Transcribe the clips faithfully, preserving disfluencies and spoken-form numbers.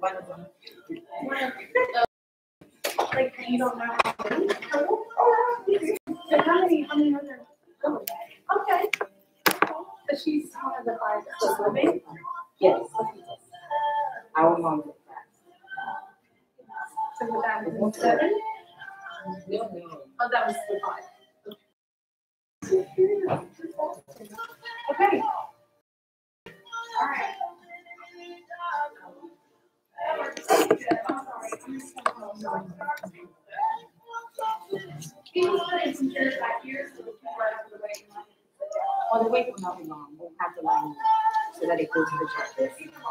Like you don't know how many. So how many? How many other? Oh, okay. But she's one of the five still living. Yes. Our mom is So that was seven. No, no. Oh, that was the five. Okay. All right. Well, the wait will not be long. We'll have the line so that it goes to the church.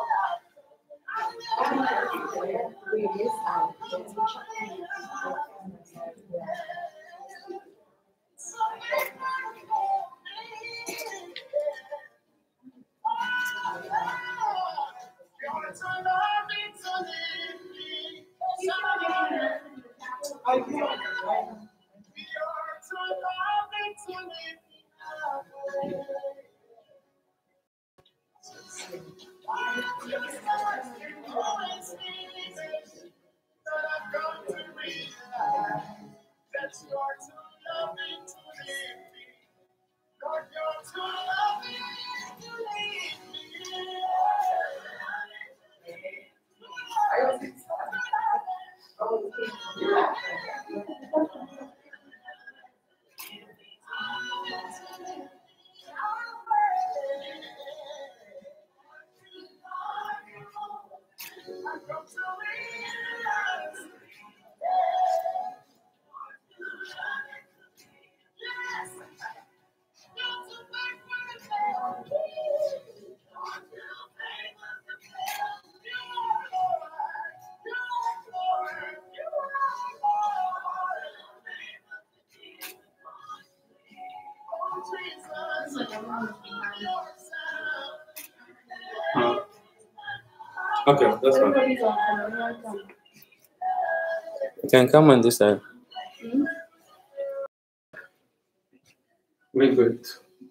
Uh, okay, that's fine. You can come on this side. Very good.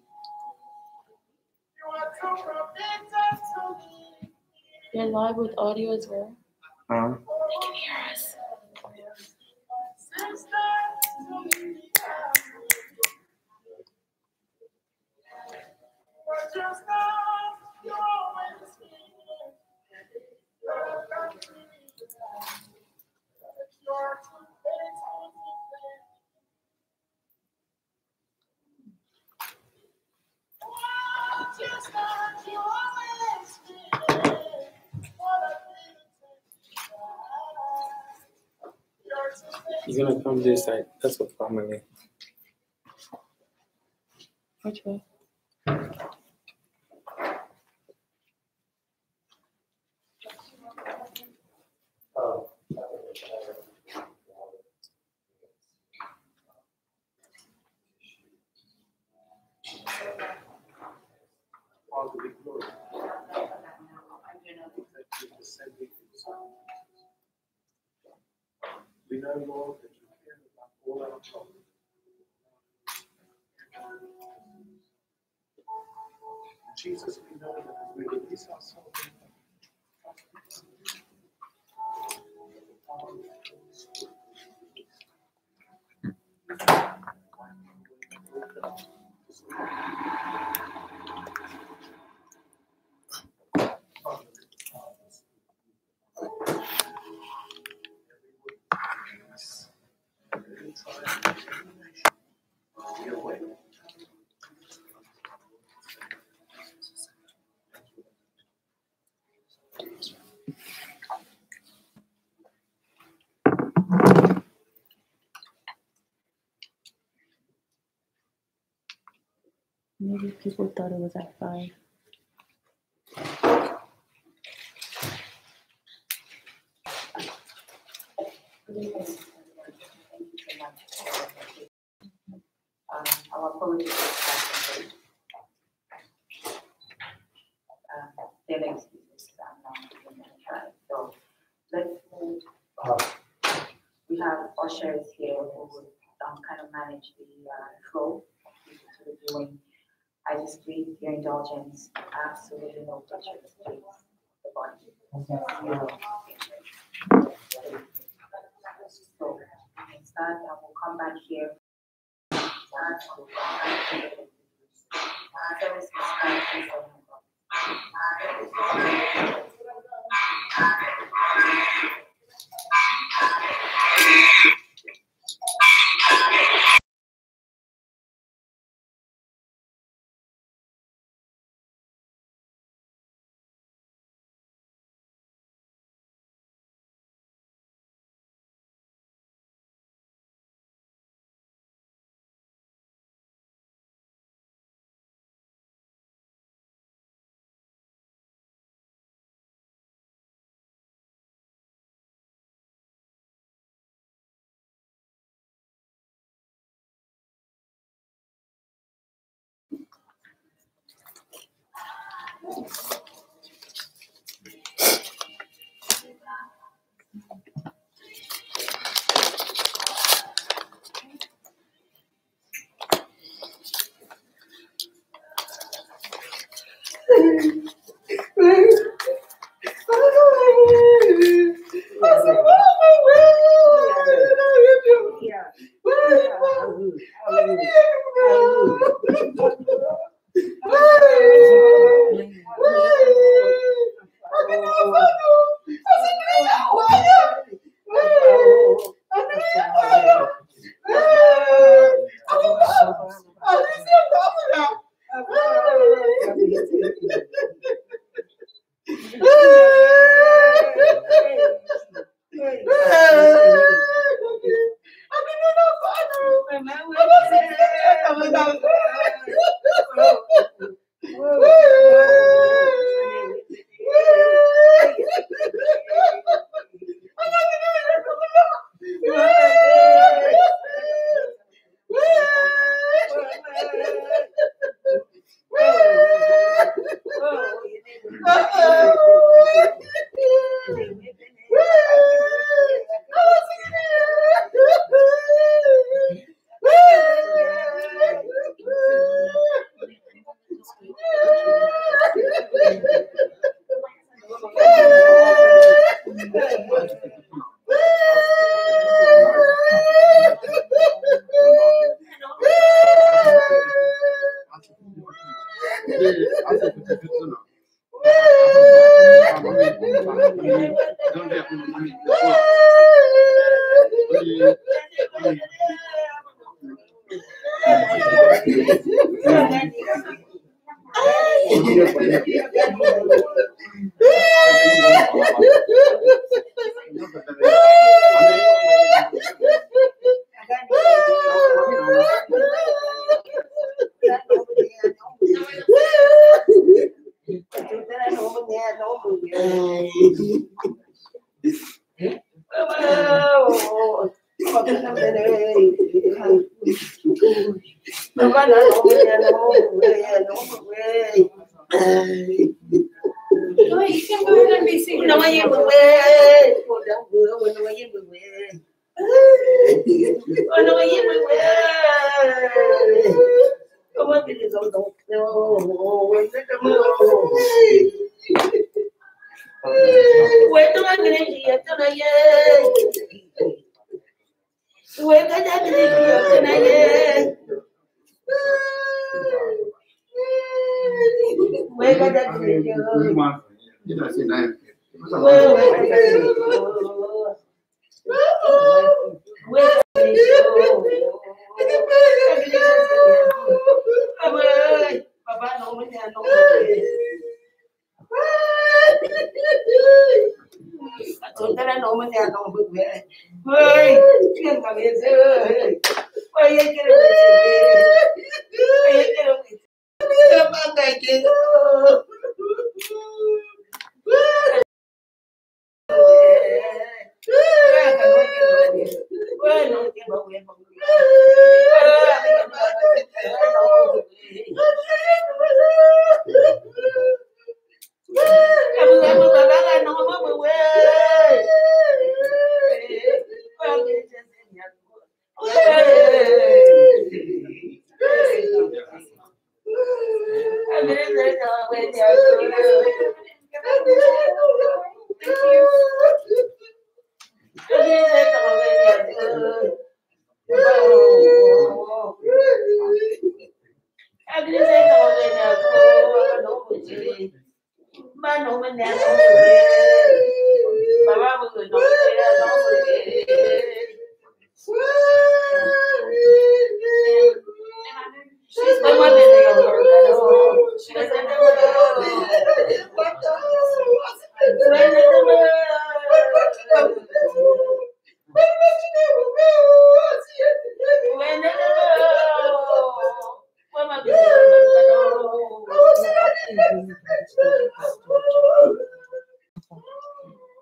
You're live with audio as well. Uh, They can hear us. you're gonna come this side. That's for family. Which way? We know, Lord, that you care about all our children. Jesus, we know that as we release ourselves in Maybe people thought it was at five. Um, our apologies for that. Um, there are excuses that I'm not going to try. So let's move on. We have ushers here who would um, kind of manage the uh, flow to the viewing. I just plead your indulgence. Absolutely no pictures, please. The body. start, and we'll come back here. Start, and we'll come back here. Service will start at seven o'clock.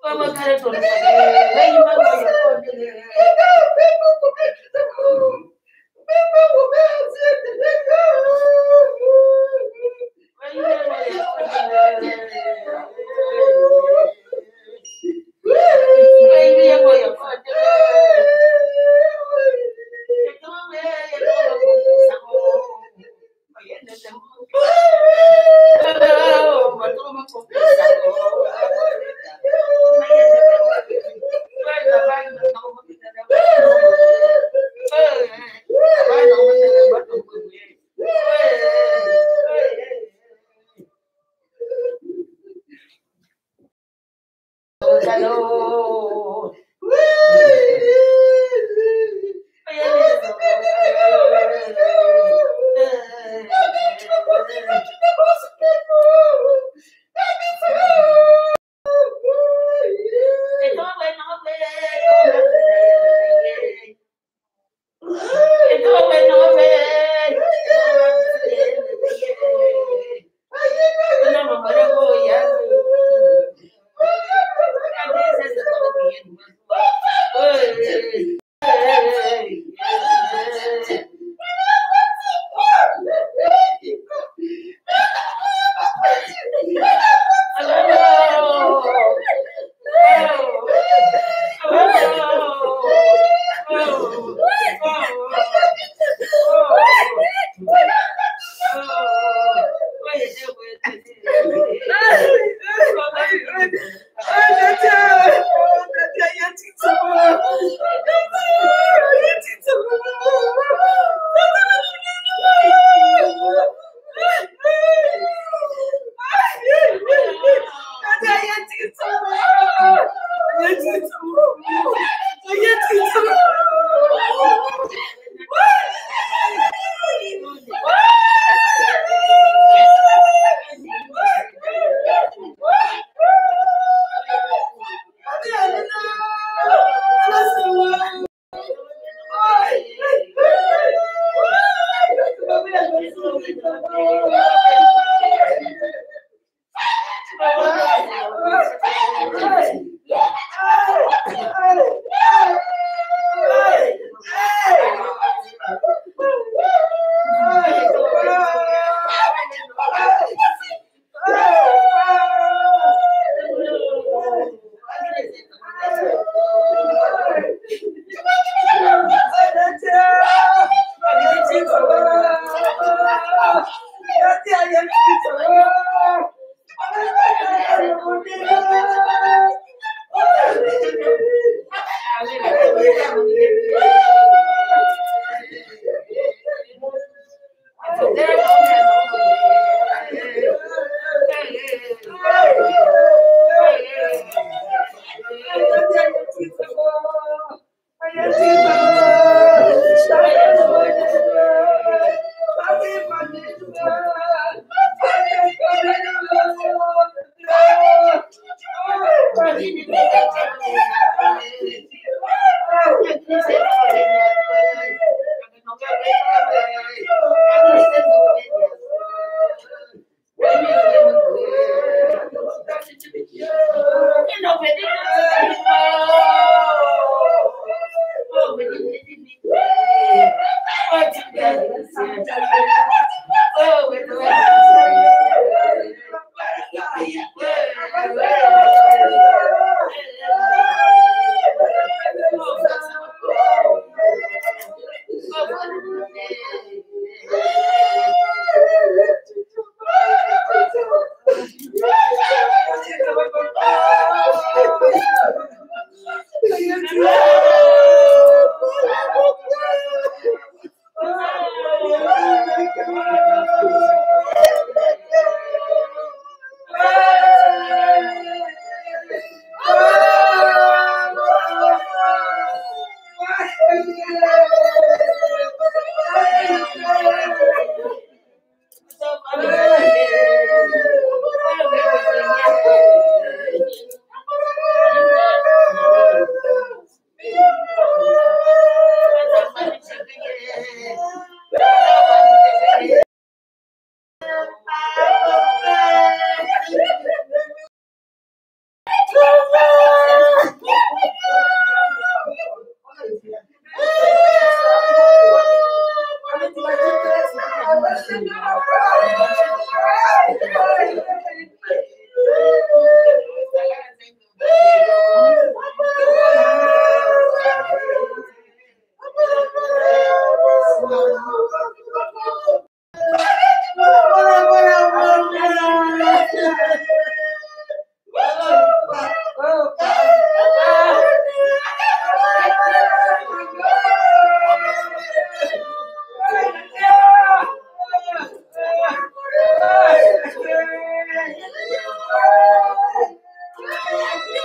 Oh,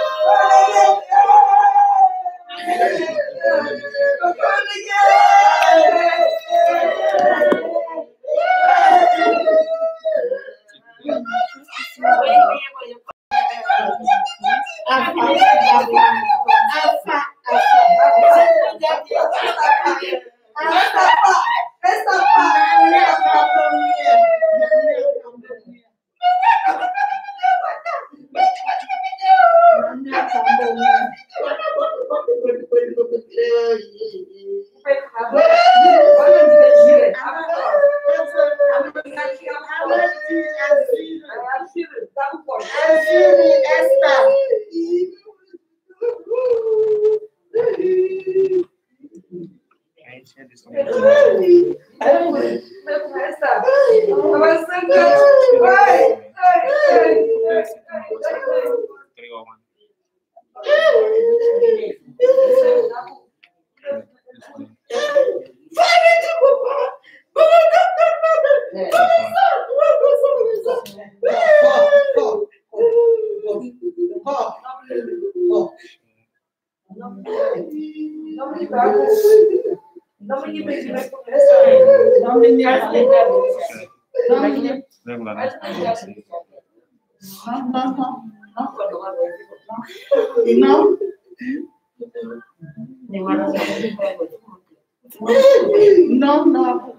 No, no.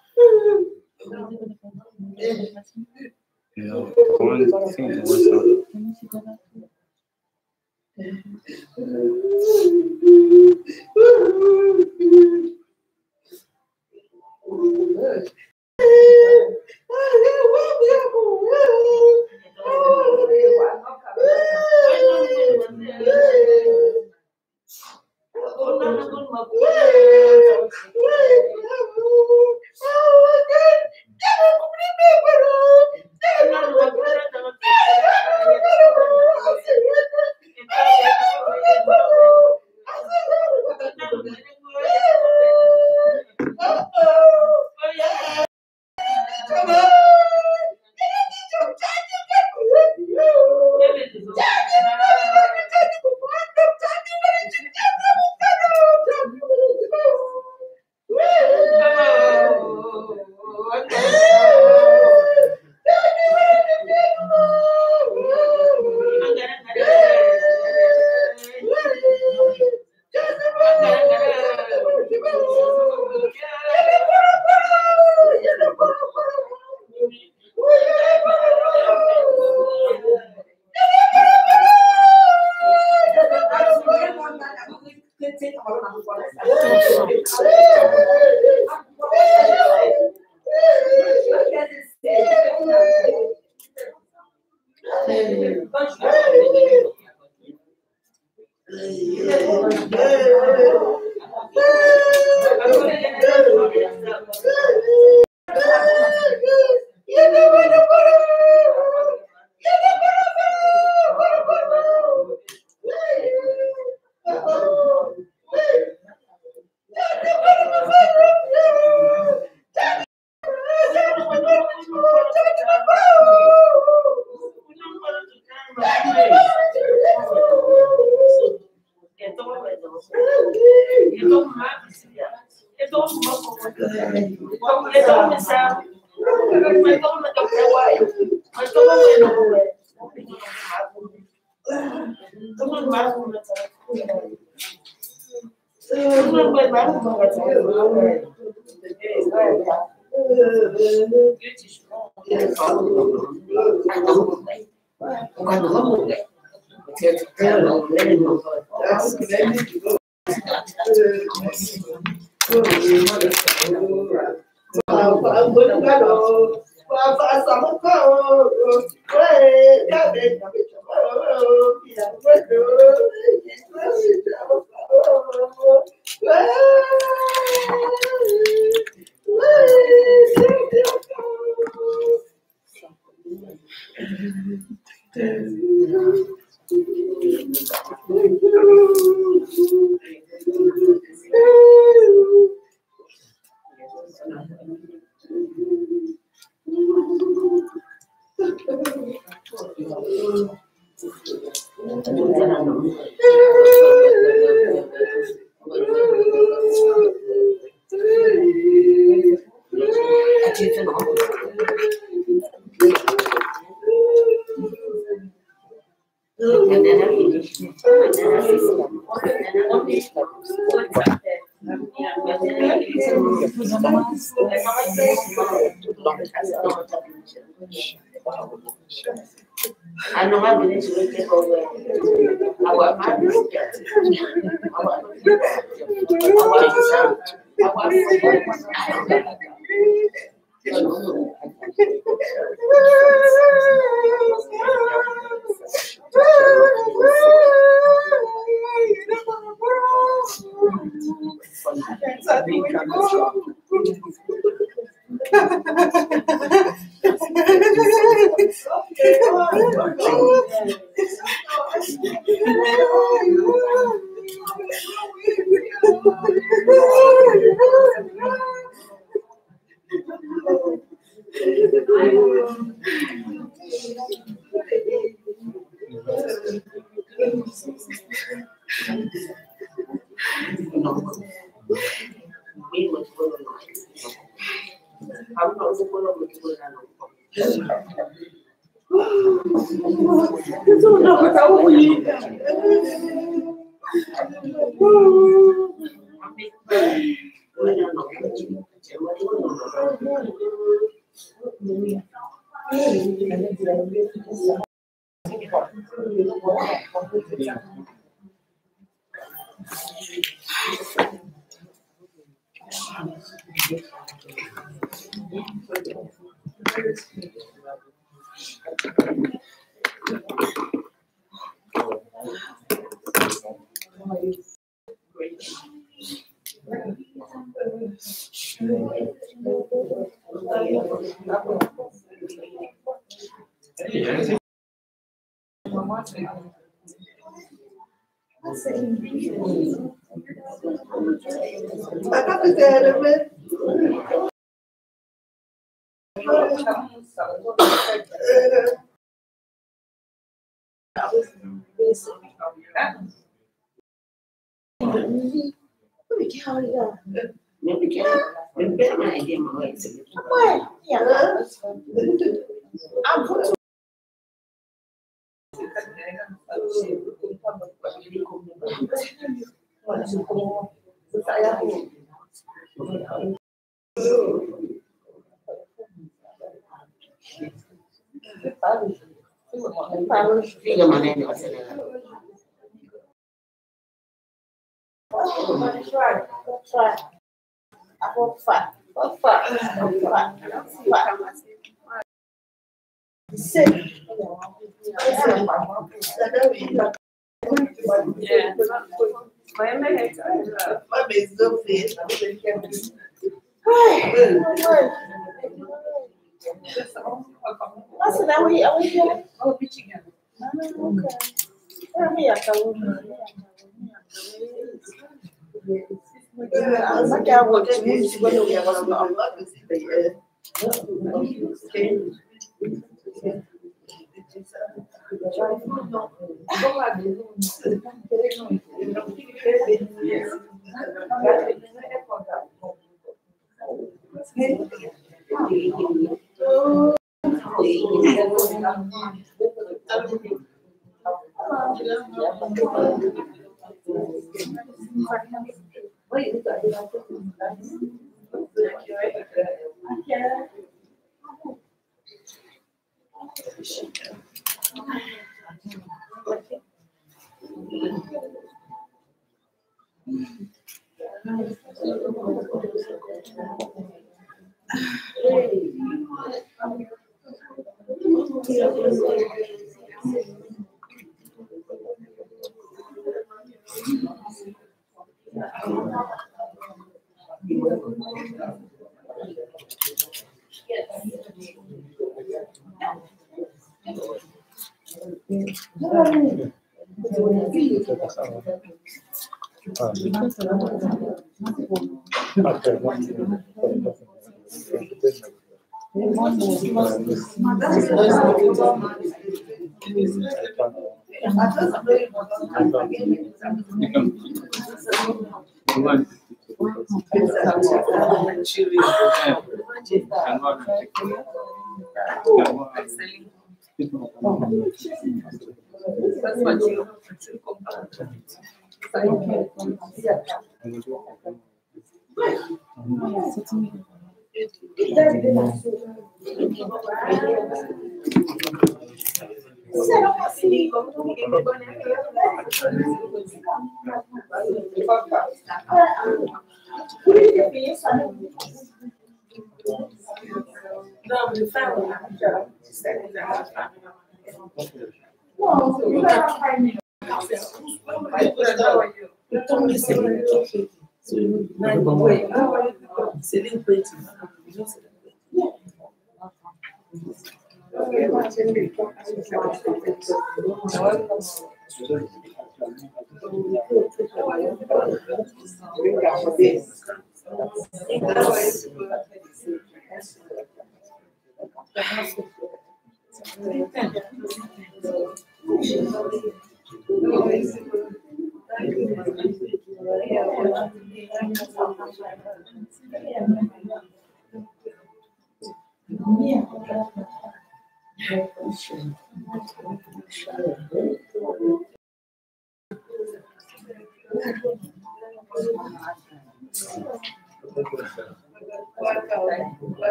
You know, one thing to work out. I know my village will take over. I want my village. I want I want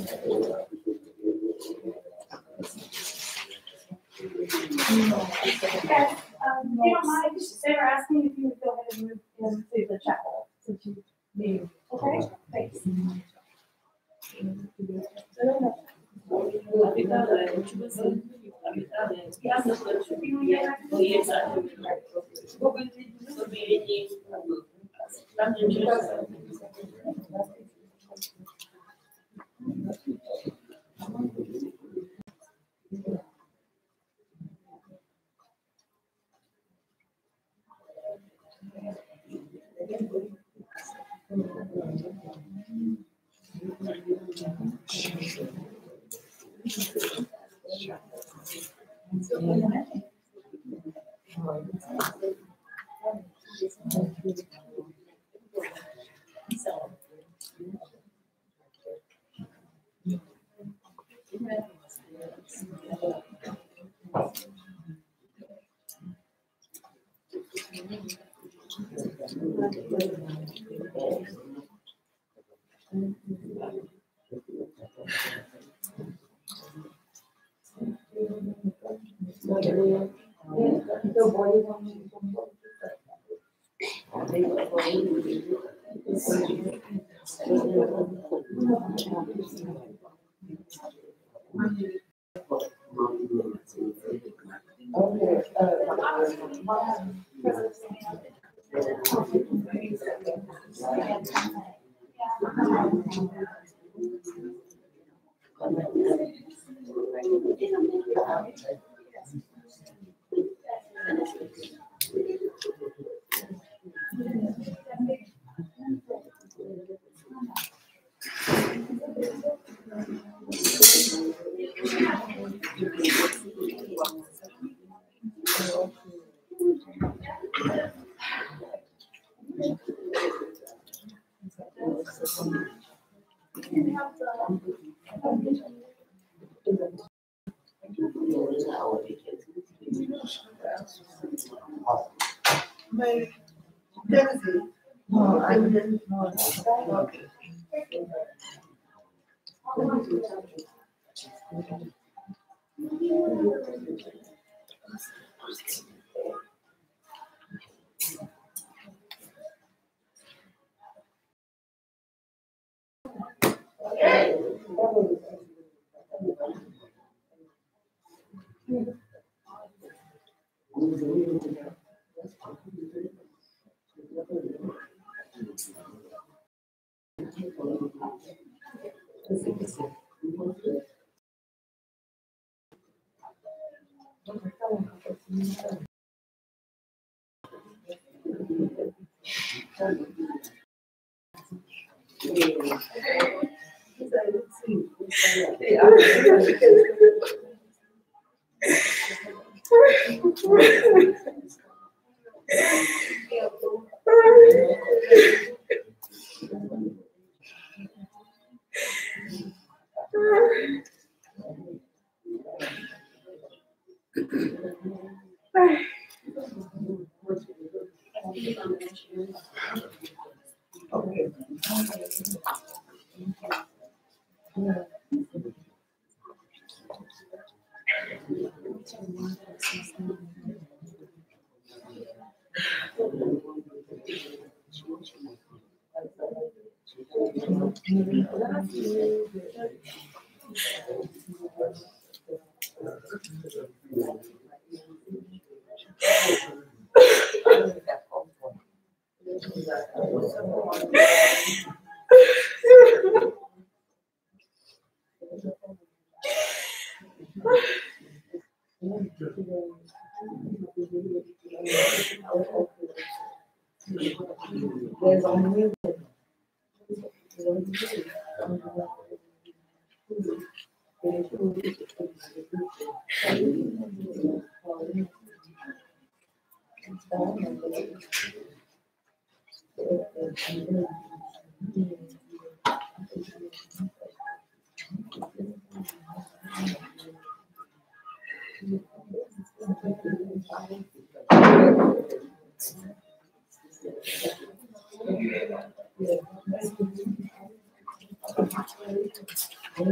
Yes, um, if you don't mind, they were asking if you would go ahead and move into the chapel, since you need, okay? Thanks.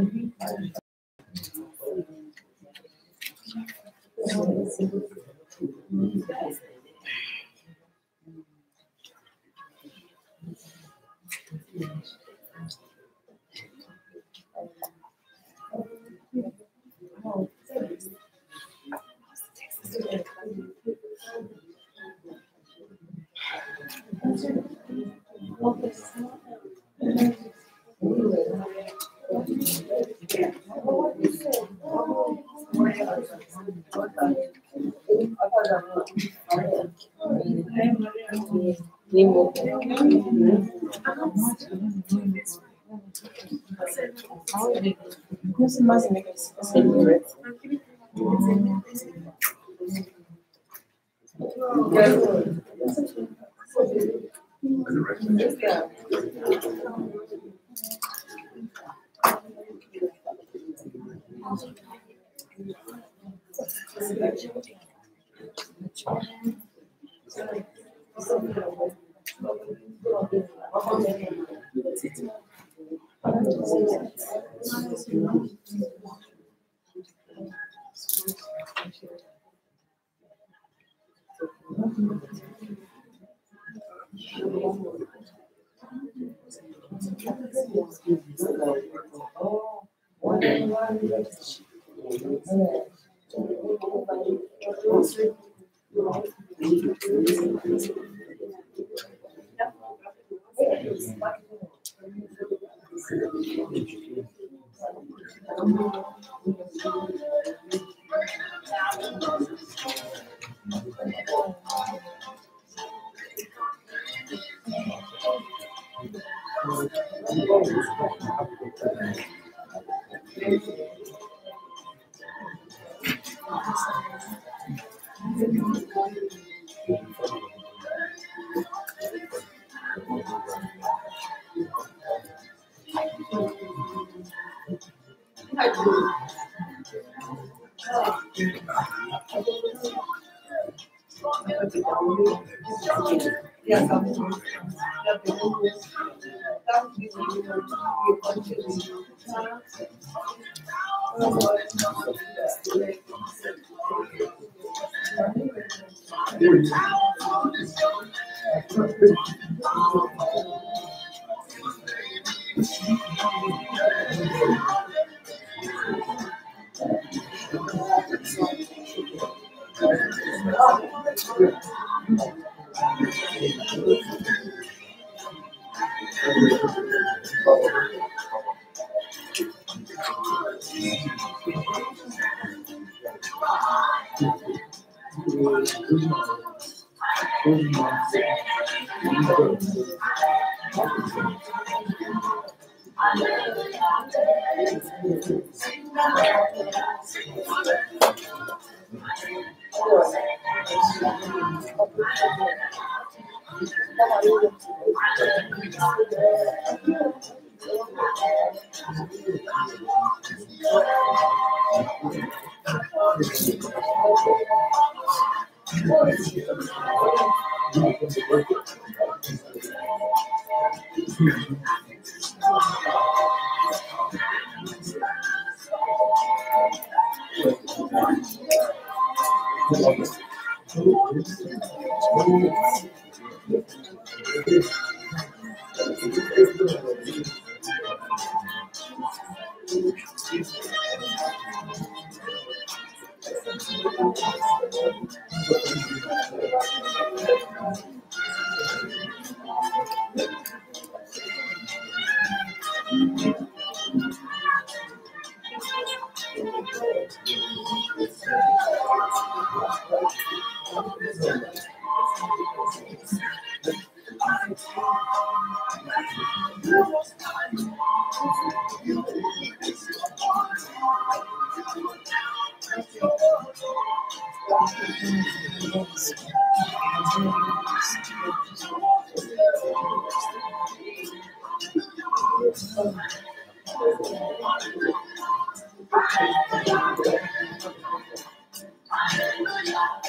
Hallelujah.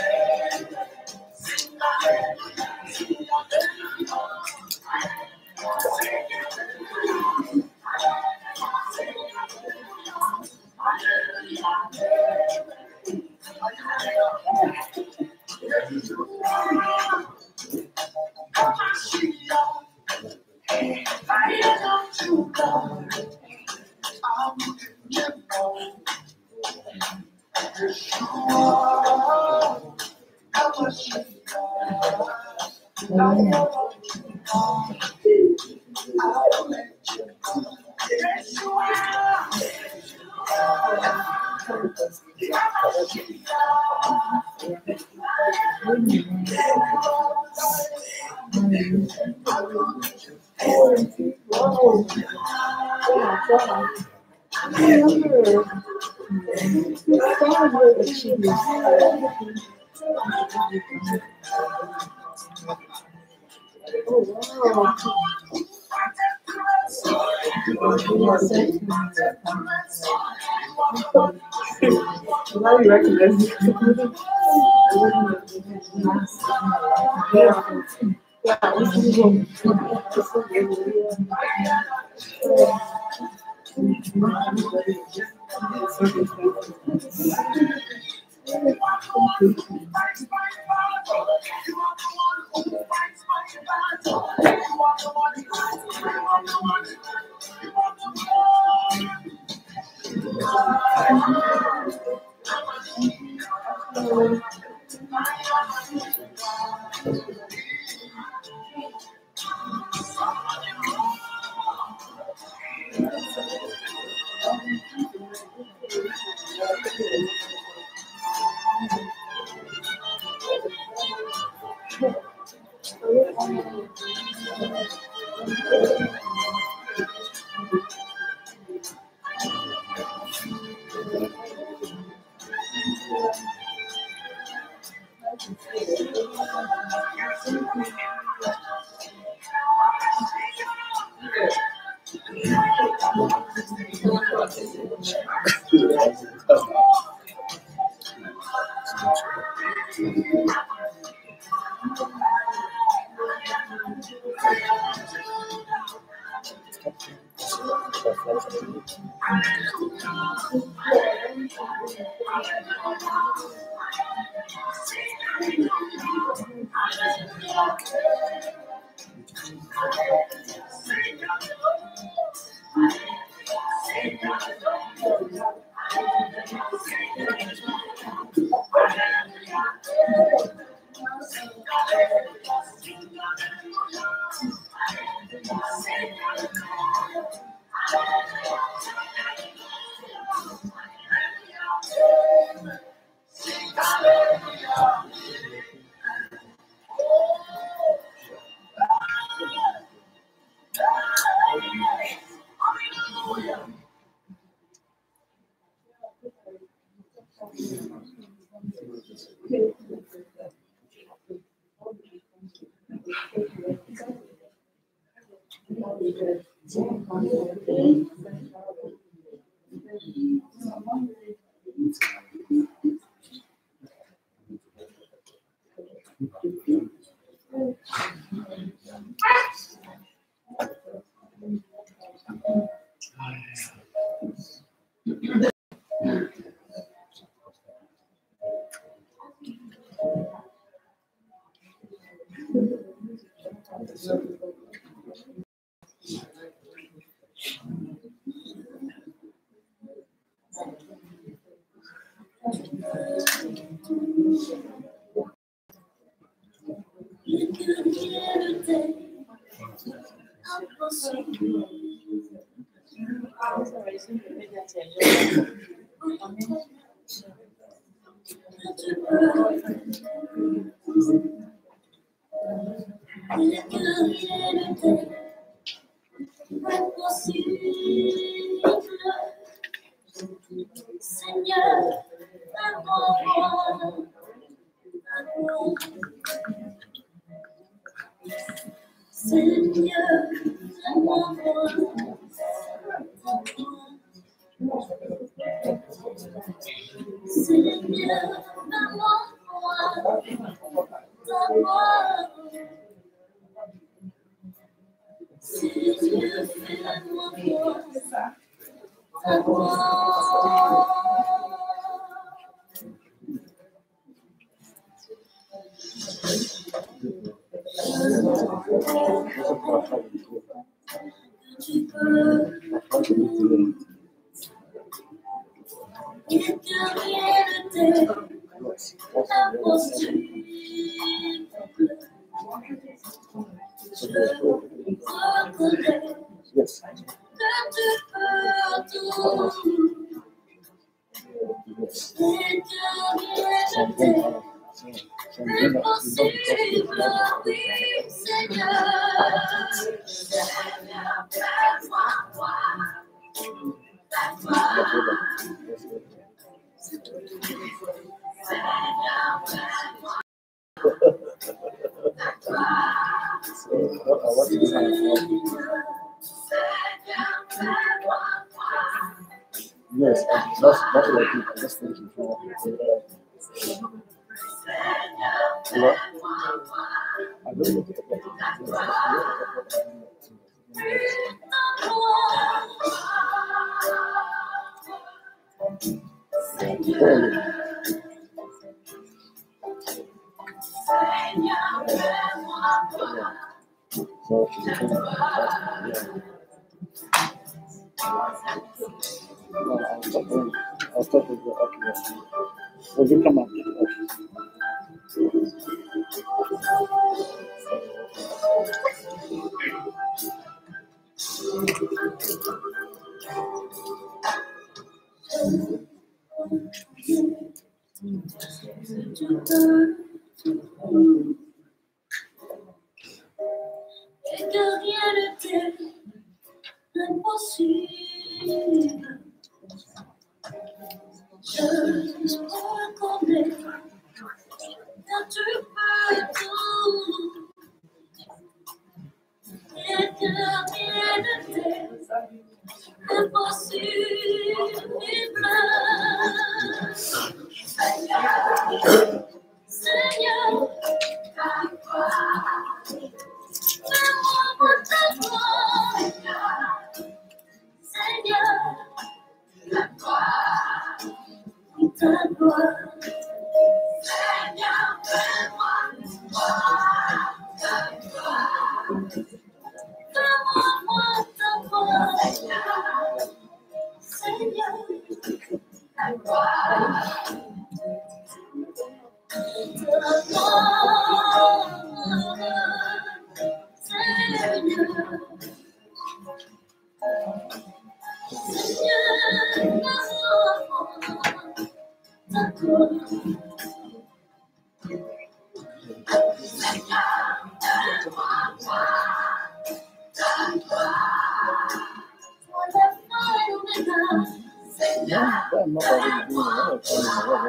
Now you recognize it. Yeah, we can Seigneur, amour, amour. Seigneur, amour, Seigneur, amour, Seigneur, fais-moi voir, amour. Yes. So, what, what do you have? Yes, that's that's what I think. I'm just thinking for what? I don't know. So, yeah. No, I'll stop with, I'll stop with the okay. Well, you come up. Et que rien n'était impossible. Je reconnais que tu peux tout. Et que rien n'était impossible. Seigneur, ta gloire. Fais-moi voir ta gloire. Seigneur, ta gloire. Ta gloire. Seigneur, fais-moi voir ta gloire. Fais-moi voir ta gloire. Seigneur, ta gloire. Ta gloire. Yeah, I'm not already doing another thing.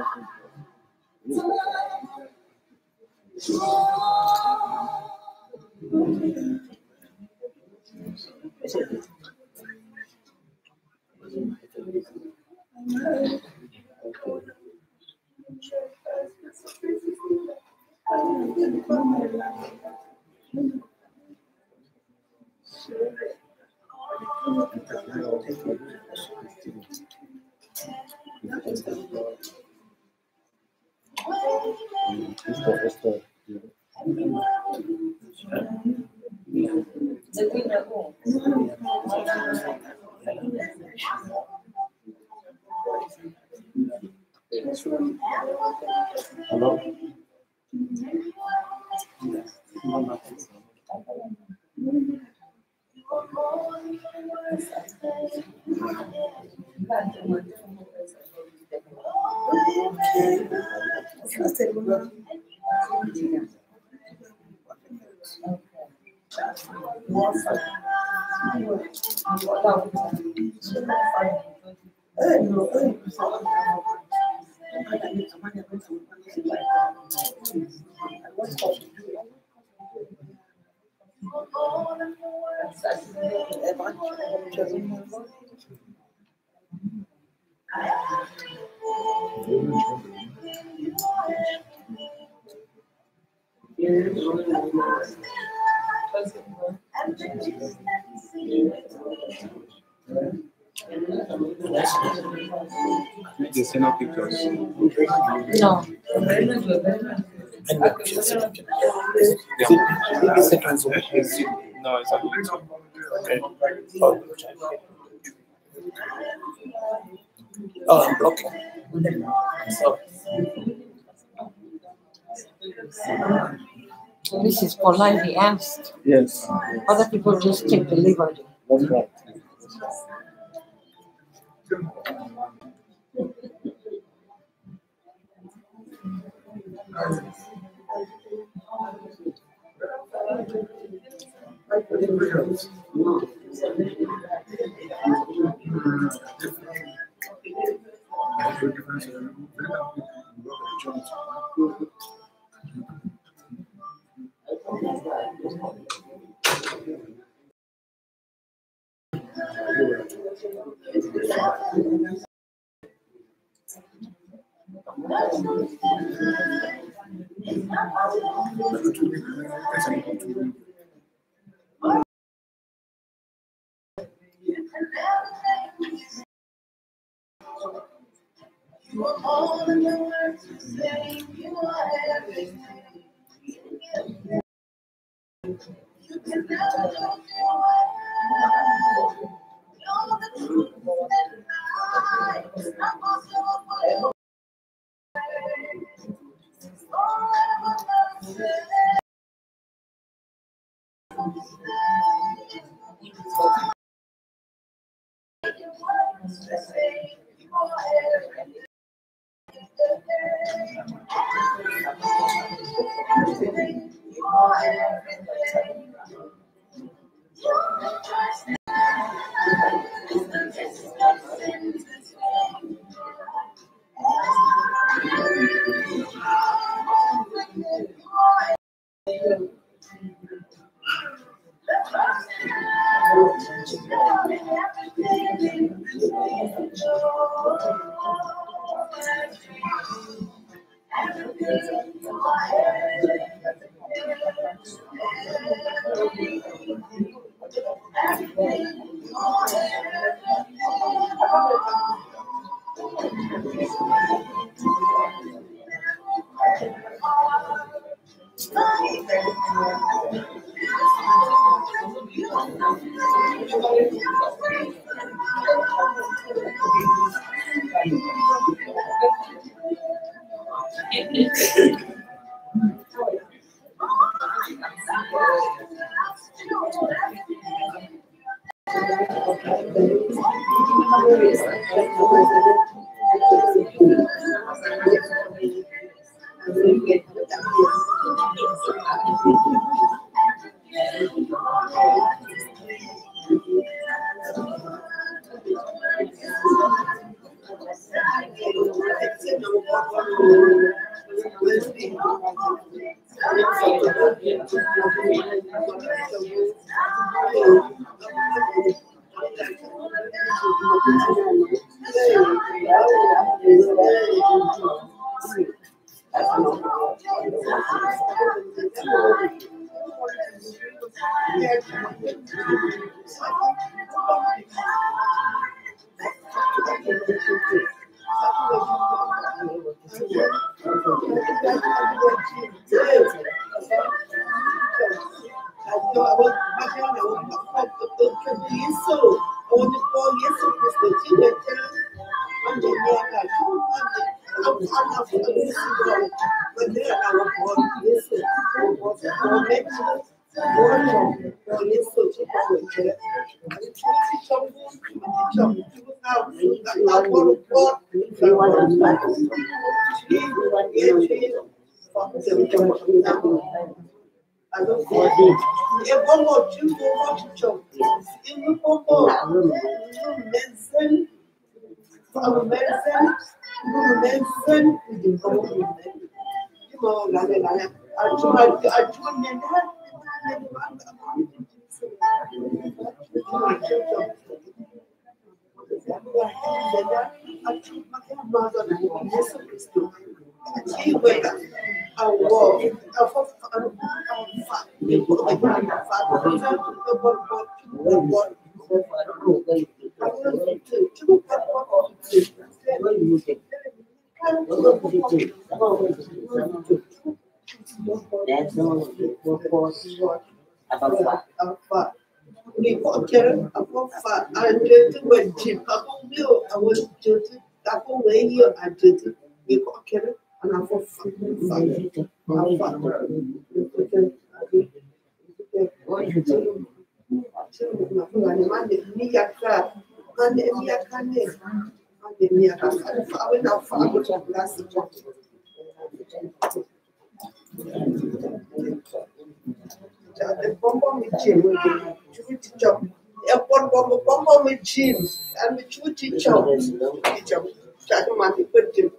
Hello? They send out pictures. No. No, it's on YouTube. Okay. Oh, oh, I'm blocking. So, This is politely asked. Yes. Other people just take the liberty. That's right. That way you I did it. You got Kevin and I thought fucking fine. I'll fuck her. What you do? The bomb with Jim will be job. A bomb bomb with Jim and with two teacher. Teacher, Chatham, put Jim.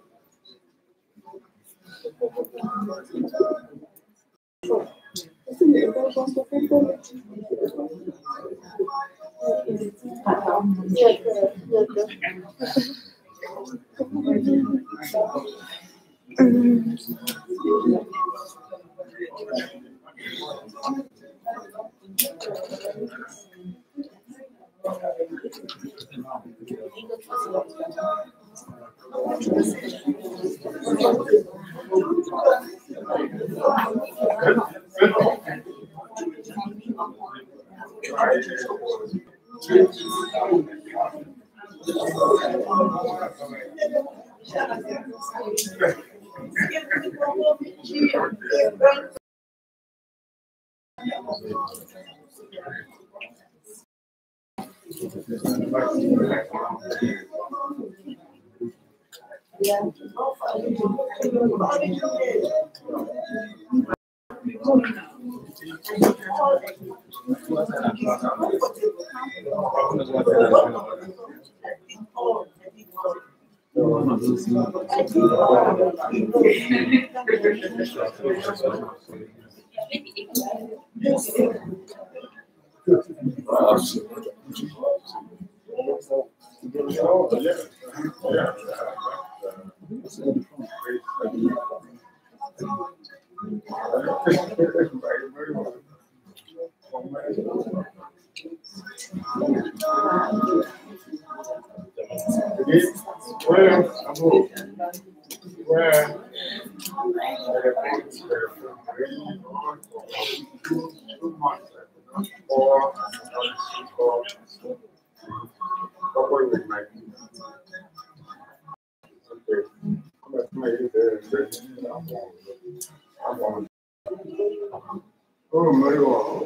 Oh my God.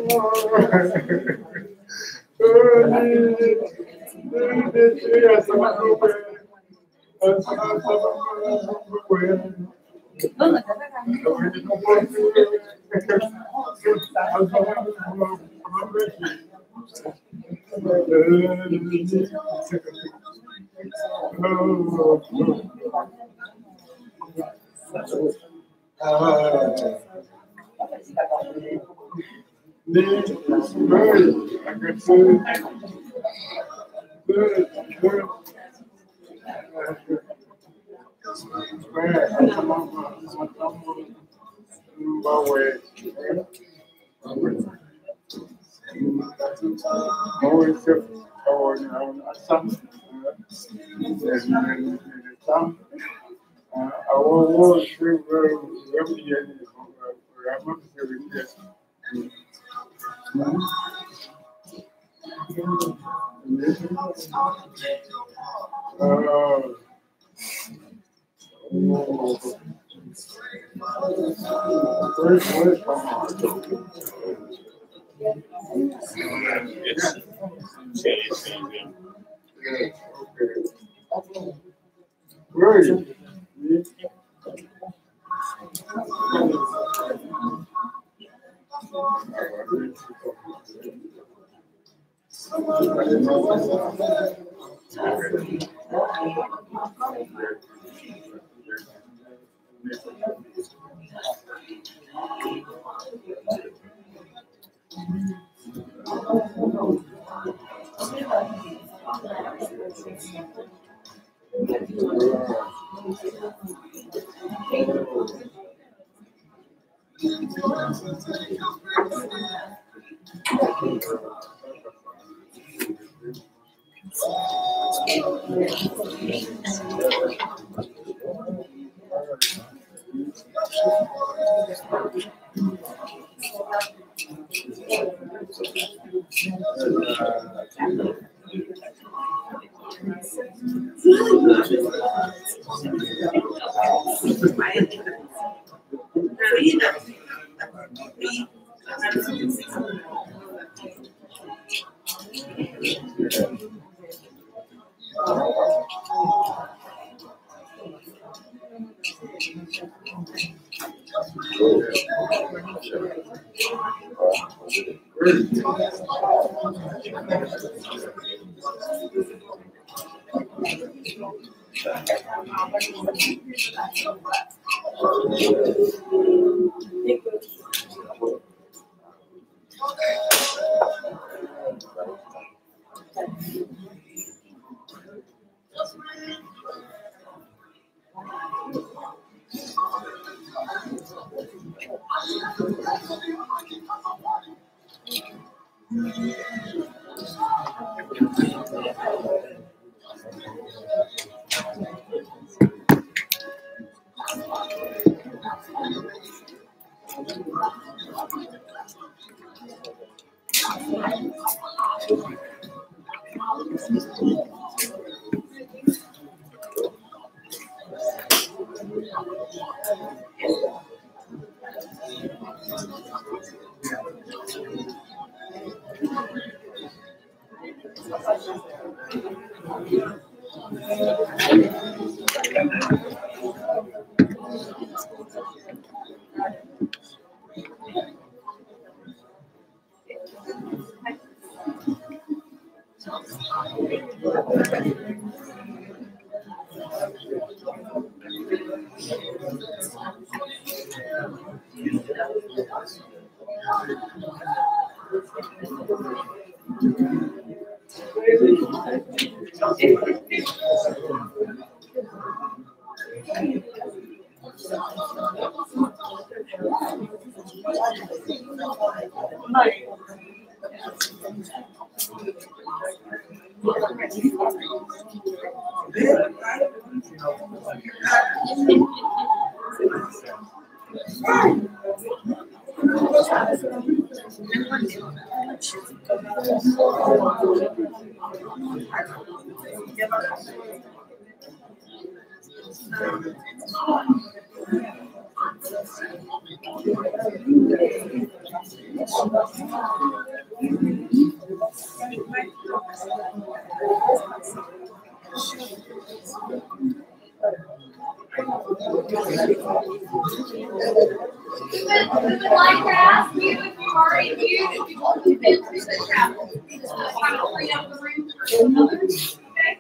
We would like to ask you if you've already viewed, if you've only been through the chapel, uh, kind of free up the room for others, okay?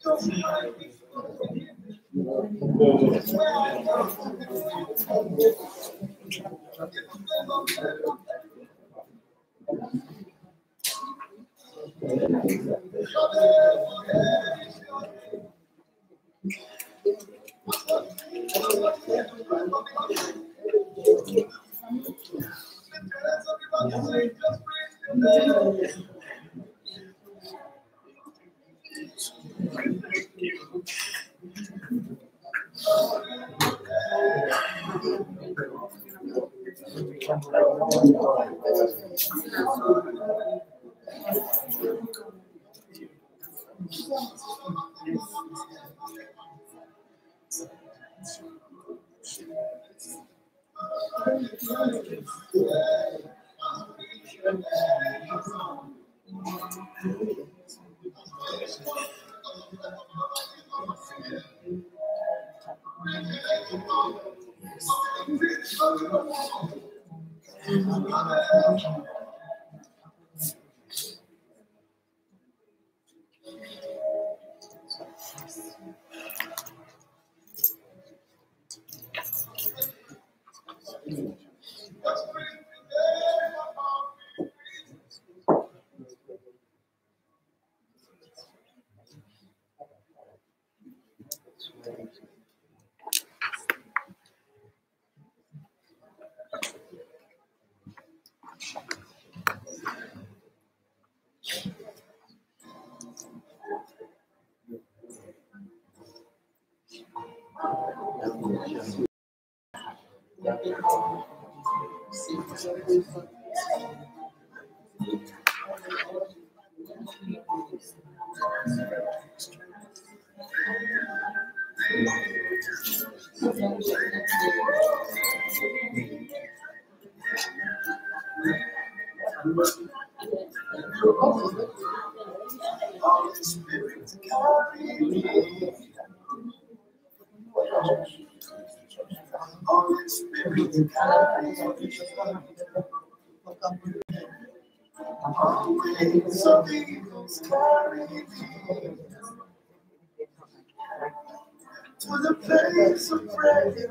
To the place of prayer,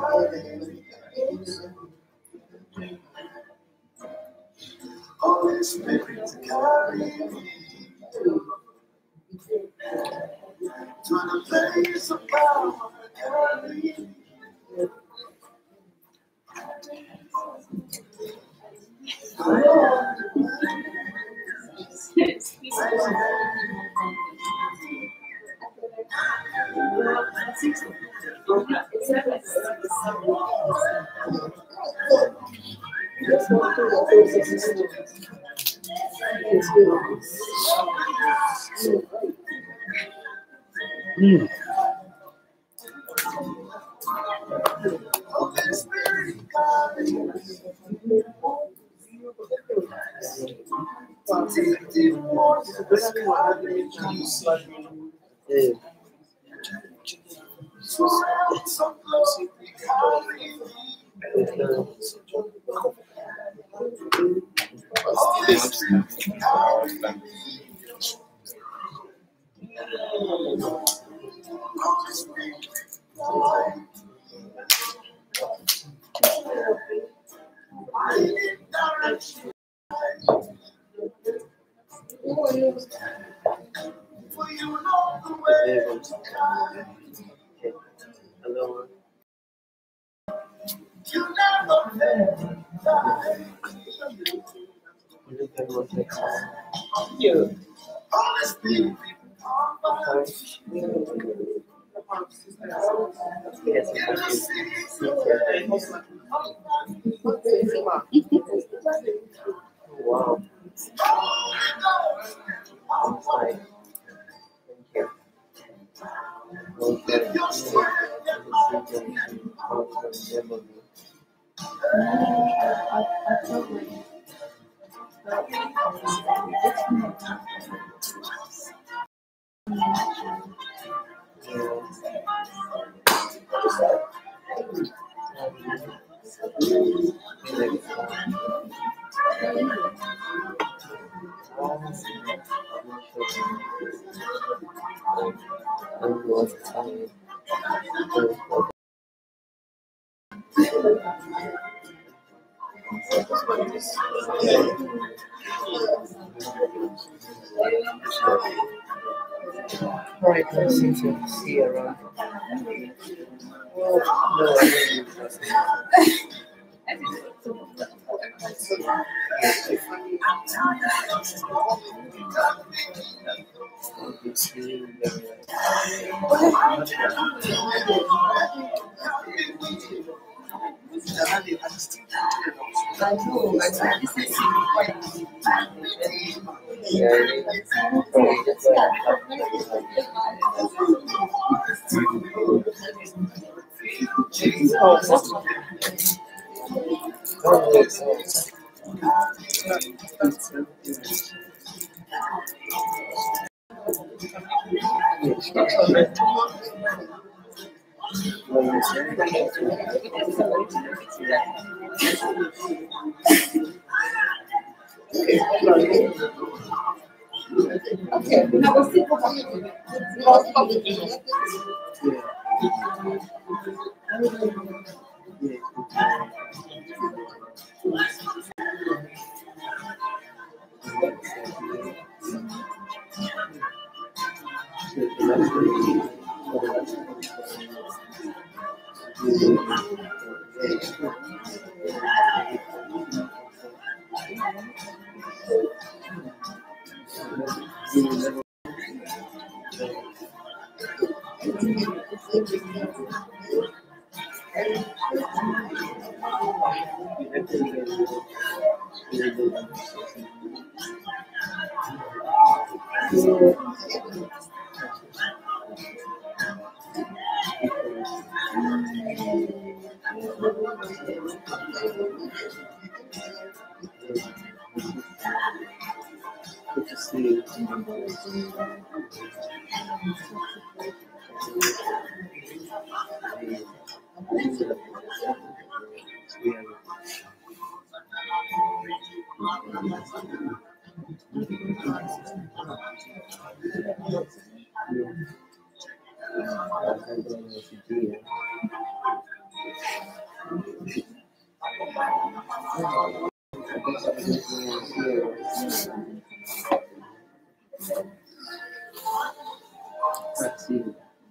Holy Spirit, carry me to the place of power, carry me. Mm. Yeah. Hello. Wow. I'm fine. Thank you. Okay. And was tired. Right, I seem to see around. Well, no, I don't Okay, now we'll see what happens. Good to see you. Let's see.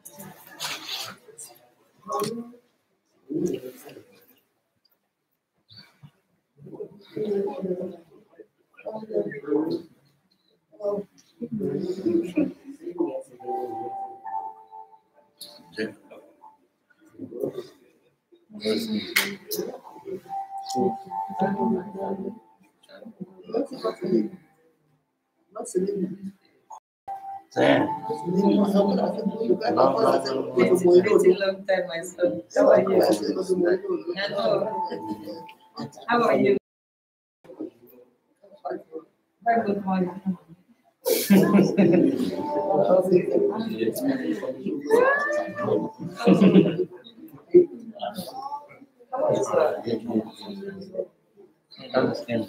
Long, long time, my son. How are you? Hello. How are you? Very good morning. Understand.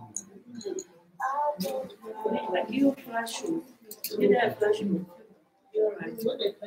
Like you flash you. You did a flash you. You're right. So they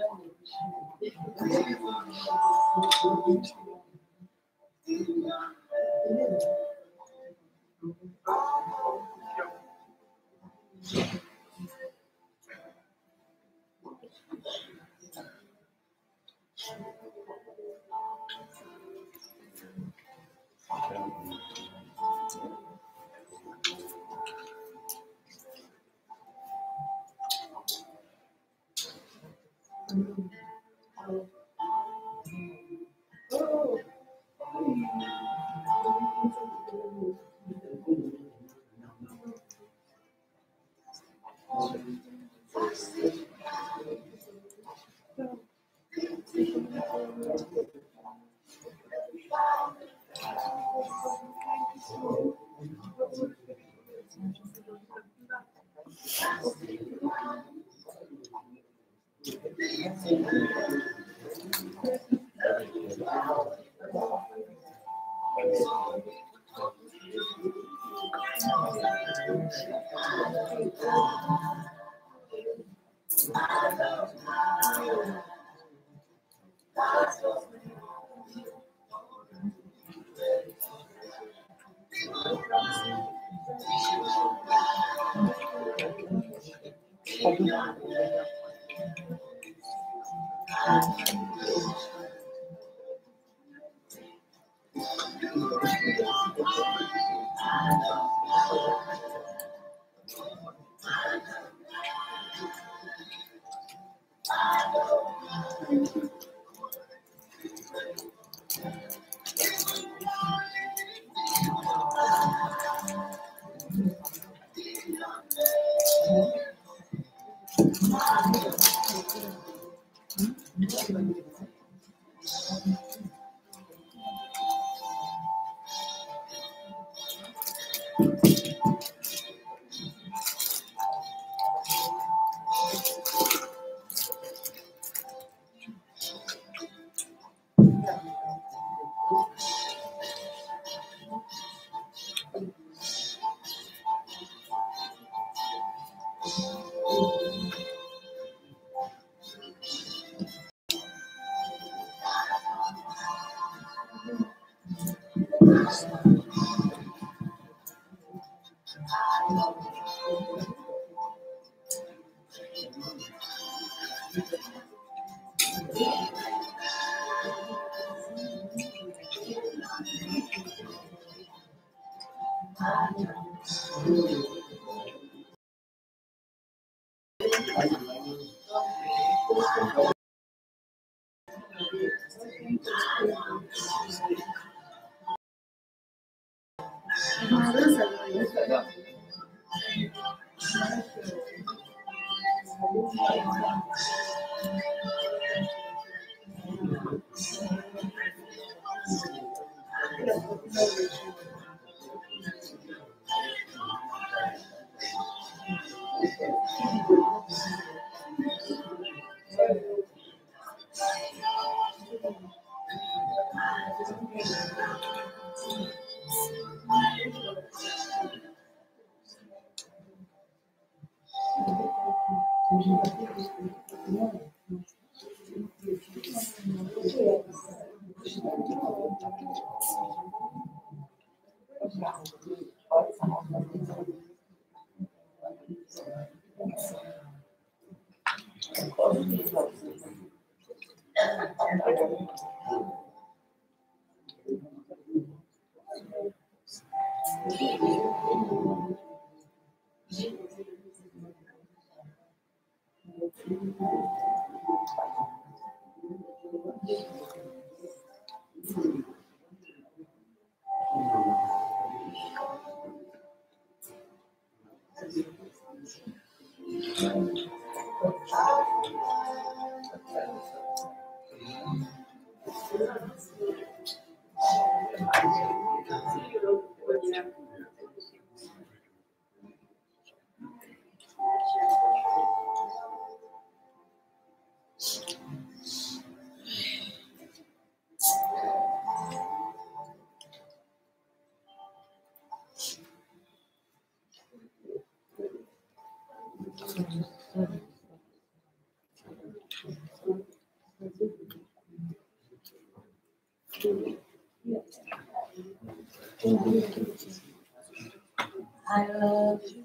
I love you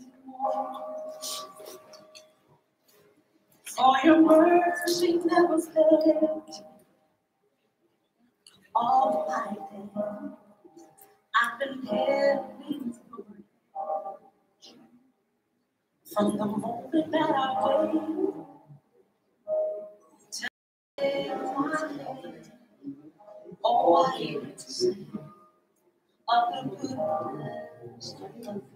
for your mercy never fails. All my day, I've been living from the moment that I wake till my day. Oh, I hear it sing of the goodness of God.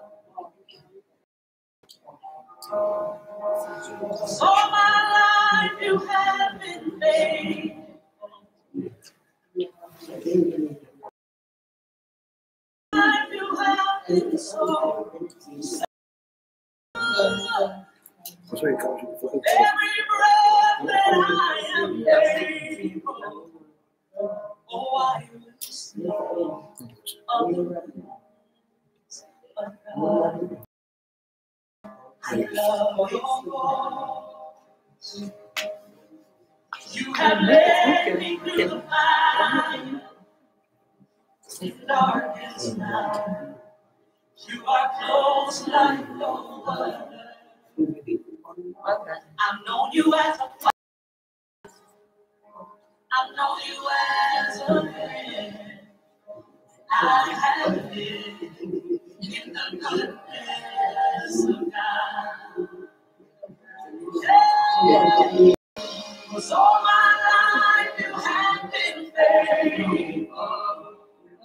So my life you have been faithful. Life you have been so, so good. Every breath that I am able, oh, I will sing of the goodness of God. I love your voice. You have led me through the fire, in darkest night. You are close like no other. I've known you as a father. I've known you as a friend. I have lived in the goodness of God. Yeah. Cause all my life you have been faithful.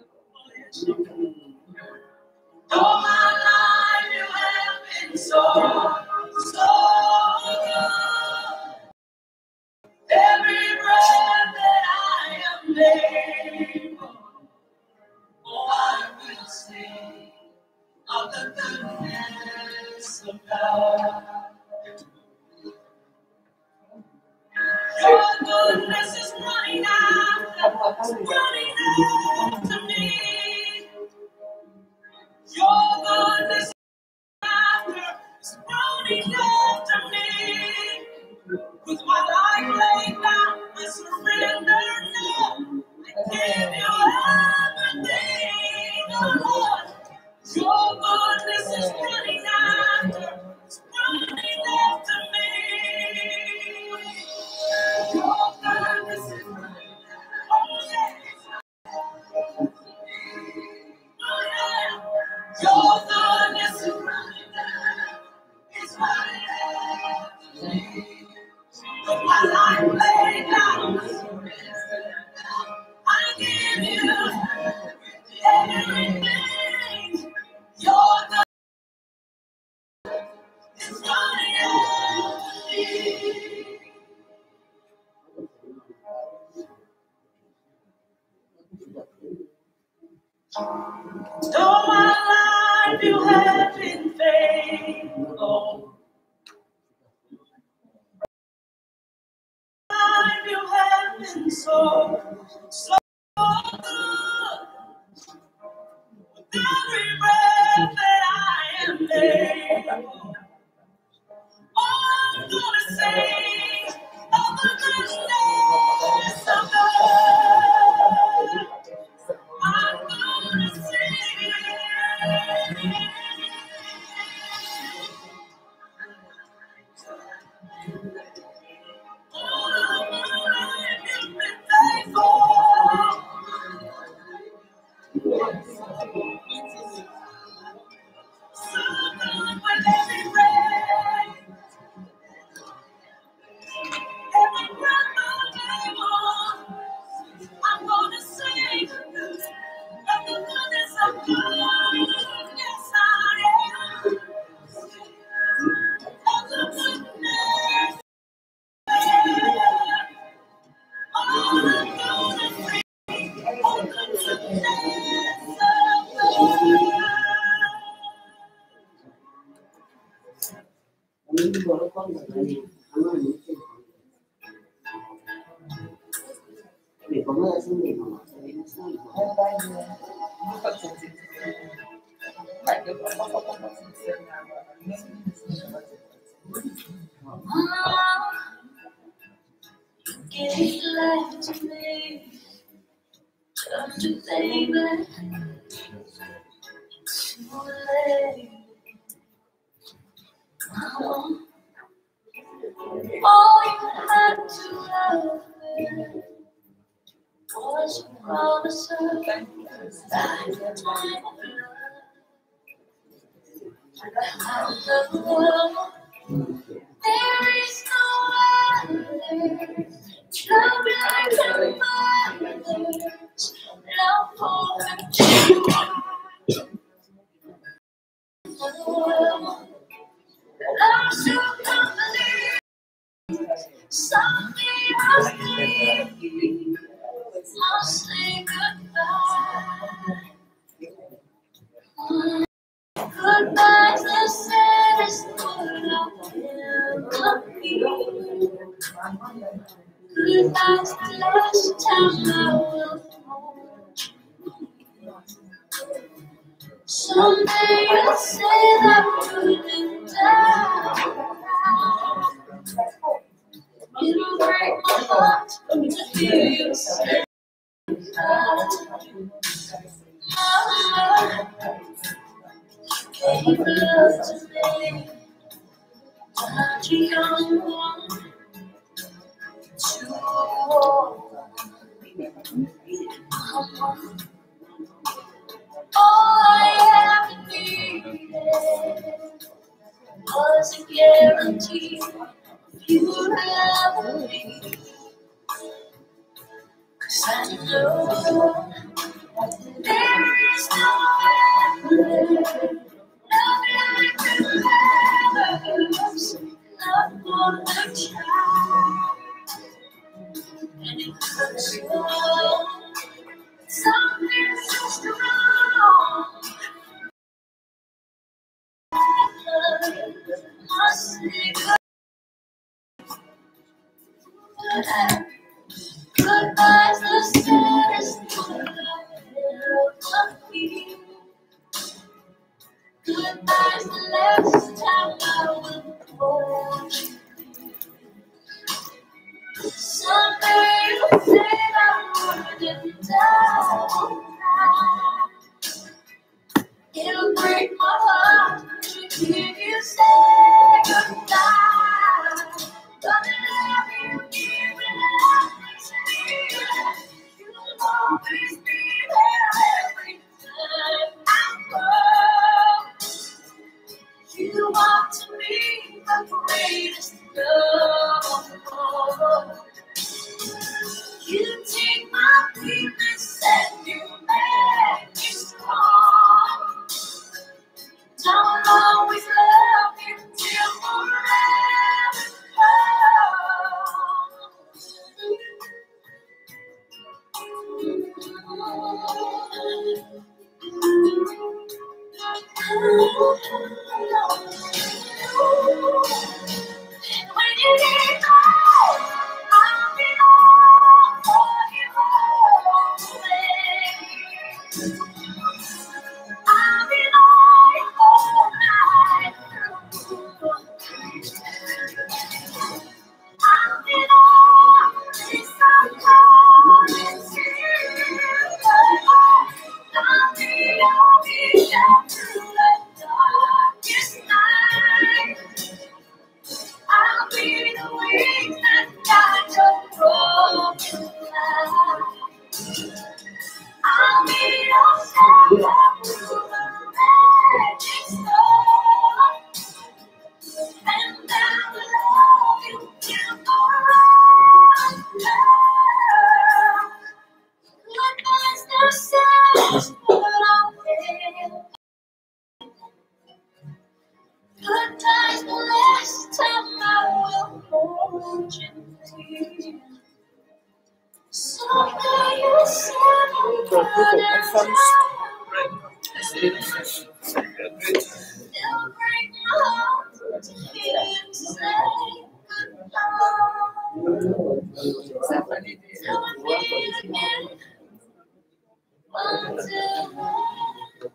All my life you have been so, so good. Every breath that I am able, oh, I will sing of the goodness of God. Your goodness is running after, running after me. Your goodness is after, is running after me. With my life laid down, I surrender now. I give you everything, oh Lord. Your goodness is running after, is running after me. Your goodness is running after, oh yeah. Oh yeah. Your goodness is running after, is running after me. With my life laid down, I give you everything. Your God is running after me. All my life you have been faithful. You have been so, so good. With every breath that I am able, oh, I'm gonna sing of the goodness of God. I'm gonna sing. Oh, you've been faithful. So good with every breath, every breath I'm able, I'm gonna sing of the goodness of God. Yes, I am. Of the goodness. Oh, I'm gonna sing of the goodness of God. back to me. Come to baby. Too late. Oh, all you had to love me was a promise of a lifetime of love. Out of the world, there is no other. Love like a mother's, love for the child. The world, love so complete. Someday I'll leave, I'll say goodbye. Goodbye's the saddest word I'll ever be. Goodbye's the last time I will hold you. Someday you'll say that couldn't die. It'll break my heart to hear you say goodbye. My heart gave love to me, not a young one, too old. All I ever needed was a guarantee you would love me. 'Cause I know there is no other. Love like a lover's, love for the child. And it hurts so, something so strong. Must say goodbye. Goodbye's the saddest word I'll ever feel. Goodbye's the last time I will hold you. Someday you'll say that wouldn't die. It'll break my heart to hear you say goodbye. But love you give me love makes me feel. You'll always be there every time I go. You are to me the greatest love of all. You take my weakness and you make me strong. Don't always love you till forever. When you need me, I'll be on for you always. I'll be lying all night through. I'll be on this unknown sea. I'll be, I'll be down through the darkest night. I'll be the wings that guide your broken flight. I'll be your shelter through the raging storm. And I will love you till forever. Goodbye's the saddest word I'll ever. Goodbye's the last time I will hold you. Someday you'll say I'm gonna it'll break my heart to hear you say goodbye. Don't meet again until then.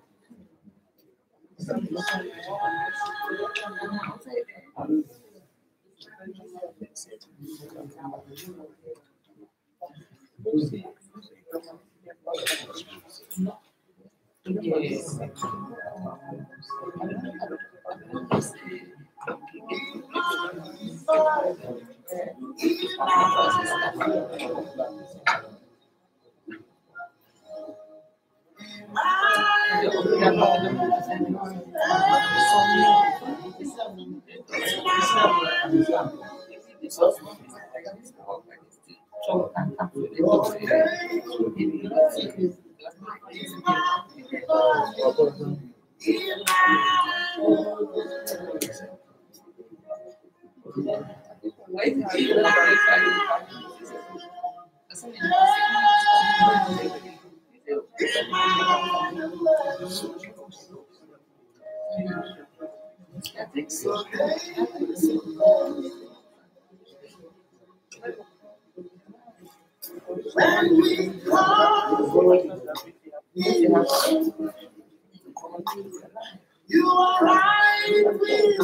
You are right with me.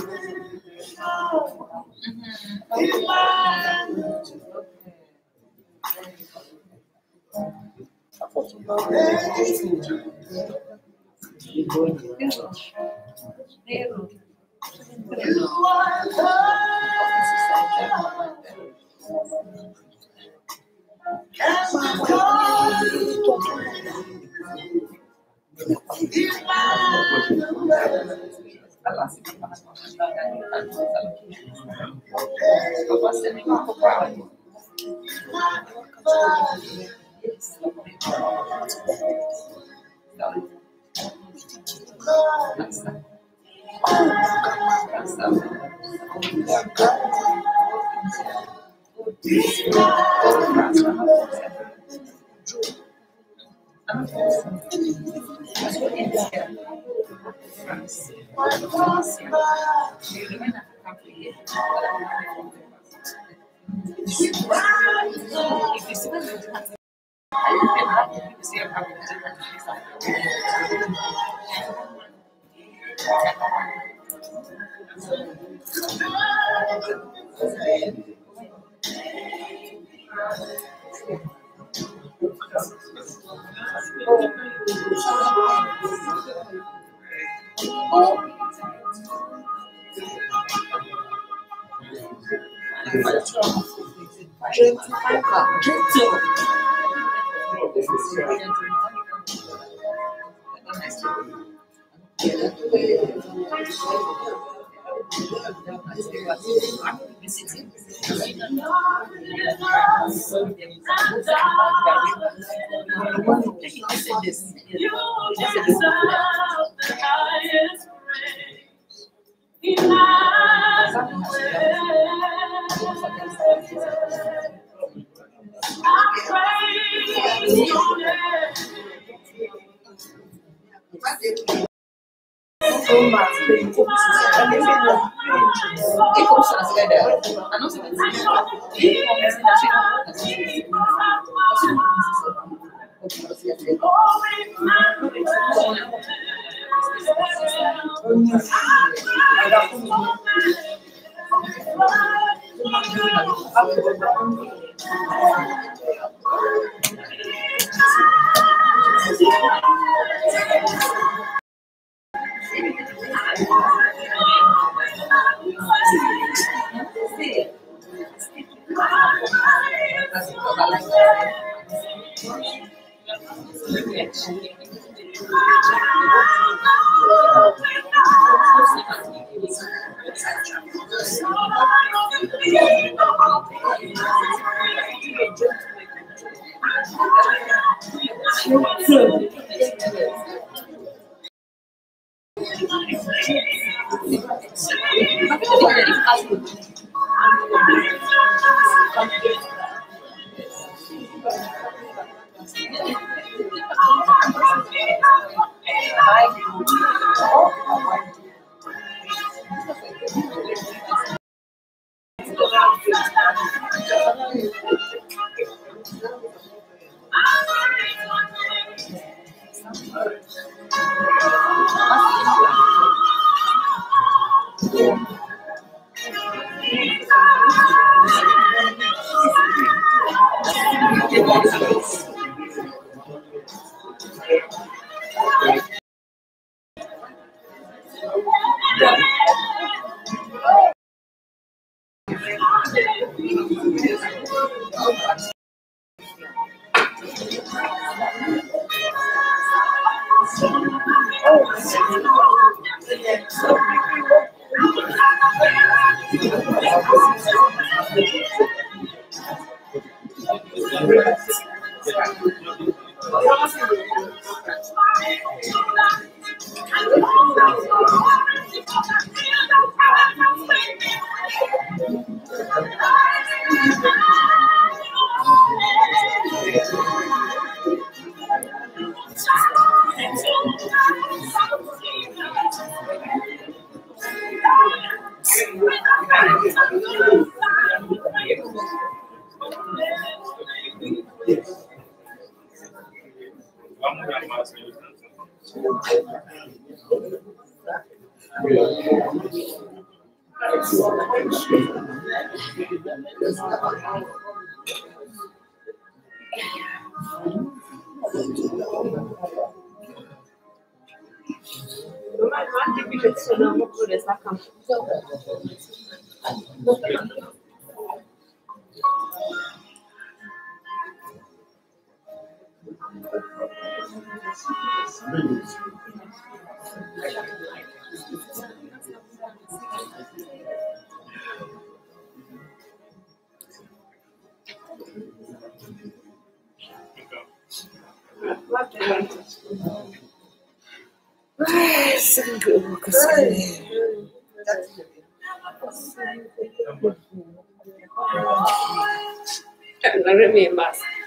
Non remember.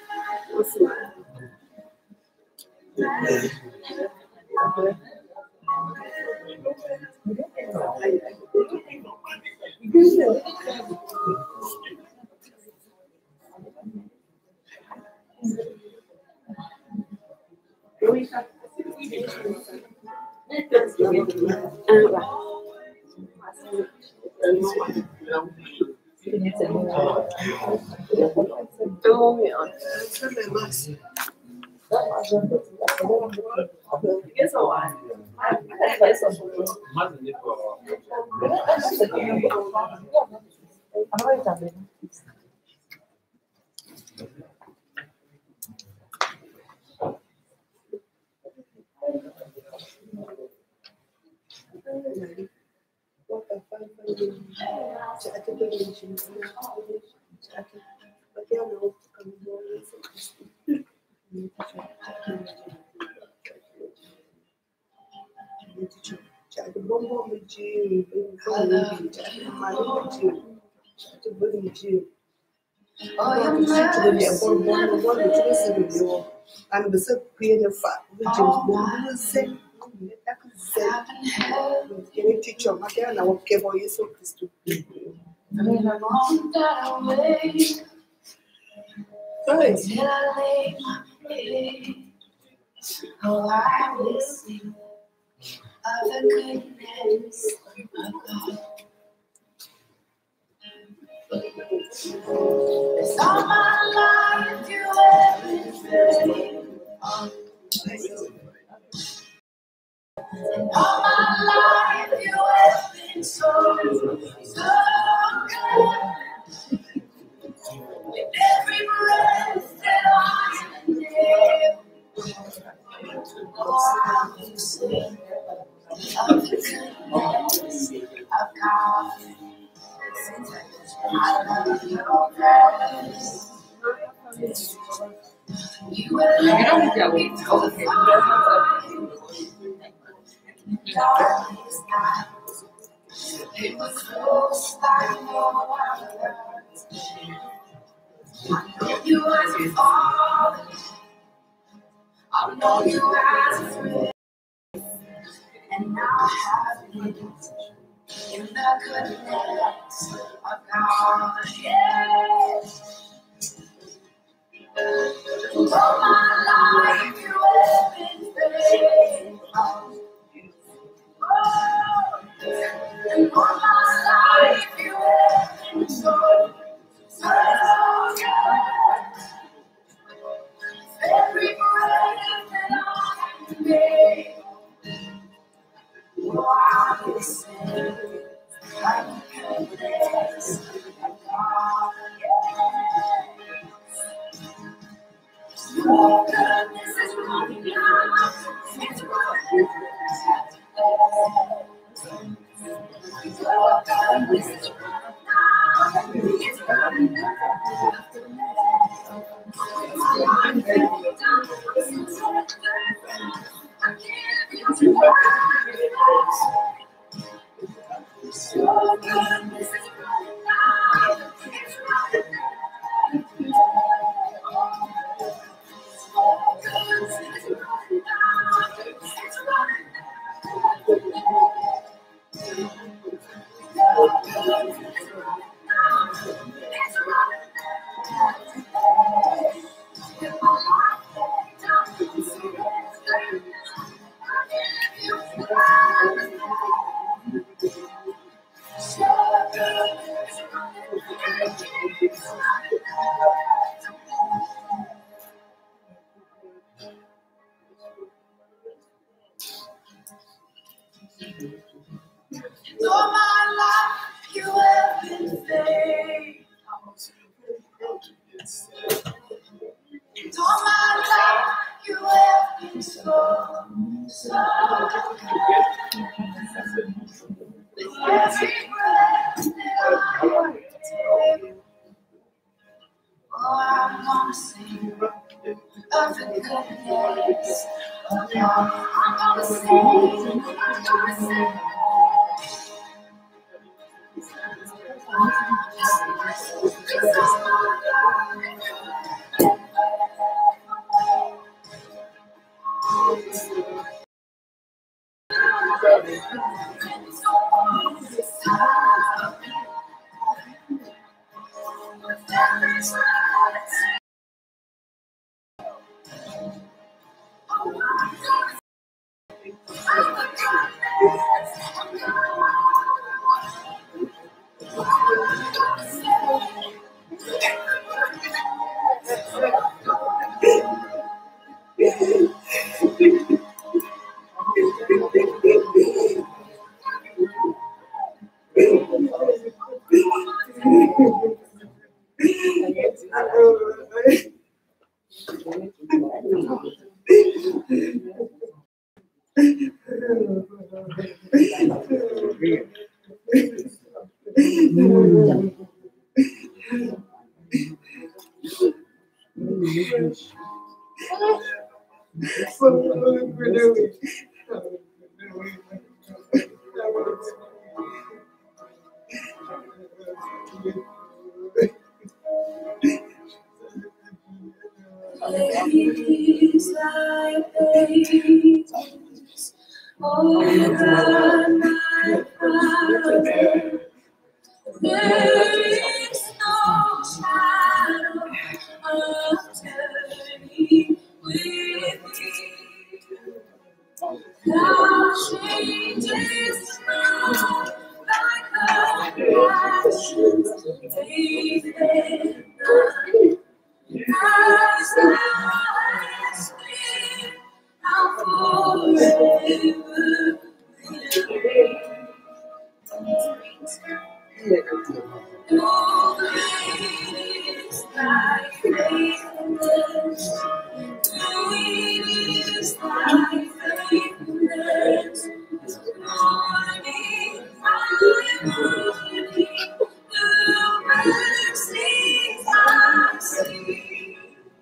And the same creating fat, which is one same. Any teacher, my dad, I will care for you so please to. Till I lay my head, oh, I will sing of the goodness of God. 'Cause all my life you have been faithful. And all my life you have been so, so good. With every breath that I live, oh, I will sing of the goodness of God. I love your presence. You will let me go far. Darkest night, it was close like no other. I know you as a father. I know you as a friend. And now I have lived in the goodness of God. Yeah. All my life you have been faithful. Oh, and all my life you have been so, so good. Every breath that I take, oh, I will sing of the goodness of God. Your goodness is running out. It's running out. I'm gonna sing of the goodness of God. I'm gonna sing, I'm gonna sing. Days like days, oh God, my Father, there is no shadow of turning with thee. Thou changest not thy compassions, fadeth not. As thou hast been, how forever will be. No great is thy faithfulness, great is thy faithfulness. Morning by morning, new mercies I see.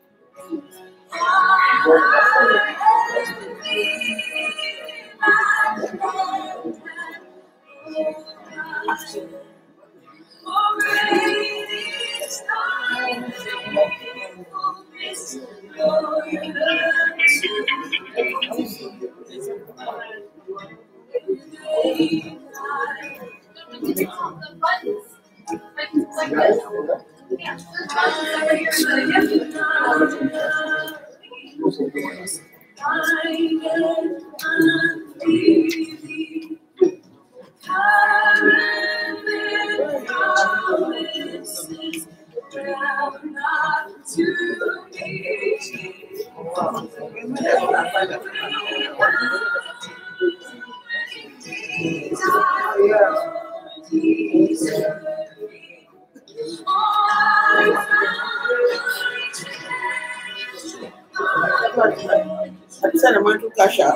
I said I went to cash out.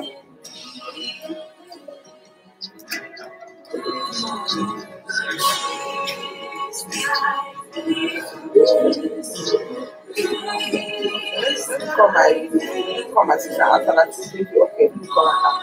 Come my, come my sister after that. Okay, come on.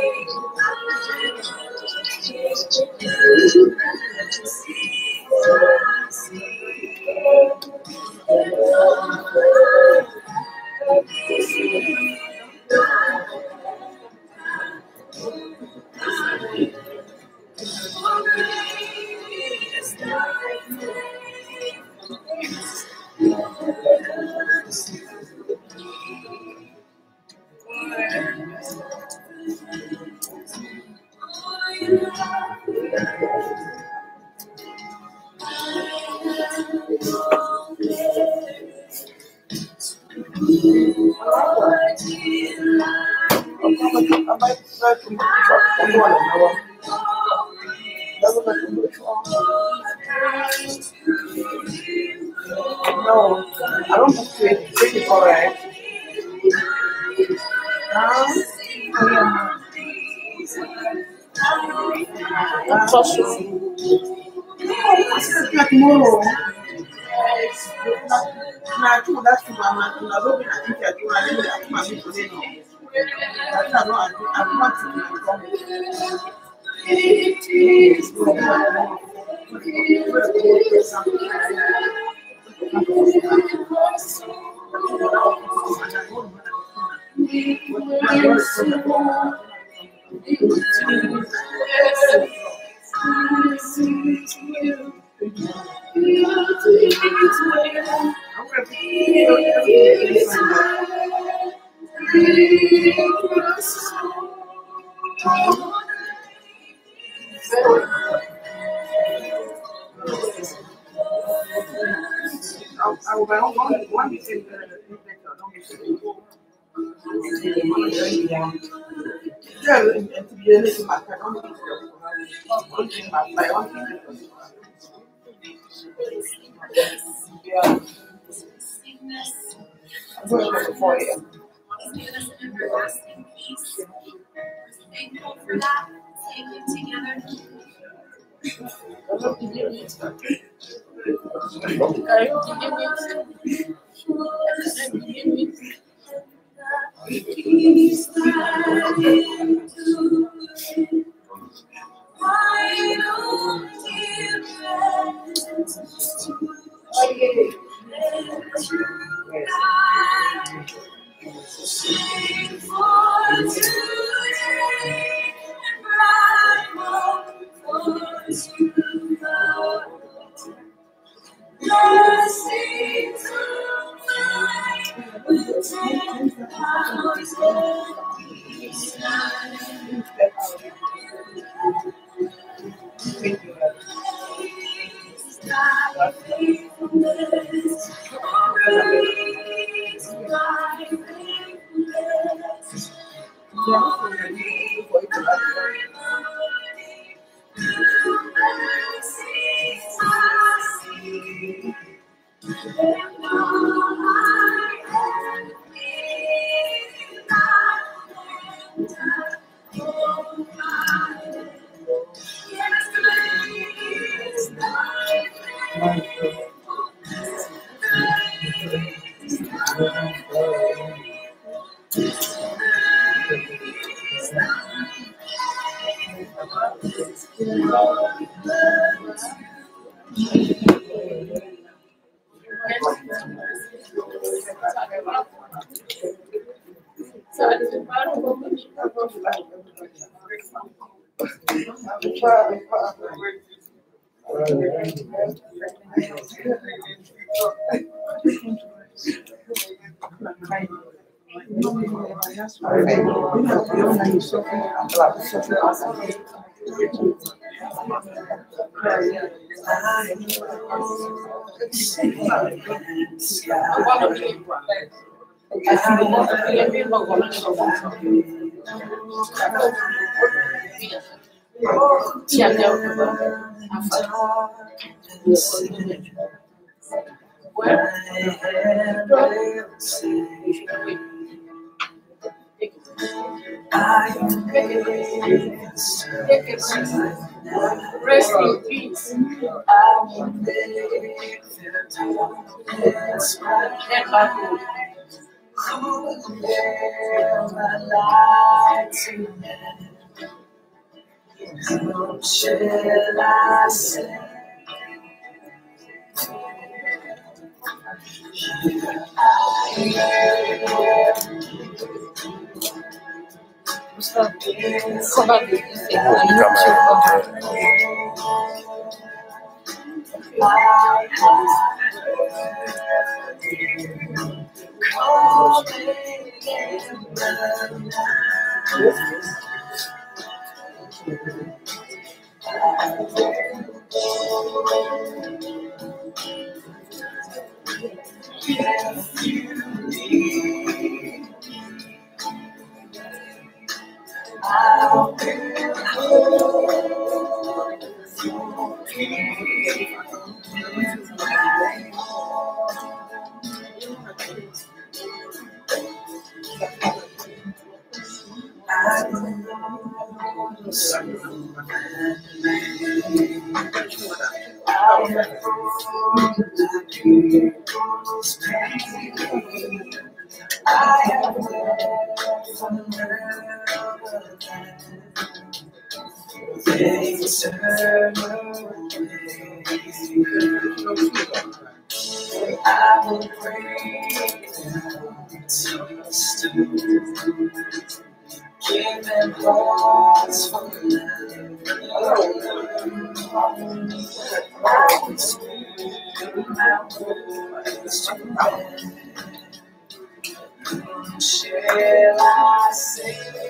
No, I don't have to take it for right. Trust you. Like more. Na tu da tu mama tu na robi na tika tu na lele atu mami tu leno. Ata no atu atu mati tu na komo. I will buy one one thing that yeah, and to be honest, my family one thing I buy one thing. Yeah. I'm going to look for you. Thankful for that. Take it together. Peace that into why don't you sing for today and bright hope for tomorrow. Blessing to find will take hours of peace and thy faithfulness, praise thy faithfulness. Morning by morning, new mercies I see, and all I have needed thy hand hath provided. Yesterday is thy faithfulness, great is thy faithfulness. Rest in peace. I will make their darkness bright. Who will never lie to me? Whom shall I say? Somebody is saying, I'll be I most pain. I have learned from love they turn away. I will break down to stone. Give them hearts for life. I will speak my words to them. Whom shall I say?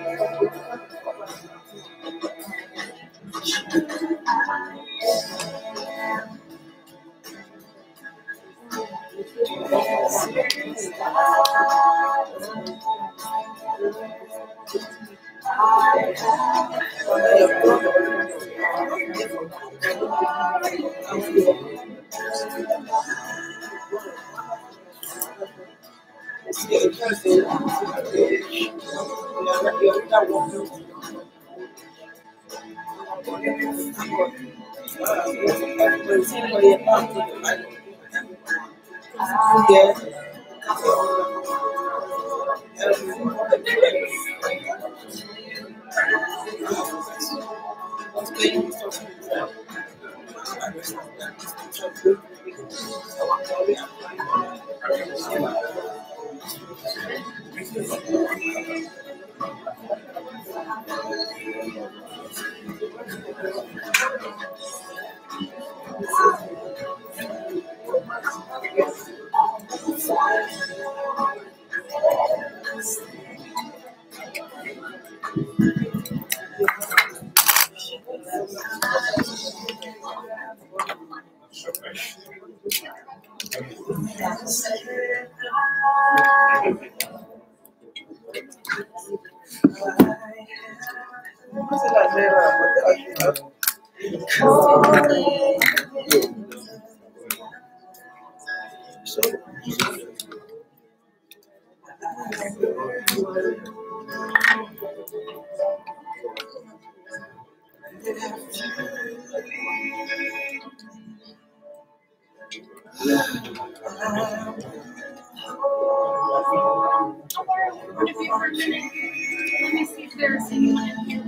Let me see if there's anyone in here.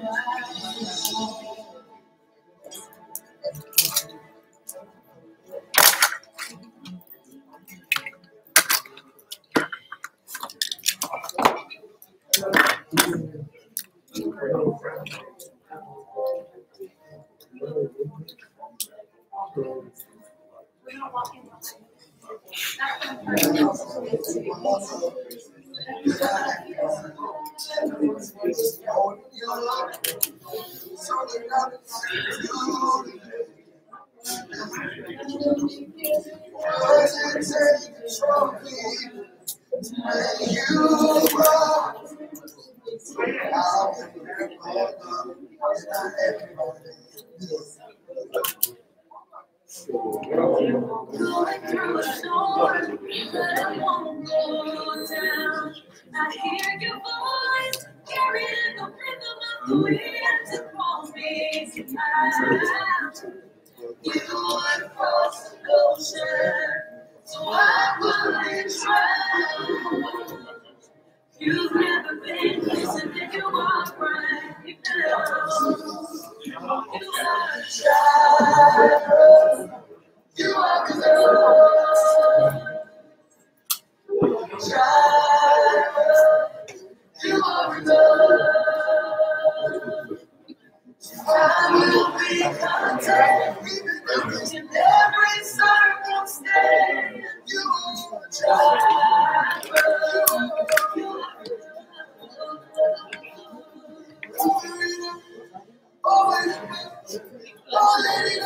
Going through a storm, but I won't go down. I hear your voice, carrying the rhythm of the wind to call me out. You would cross the ocean, so I wouldn't drown. You've never been listen if you walk right now. You are a child. You are good. Child. You are good. I will be content in every circumstance. You are a child. You are always, always,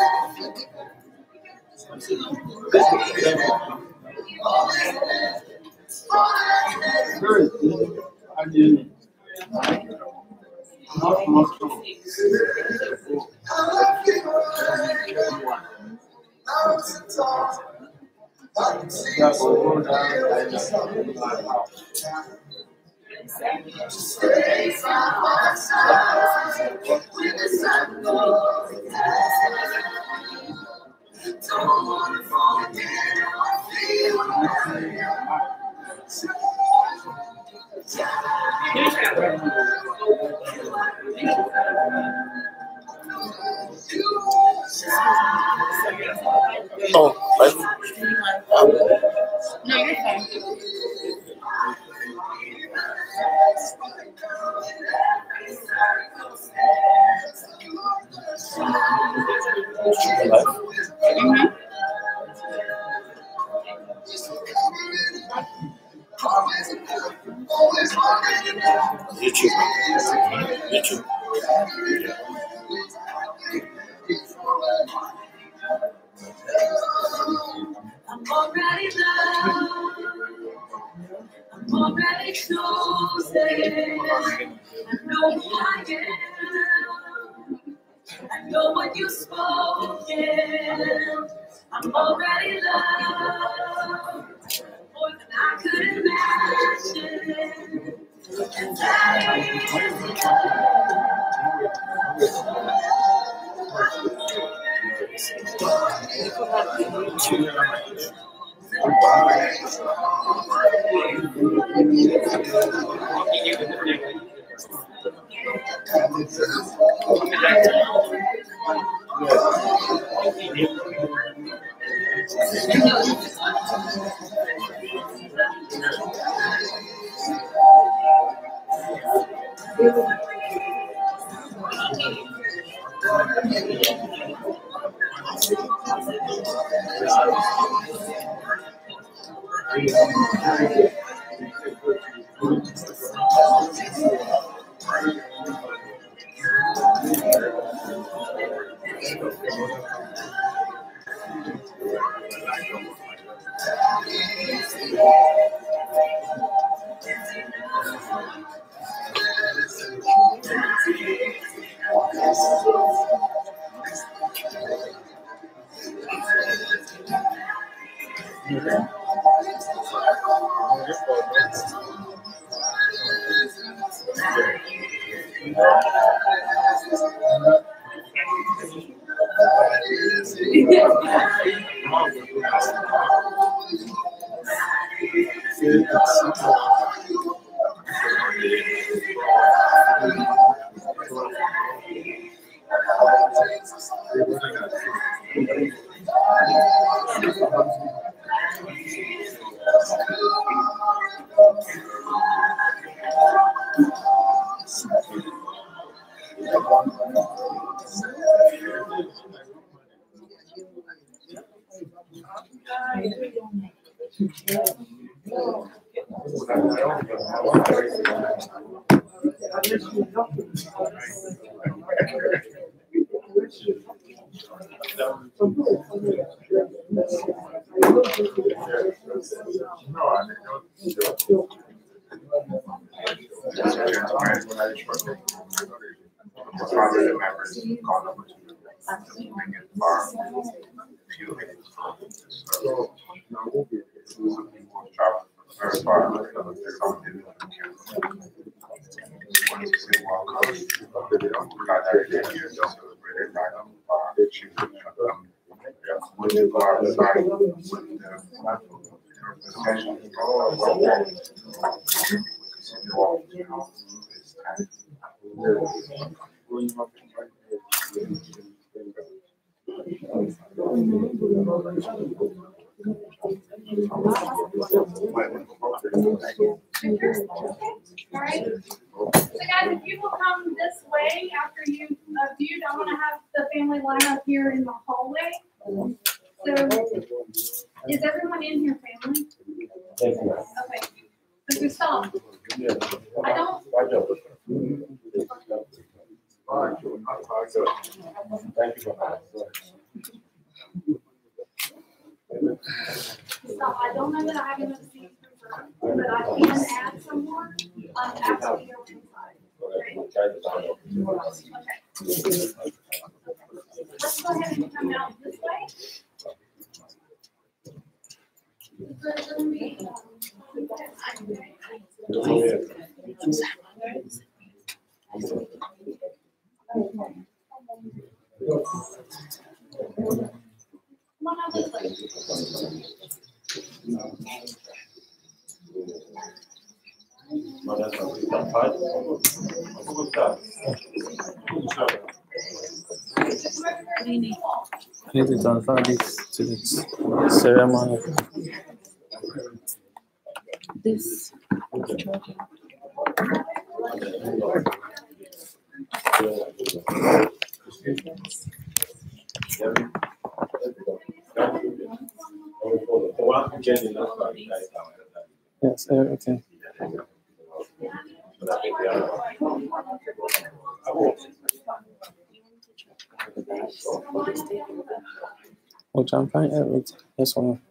stay by my side when the sun goes down. Don't wanna forget how I feel Oh, right. No, you're fine. Mm-hmm. YouTube. YouTube. I'm already loved. I'm already chosen. I know who I am. I know what you've spoken. I'm already loved. More than I could imagine. And that is All right. So guys, if you will come this way after you uh, viewed, I want to have the family line up here in the hallway. So is everyone in here family? Okay. So we stop. I don't. Thank you. Stop. I don't know that I have enough seats reserved, but I can add some more um, after we go inside. Okay. Okay. Let's go ahead and come out this way. So it's gonna be, Come on out this way. What do you need? I need to transfer this to the ceremony. This is charging. Yes, everything. Which I'm fine everything. Yes, one.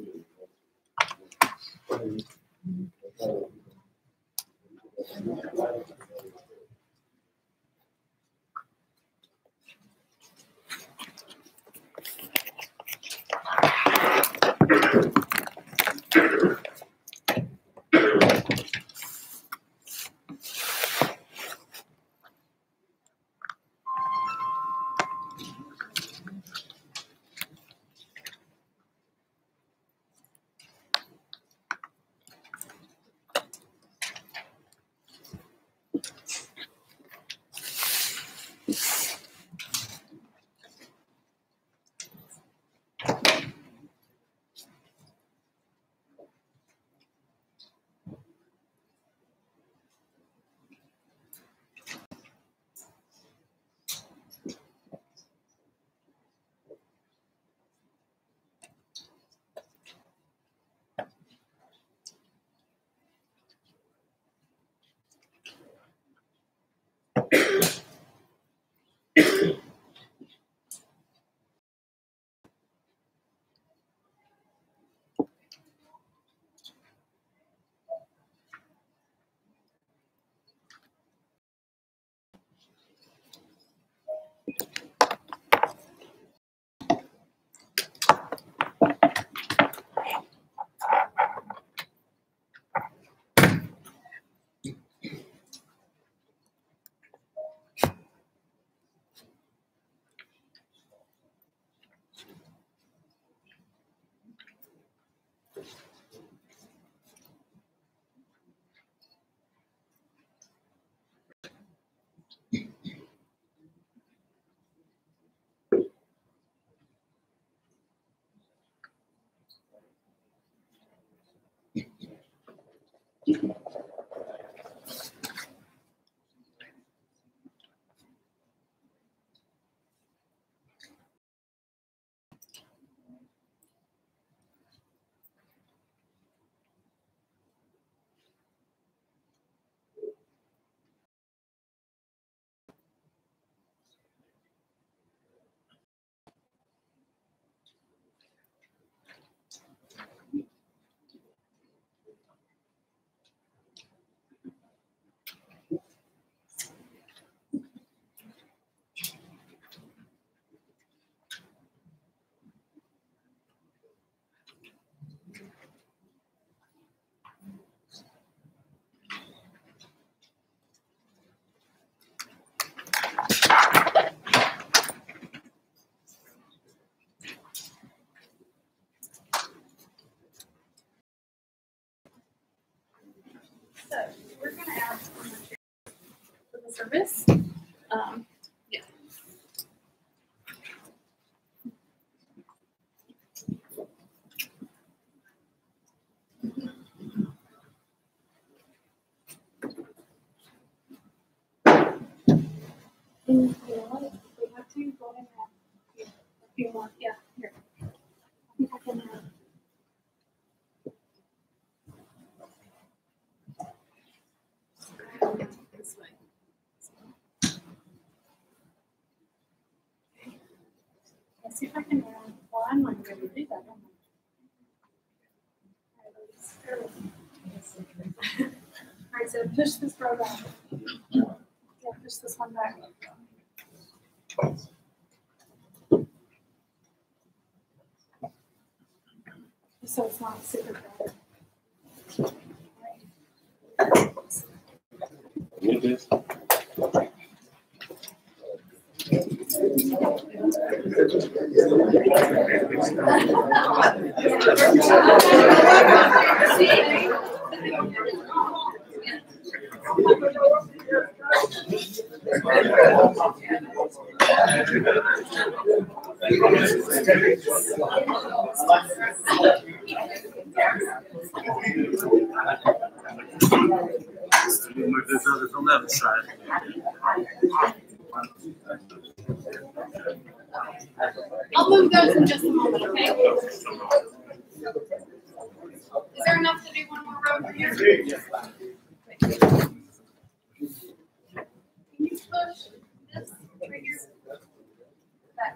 So we're gonna add some more chairs for the service. Um, yeah. And you know what? If we have to, go ahead and add here, a few more. Yeah, here. I think I can add. This way. Let's see if I can add. Well, I'm not going to do that. Am I? All right, so push this row back. Yeah, push this one back. So it's not super crowded. Need this? Move those others on the other side. I'll move those in just a moment, okay? Is there enough to do one more row for you? Can you push this right here? Back.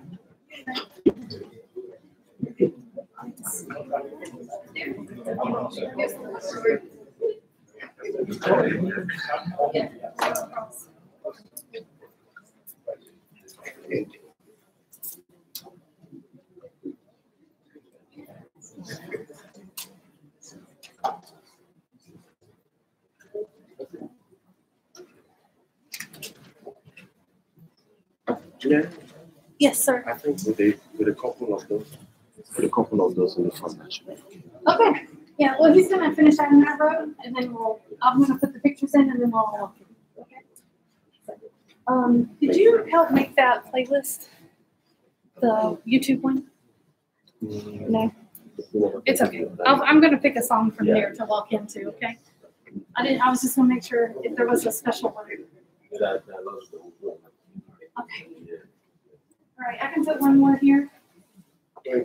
Yeah, Yes, sir. I think with a with a couple of those, with a couple of those in the front actually. Okay, yeah, well, he's gonna finish out in that row, and then we'll, I'm gonna put the pictures in, and then we'll all walk through, okay? Um, did you help make that playlist? The YouTube one? No? It's okay. I'll, I'm gonna pick a song from Yeah. there to walk into, okay? I didn't, I was just gonna make sure if there was a special word. That, that was the one. Okay. All right, I can put one more here. Yeah,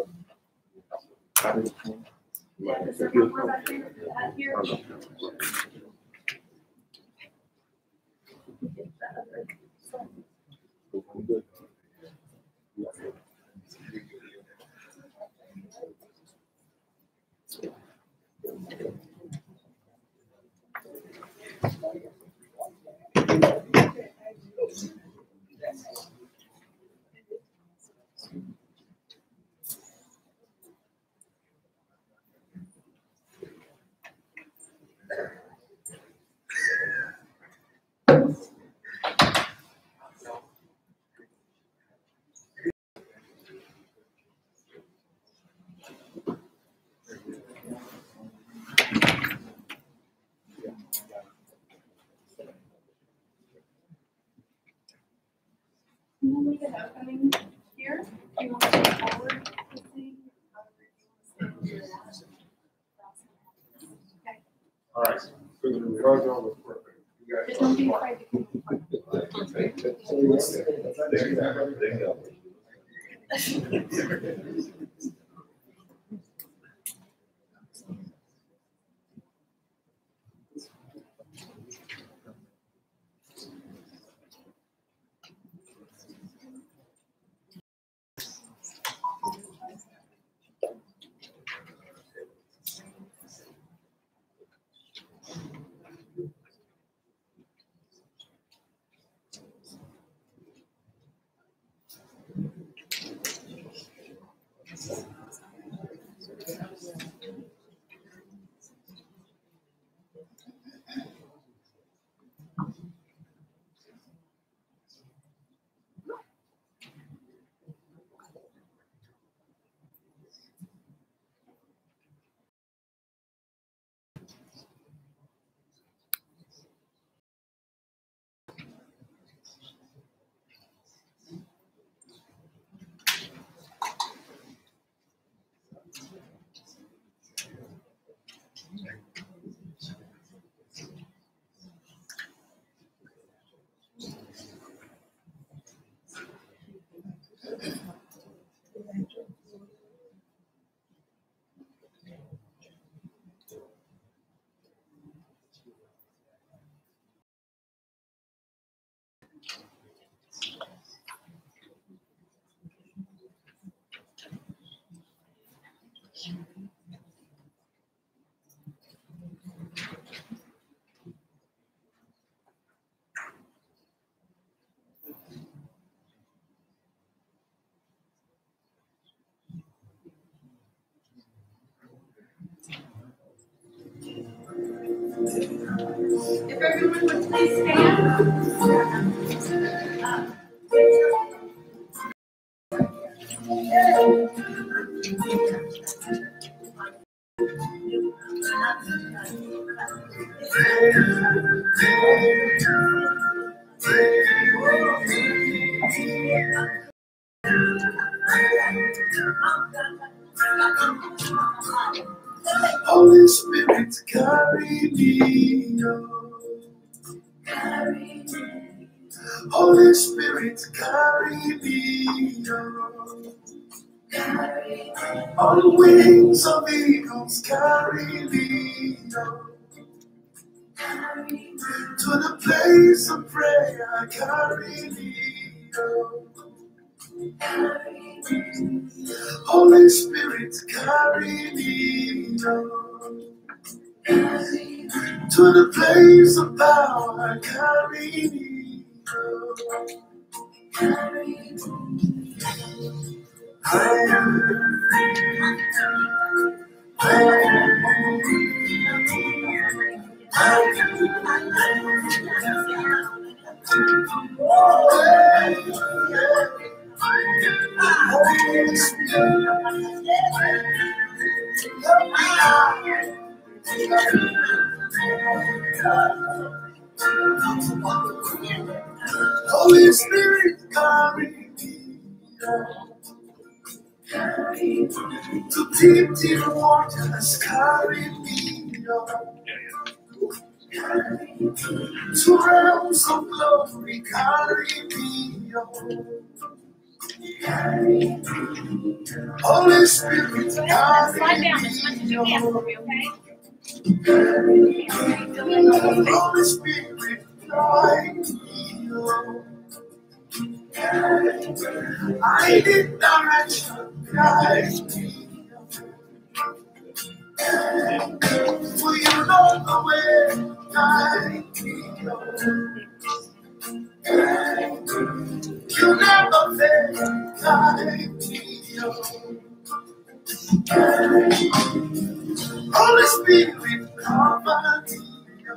is there one more back here? Back here? And then we get opening here. You want to go forward to see? Okay. All right. So the rows are almost perfect. You guys Just don't be afraid to come There you go. If everyone would please stand. Holy Spirit, carry me. Holy Spirit, carry me. On wings of eagles, carry me. To the place of prayer, carry me. Holy Spirit, carry me. To the place of power, carry me. I Holy Spirit, carry me to deep, deep waters, carry me to realms of glory, carry me Holy Spirit, carry Slide down me as much as you can for me, okay? Holy Spirit, guide me. I need direction, guide me. For you know the way, guide me. You never fail, guide me. Holy Spirit, cover me.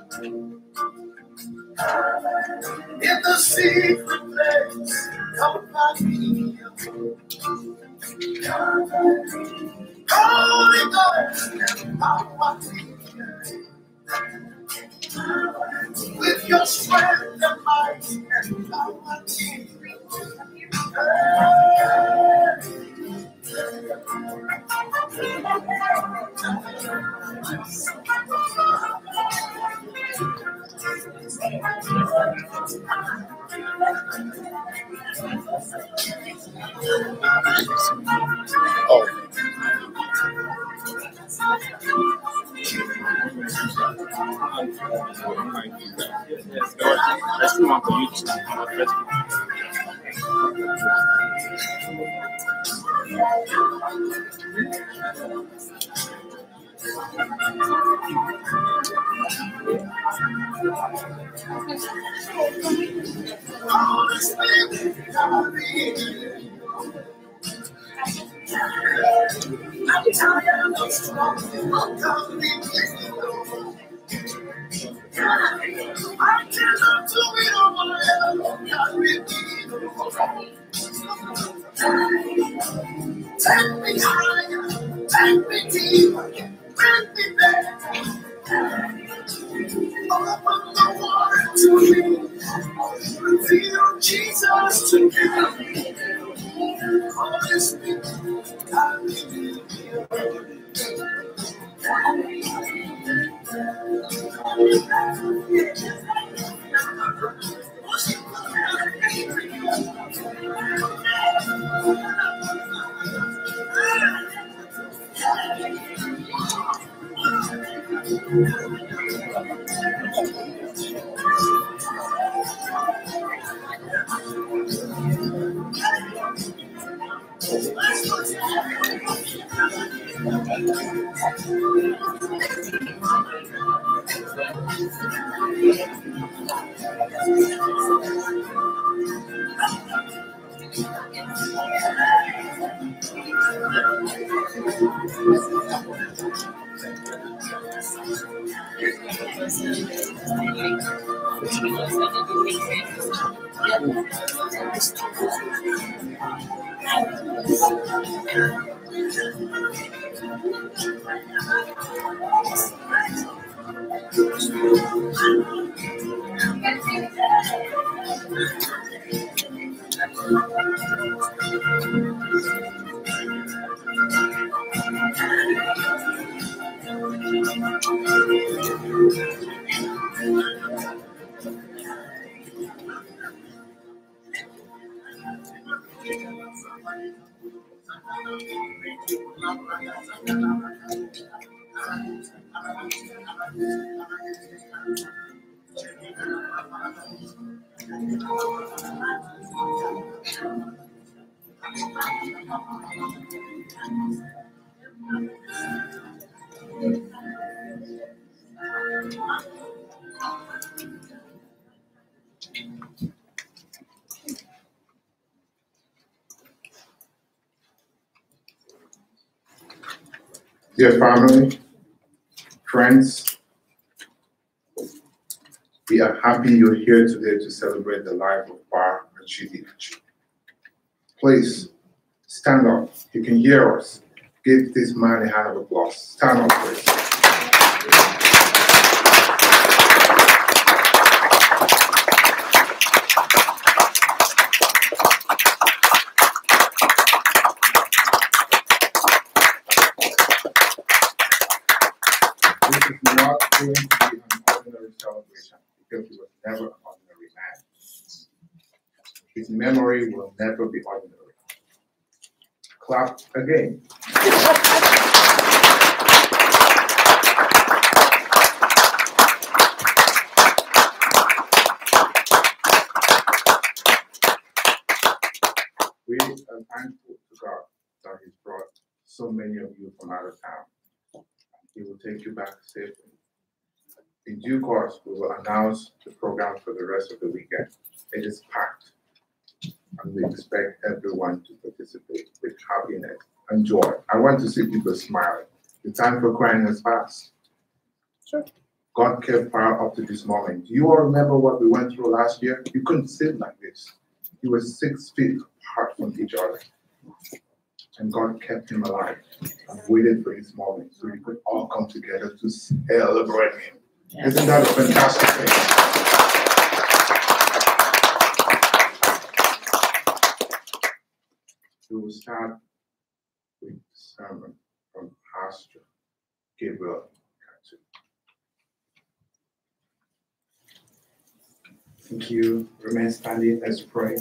In the secret place, cover me. Holy Ghost, empower me. With your strength and might, empower me. Oh. Let's move on to YouTube. Holy Spirit, cover me. I'm tired of strong, I'm coming I cannot do it all alone, God with me. Take me higher, take me deeper, bring me back. Open the water to me, reveal Jesus to me. Holy Spirit, I need you. Dear family, friends, we are happy you're here today to celebrate the life of Bar and Chidi. Please stand up. You can hear us. Give this man a hand of applause. Stand up, please. This is not going to be an ordinary celebration because he was never an ordinary man. His memory will never be ordinary. Clap again. We are thankful to God that He's brought so many of you from out of town. He will take you back safely. In due course, we will announce the program for the rest of the weekend. It is packed, and we expect everyone to participate with happiness and joy. I want to see people smiling. The time for crying has passed. Sure. God kept power up to this moment. Do you all remember what we went through last year? You couldn't sit like this. You were six feet apart from each other. And God kept him alive and waited for his moment so we could all come together to celebrate him. Yes. Isn't that a fantastic thing? We will start with the sermon from Pastor Gabriel Katu. Thank you. Remain standing. Let's pray.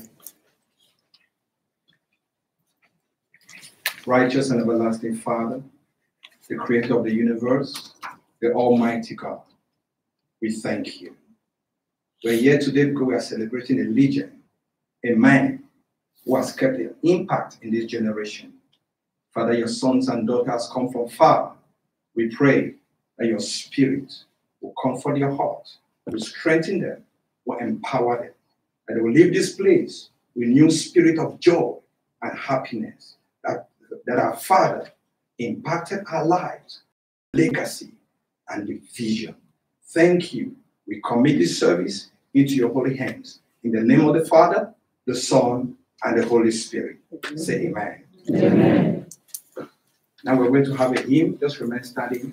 Righteous and everlasting Father, the creator of the universe, the Almighty God, we thank you. We're here today because we are celebrating a legend, a man who has kept an impact in this generation. Father, your sons and daughters come from far. We pray that your spirit will comfort their hearts, will strengthen them, will empower them, that they will leave this place with new spirit of joy and happiness, that that our Father impacted our lives, legacy, and the vision. Thank you. We commit this service into your holy hands. In the name of the Father, the Son, and the Holy Spirit. Say amen. Amen. Now we're going to have a hymn. Just remain standing.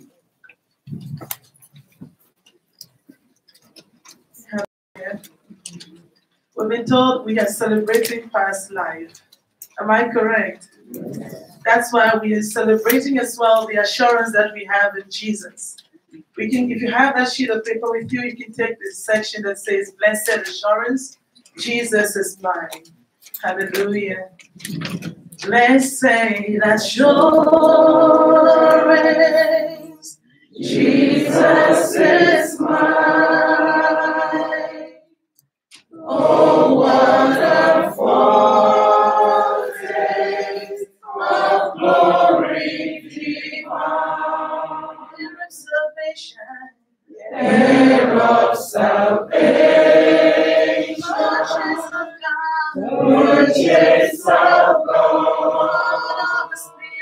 We've been told we are celebrating past life. Am I correct? That's why we are celebrating as well the assurance that we have in Jesus. We can, if you have that sheet of paper with you, you can take this section that says, "Blessed assurance, Jesus is mine." Hallelujah. Blessed assurance, Jesus is mine. Oh, what a foretaste of glory divine. Heir of salvation, heir of salvation, purchase of God, purchase of God,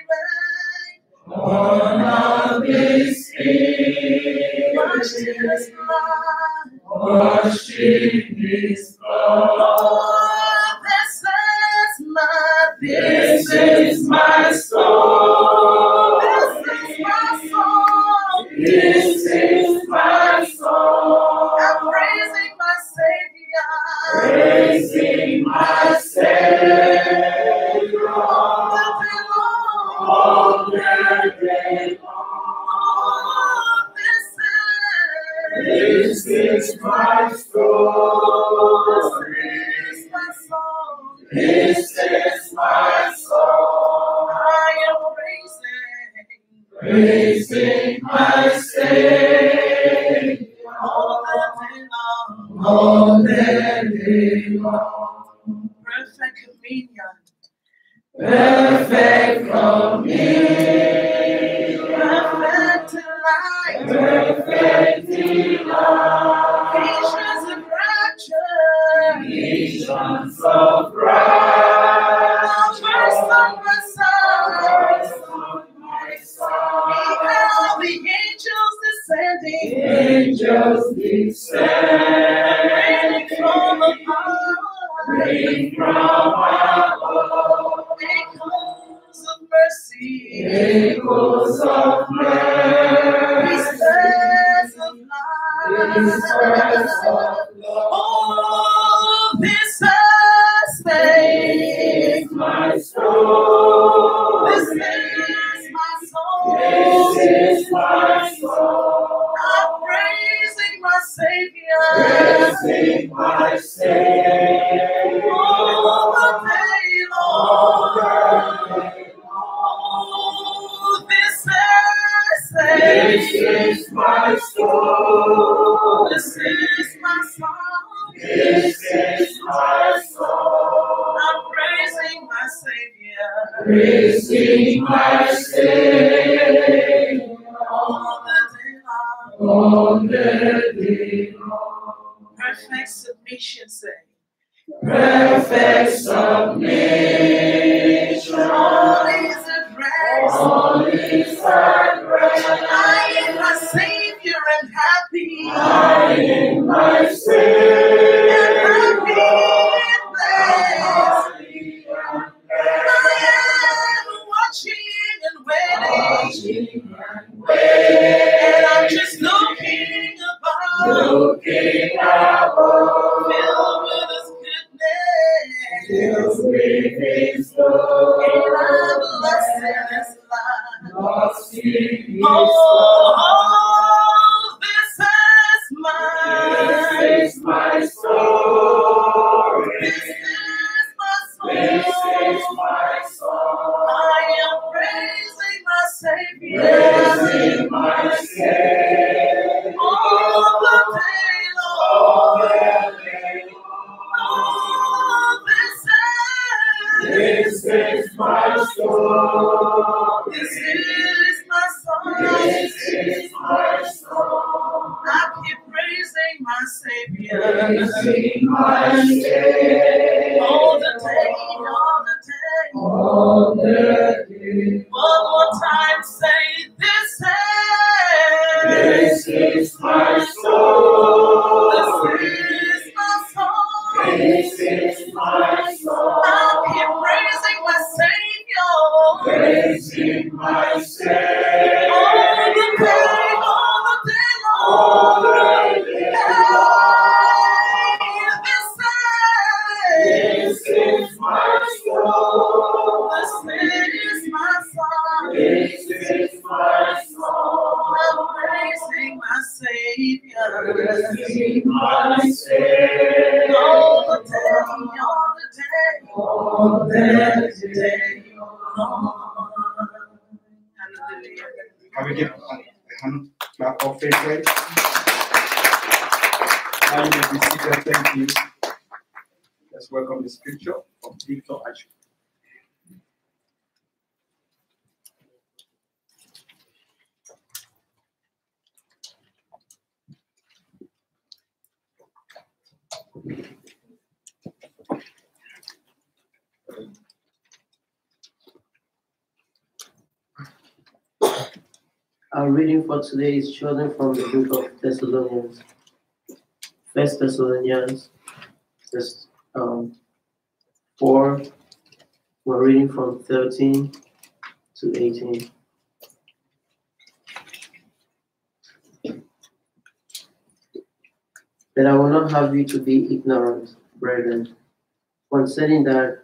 born of the Spirit, washed in His blood, washed in His blood. This is my, this is my soul. This is my soul. This is my soul. I'm praising my Savior, praising my Savior all the day long, all the day long. This is my story. This is my song. I am praising, praising my Savior all the day long, all the day long. Perfect communion, perfect communion, perfect life, perfect delight, visions of rapture, visions of rapture, first on my side, behold the angels descending, angels descending from above, raining from above, echoes of mercy, echoes of mercy, whispers of life, whispers of love. Oh, this is my soul. This is my soul. This is my soul. I'm praising my Savior. Praising my Savior. All the day long. Oh, this is, this is my soul. This is my song. This is my song. I'm praising my Savior. Praising my Savior. All the day long. All the day long. Perfect submission, say. Perfect submission. All is at rest. All is at rest. I am my Savior and happy. I am my Savior and happy and blessed. I am watching and waiting. And I'm just looking above. Looking above. Filled with His goodness. Filled with His glory. And I'm lost in His light. Lost in His oh, oh, this is my, this is my story. This is my song. This is my song. I am praising my Savior. Praising my Savior. All the day long. All the day long. Oh, this is, this is my story. This is my song. This is my song. I keep praising my Savior. Praising my Savior. All the day, all the day. All the day. One more time, say this is. This is my soul. This is my song. This is my song. I keep praising my Savior. Praising my Savior. All the day, all the day long. All the day long. This is my soul. This is my song. This is my song. I'm praising my Savior. Praising my Savior. All the day, all the day, all the day long. Hallelujah. Can we give a hand clap of faith, please? Now you may be seated. Thank you. Let's welcome the scripture of Victor Achu. Our reading for today is chosen from the book of Thessalonians. First Thessalonians, verse um, four. We're reading from thirteen to eighteen. That I will not have you to be ignorant, brethren, concerning that.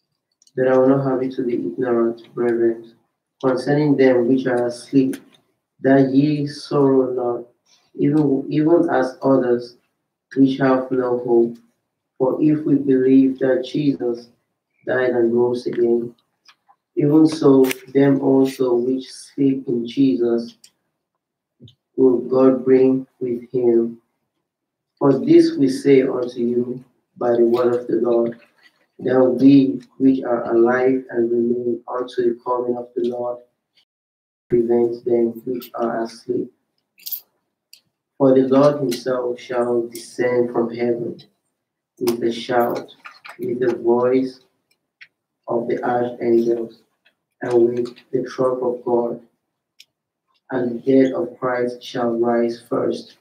That I will not have you to be ignorant, brethren, concerning them which are asleep, that ye sorrow not, even, even as others which have no hope. For if we believe that Jesus died and rose again, even so them also which sleep in Jesus will God bring with him. For this we say unto you by the word of the Lord, that we which are alive and remain unto the coming of the Lord prevent them which are asleep. For the Lord himself shall descend from heaven with a shout, with the voice of the archangels, and with the trump of God, and the dead of Christ shall rise first.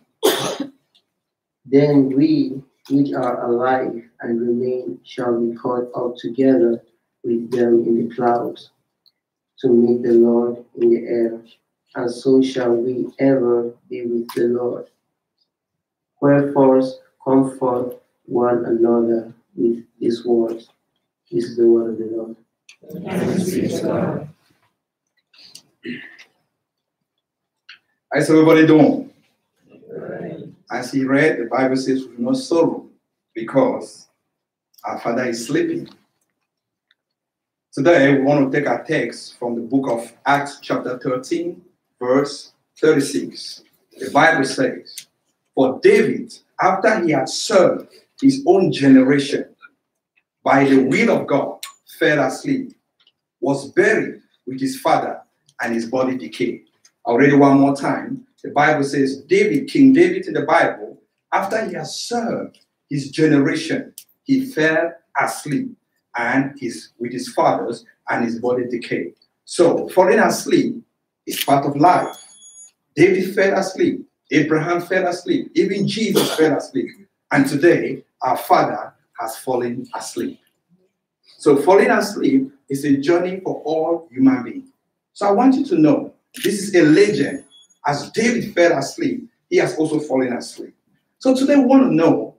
Then we which are alive and remain shall be caught up together with them in the clouds to meet the Lord in the air, and so shall we ever be with the Lord. Wherefore comfort one another with these words. This is the word of the Lord. Thanks be to God. How's everybody doing? As he read, the Bible says, with no sorrow, because our Father is sleeping. Today, we want to take our text from the book of Acts, chapter thirteen, verse thirty-six. The Bible says, for David, after he had served his own generation, by the will of God, fell asleep, was buried with his father, and his body decayed. I'll read it one more time. The Bible says, David, King David in the Bible, after he has served his generation, he fell asleep, and his with his fathers, and his body decayed. So, falling asleep is part of life. David fell asleep. Abraham fell asleep. Even Jesus fell asleep. And today, our Father has fallen asleep. So, falling asleep is a journey for all human beings. So, I want you to know, this is a legend. As David fell asleep, he has also fallen asleep. So, today, we want to know,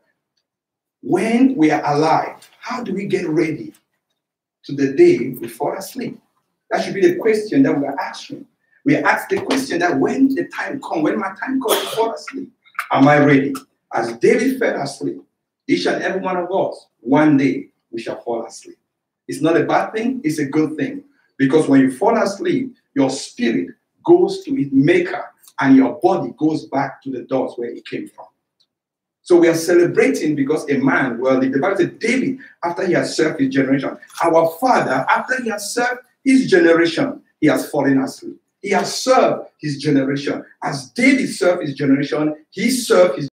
when we are alive, how do we get ready to the day we fall asleep? That should be the question that we are asking. We ask the question that when the time comes, when my time comes to fall asleep, am I ready? As David fell asleep, each and every one of us, one day we shall fall asleep. It's not a bad thing, it's a good thing. Because when you fall asleep, your spirit goes to its maker and your body goes back to the dust where it came from. So we are celebrating because a man, well, the Bible says David, after he has served his generation, our father, after he has served his generation, he has fallen asleep. He has served his generation. As David served his generation, he served his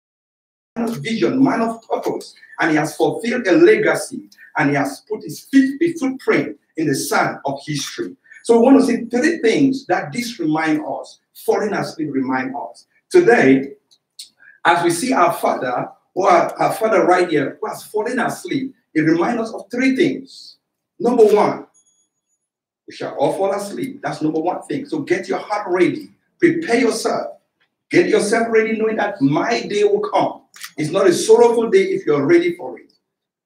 man of vision, man of purpose, and he has fulfilled a legacy, and he has put his feet, his footprint in the sand of history. So we want to see three things that this remind us, falling asleep remind us. Today, as we see our father, or our, our father right here, who has fallen asleep, it reminds us of three things. Number one, we shall all fall asleep. That's number one thing. So get your heart ready. Prepare yourself. Get yourself ready knowing that my day will come. It's not a sorrowful day if you're ready for it.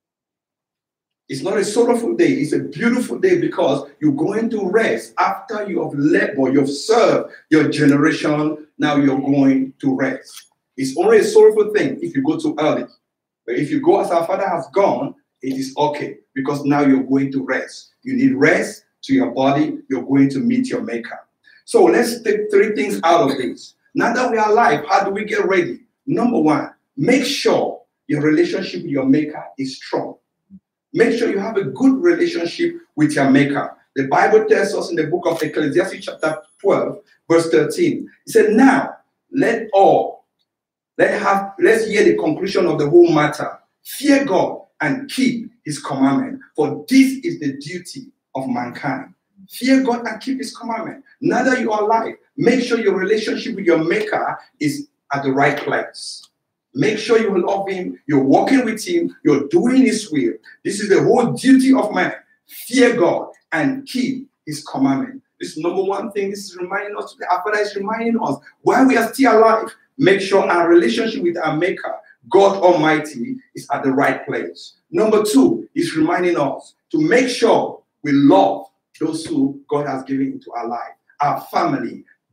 It's not a sorrowful day. It's a beautiful day because you're going to rest after you have labored, you've served your generation. Now you're going to rest. It's only a sorrowful thing if you go too early. But if you go as our father has gone, it is okay because now you're going to rest. You need rest to your body. You're going to meet your maker. So let's take three things out of this. Now that we are alive, how do we get ready? Number one, make sure your relationship with your maker is strong. Make sure you have a good relationship with your maker. The Bible tells us in the book of Ecclesiastes chapter twelve, verse thirteen. It said, now let all, let have, let's hear the conclusion of the whole matter. Fear God and keep his commandment, for this is the duty of mankind. Fear God and keep his commandment. Now that you are alive, make sure your relationship with your maker is at the right place. Make sure you love him, you're walking with him, you're doing his will. This is the whole duty of man. Fear God and keep his commandment. This is number one thing. This is reminding us today. Our Father is reminding us while we are still alive, make sure our relationship with our maker, God Almighty, is at the right place. Number two is reminding us to make sure we love those who God has given into our life, our family.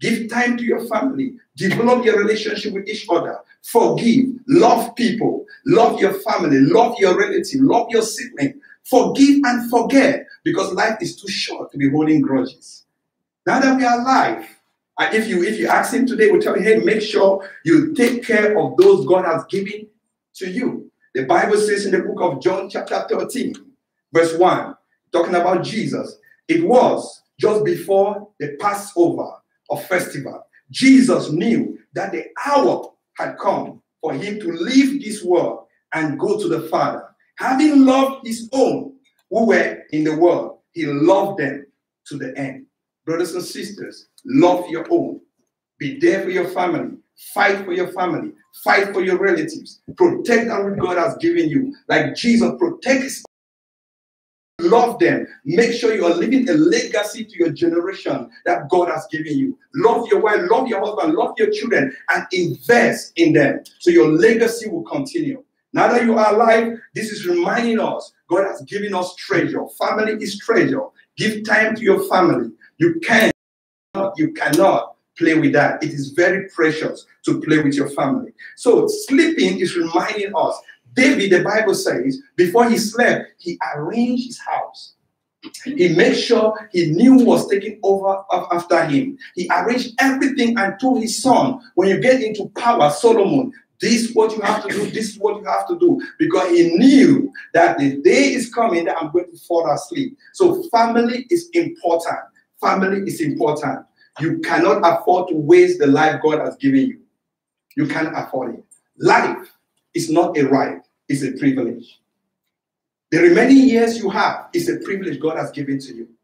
Give time to your family. Develop your relationship with each other. Forgive. Love people. Love your family. Love your relative. Love your sibling. Forgive and forget, because life is too short to be holding grudges. Now that we are alive, and if you if you ask him today, we'll tell you, hey, make sure you take care of those God has given to you. The Bible says in the book of John chapter thirteen, verse one, talking about Jesus, it was just before the Passover or festival. Jesus knew that the hour had come for him to leave this world and go to the Father. Having loved his own who were in the world, he loved them to the end. Brothers and sisters, love your own. Be there for your family. Fight for your family. Fight for your relatives. Protect that which God has given you. Like Jesus protects. Love them. Make sure you are leaving a legacy to your generation that God has given you. Love your wife, love your husband, love your children, and invest in them so your legacy will continue. Now that you are alive, this is reminding us God has given us treasure. Family is treasure. Give time to your family. You can, you cannot play with that. It is very precious to play with your family. So sleeping is reminding us. David, the Bible says, before he slept, he arranged his house. He made sure he knew who was taking over after him. He arranged everything and told his son, when you get into power, Solomon, this is what you have to do, this is what you have to do. Because he knew that the day is coming that I'm going to fall asleep. So family is important. Family is important. You cannot afford to waste the life God has given you. You can't afford it. Life is not a right, it's a privilege. The remaining years you have is a privilege God has given to you.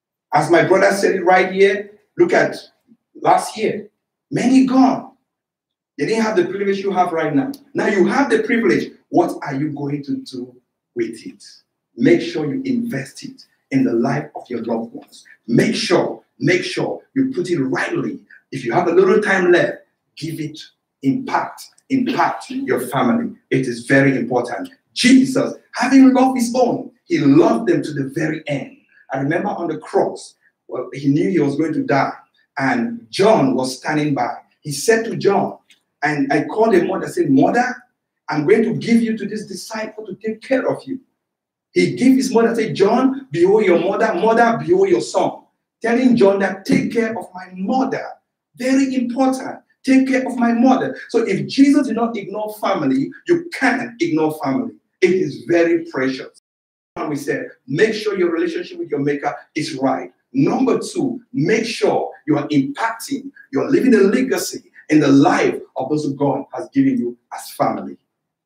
As my brother said it right here, look at last year. Many gone. They didn't have the privilege you have right now. Now you have the privilege. What are you going to do with it? Make sure you invest it in the life of your loved ones. Make sure, make sure you put it rightly. If you have a little time left, give it impact. Impact your family. It is very important. Jesus, having loved his own, he loved them to the very end. I remember on the cross, well, he knew he was going to die, and John was standing by. He said to John, and I called a mother, said, Mother, I'm going to give you to this disciple to take care of you. He gave his mother, said, John, behold your mother, mother, behold your son. Telling John that take care of my mother. Very important. Take care of my mother. So if Jesus did not ignore family, you can't ignore family. It is very precious. And we said, make sure your relationship with your maker is right. Number two, make sure you are impacting, you are living a legacy in the life of those who God has given you as family.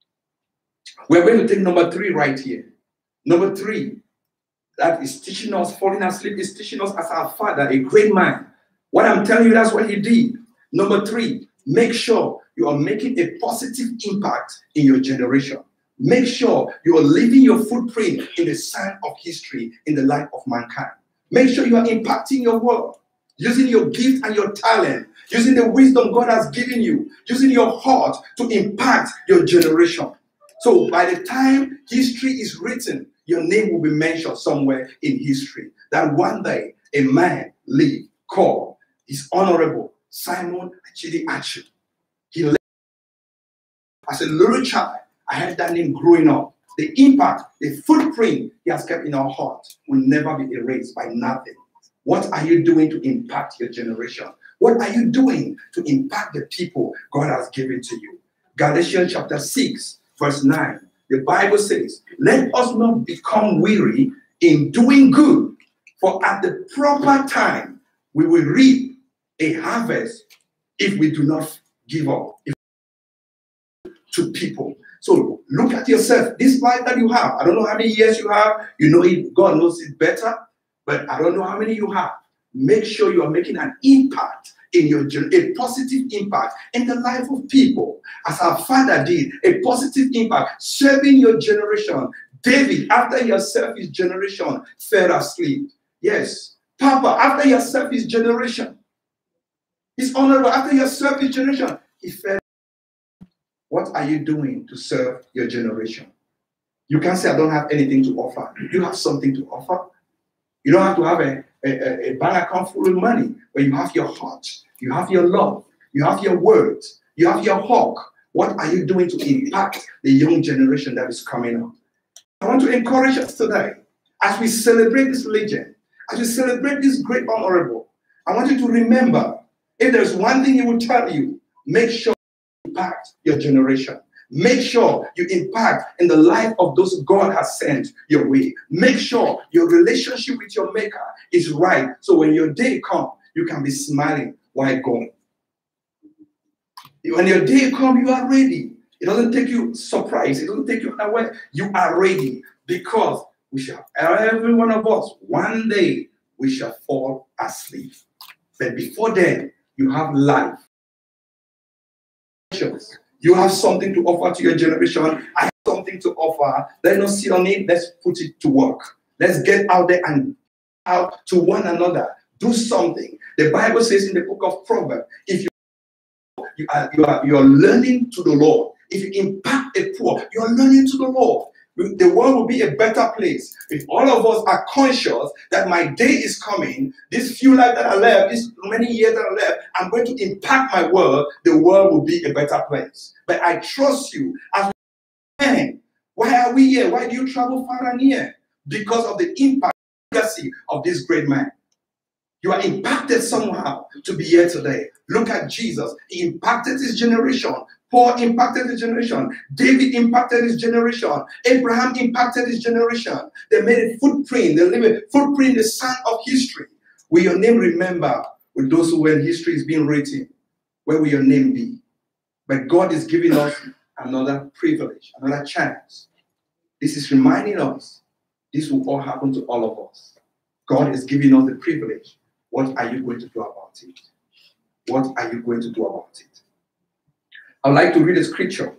We're going to take number three right here. Number three, that is teaching us, falling asleep, is teaching us as our father, a great man. What I'm telling you, that's what he did. Number three, make sure you are making a positive impact in your generation. Make sure you are leaving your footprint in the sand of history in the life of mankind. Make sure you are impacting your world, using your gift and your talent, using the wisdom God has given you, using your heart to impact your generation. So by the time history is written, your name will be mentioned somewhere in history. That one day a man lived called his honorable Simon Achidi Achu. He left as a little child. I had that name growing up. The impact, the footprint he has kept in our heart will never be erased by nothing. What are you doing to impact your generation? What are you doing to impact the people God has given to you? Galatians chapter six, verse nine. The Bible says, let us not become weary in doing good, for at the proper time we will reap a harvest if we do not give up if to people. So look at yourself. This life that you have, I don't know how many years you have. You know it, God knows it better, but I don't know how many you have. Make sure you are making an impact in your a positive impact in the life of people, as our father did, a positive impact, serving your generation. David, after he had served his generation, fell asleep. Yes, Papa, after he had served his generation, his honorable, after he had served his generation, he fell. What are you doing to serve your generation? You can't say, I don't have anything to offer. You have something to offer. You don't have to have a, a, a bank account full of money, but you have your heart you have your love, you have your words, you have your hawk. What are you doing to impact the young generation that is coming up? I want to encourage us today, as we celebrate this legend, as we celebrate this great honorable, I want you to remember, if there's one thing he will tell you, make sure you impact your generation. Make sure you impact in the life of those God has sent your way. Make sure your relationship with your maker is right, so when your day comes, you can be smiling while going. When your day comes, you are ready. It doesn't take you surprise. It doesn't take you unaware. You are ready, because we shall, every one of us, one day we shall fall asleep. But before then, you have life. You have something to offer to your generation. I have something to offer. Let's not sit on it. Let's put it to work. Let's get out there and out to one another. Do something. The Bible says in the book of Proverbs, if you You are, you, are, you are learning to the Lord. If you impact a poor, you are learning to the Lord. The world will be a better place if all of us are conscious that my day is coming. This few lives that I left, these many years that I left, I'm going to impact my world. The world will be a better place. But I trust you. As we, why are we here? Why do you travel far and near? Because of the impact legacy of this great man. You are impacted somehow to be here today. Look at Jesus. He impacted his generation. Paul impacted his generation. David impacted his generation. Abraham impacted his generation. They made a footprint. They leave a footprint in the sand of history. Will your name remember with those who when history is being written? Where will your name be? But God is giving us another privilege, another chance. This is reminding us this will all happen to all of us. God is giving us the privilege. What are you going to do about it? What are you going to do about it? I'd like to read a scripture.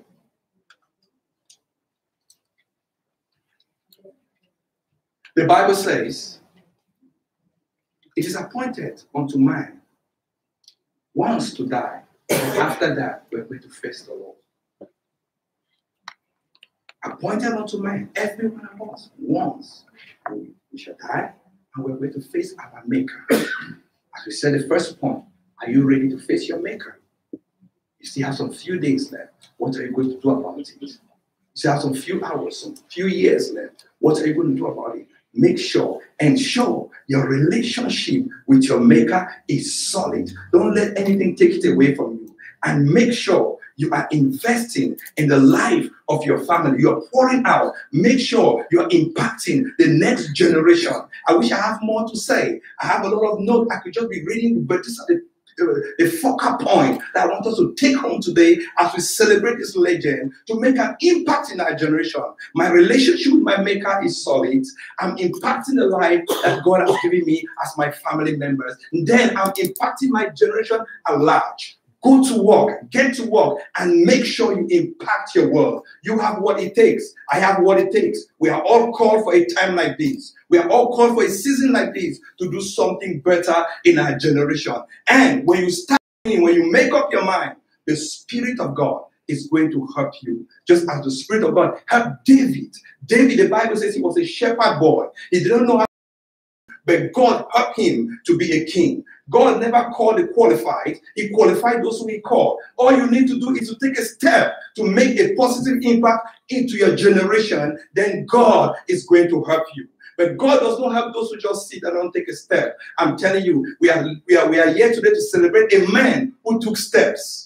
The Bible says, it is appointed unto man once to die. After that, we're going to face the Lord. Appointed unto man, every one of us, once we shall die, and we're going to face our Maker. As we said, the first point, are you ready to face your Maker? You still have some few days left. What are you going to do about it? You still have some few hours, some few years left. What are you going to do about it? Make sure, ensure your relationship with your Maker is solid. Don't let anything take it away from you. And make sure you are investing in the life of your family. You are pouring out. Make sure you are impacting the next generation. I wish I have more to say. I have a lot of notes. I could just be reading, but this is the, the, the focal point that I want us to take home today as we celebrate this legend to make an impact in our generation. My relationship with my Maker is solid. I'm impacting the life that God has given me as my family members. And then I'm impacting my generation at large. Go to work, get to work, and make sure you impact your world. You have what it takes. I have what it takes. We are all called for a time like this. We are all called for a season like this to do something better in our generation. And when you start, when you make up your mind, the Spirit of God is going to help you. Just as the Spirit of God helped David. David, the Bible says he was a shepherd boy. He didn't know how, but God helped him to be a king. God never called the qualified. He qualified those who he called. All you need to do is to take a step to make a positive impact into your generation. Then God is going to help you. But God does not help those who just sit and don't take a step. I'm telling you, we are, we are, we are here today to celebrate a man who took steps.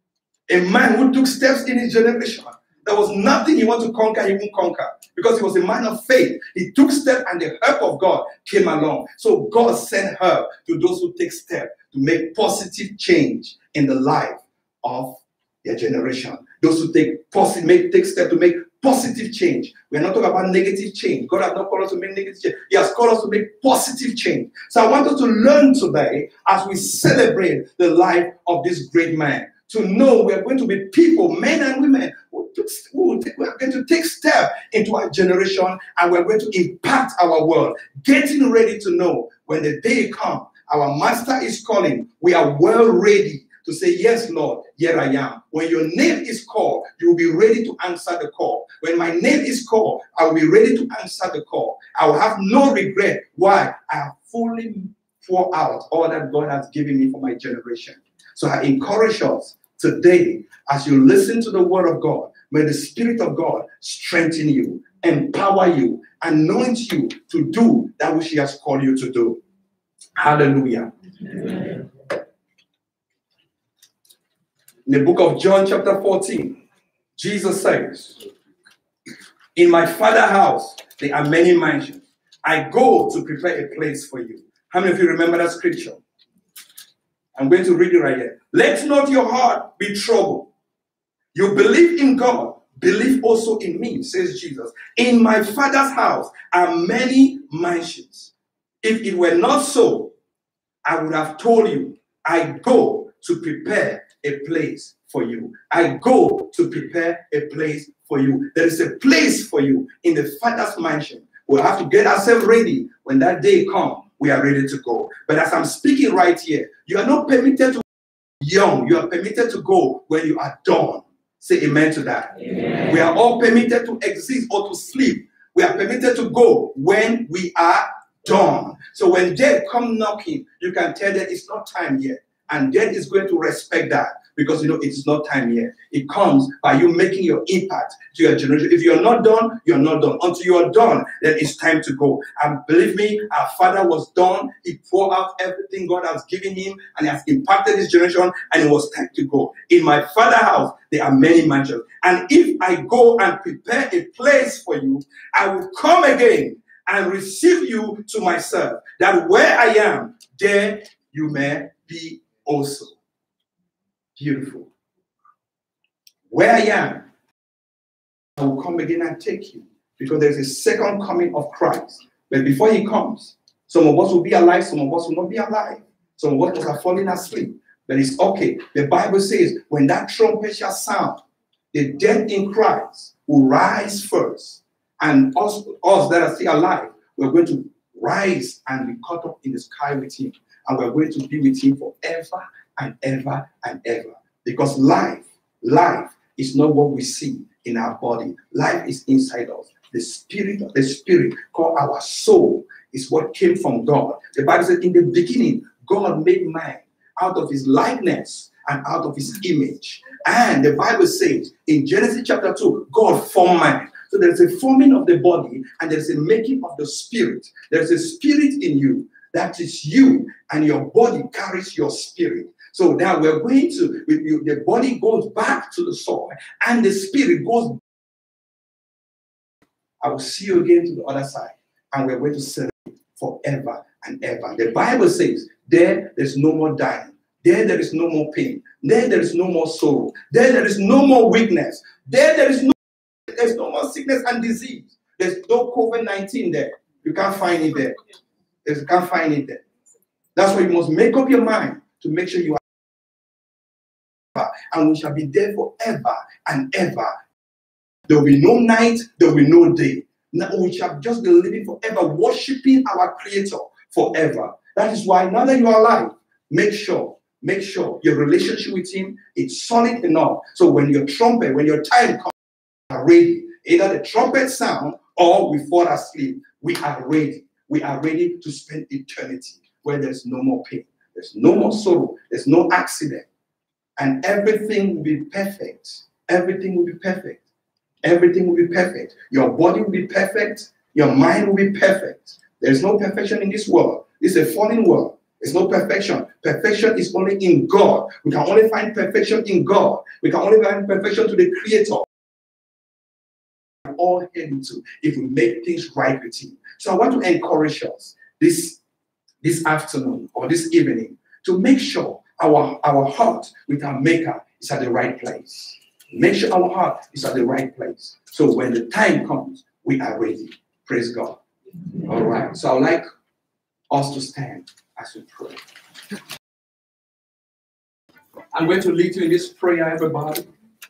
A man who took steps in his generation. There was nothing he wanted to conquer, he wouldn't conquer. Because he was a man of faith. He took steps and the help of God came along. So God sent help to those who take steps to make positive change in the life of their generation. Those who take positive, make, take steps to make positive change. We are not talking about negative change. God has not called us to make negative change. He has called us to make positive change. So I want us to learn today as we celebrate the life of this great man. To know we are going to be people, men and women, who, took, who we are going to take steps into our generation and we're going to impact our world. Getting ready to know when the day comes, our Master is calling, we are well ready to say, yes, Lord, here I am. When your name is called, you will be ready to answer the call. When my name is called, I will be ready to answer the call. I will have no regret. Why? I have fully pour out all that God has given me for my generation. So I encourage us today, as you listen to the word of God, may the Spirit of God strengthen you, empower you, anoint you to do that which He has called you to do. Hallelujah. Amen. In the book of John chapter fourteen, Jesus says, in my Father's house, there are many mansions. I go to prepare a place for you. How many of you remember that scripture? I'm going to read it right here. Let not your heart be troubled. You believe in God, believe also in me, says Jesus. In my Father's house are many mansions. If it were not so, I would have told you, I go to prepare a place for you. I go to prepare a place for you. There is a place for you in the Father's mansion. We'll have to get ourselves ready. When that day comes, we are ready to go. But as I'm speaking right here, you are not permitted to be young. You are permitted to go when you are done. Say amen to that. Amen. We are all permitted to exist or to sleep. We are permitted to go when we are done. So when death comes knocking, you can tell that it's not time yet. And death is going to respect that because, you know, it's not time yet. It comes by you making your impact to your generation. If you're not done, you're not done. Until you're done, then it's time to go. And believe me, our Father was done. He poured out everything God has given him and he has impacted his generation, and it was time to go. In my Father's house, there are many mansions. And if I go and prepare a place for you, I will come again and receive you to myself, that where I am, there you may be also. Beautiful. Where I am, I will come again and take you, because there's a second coming of Christ. But before he comes, some of us will be alive, some of us will not be alive. Some of us are falling asleep. But it's okay. The Bible says, when that trumpet shall sound, the dead in Christ will rise first. And us, us that are still alive, we're going to rise and be caught up in the sky with him. And we're going to be with him forever and ever and ever. Because life, life is not what we see in our body. Life is inside us. The spirit of the spirit, called our soul, is what came from God. The Bible says, in the beginning, God made man out of his likeness and out of his image. And the Bible says in Genesis chapter two, God formed man. So there's a forming of the body and there's a making of the spirit. There's a spirit in you. That is you, and your body carries your spirit. So now we're going to, you, the body goes back to the soil and the spirit goes. I will see you again to the other side, and we're going to celebrate forever and ever. The Bible says, there there's no more dying. There there is no more pain. There there is no more sorrow. There there is no more weakness. There there is no, there's no more sickness and disease. There's no COVID nineteen there. You can't find it there. You can't find it there. That's why you must make up your mind to make sure you are, and we shall be there forever and ever. There will be no night, there will be no day. Now we shall just be living forever, worshiping our Creator forever. That is why now that you are alive, make sure, make sure your relationship with him is solid enough. So when your trumpet, when your time comes, we are ready. Either the trumpet sound or we fall asleep. We are ready. We are ready to spend eternity where there's no more pain, there's no more sorrow, there's no accident, and everything will be perfect. Everything will be perfect. Everything will be perfect. Your body will be perfect. Your mind will be perfect. There's no perfection in this world. It's a fallen world. There's no perfection. Perfection is only in God. We can only find perfection in God. We can only find perfection to the Creator. All heading to if we make things right with him. So I want to encourage us this, this afternoon or this evening to make sure our, our heart with our Maker is at the right place. Make sure our heart is at the right place. So when the time comes, we are ready. Praise God. All right. So I'd like us to stand as we pray. I'm going to lead you in this prayer, everybody.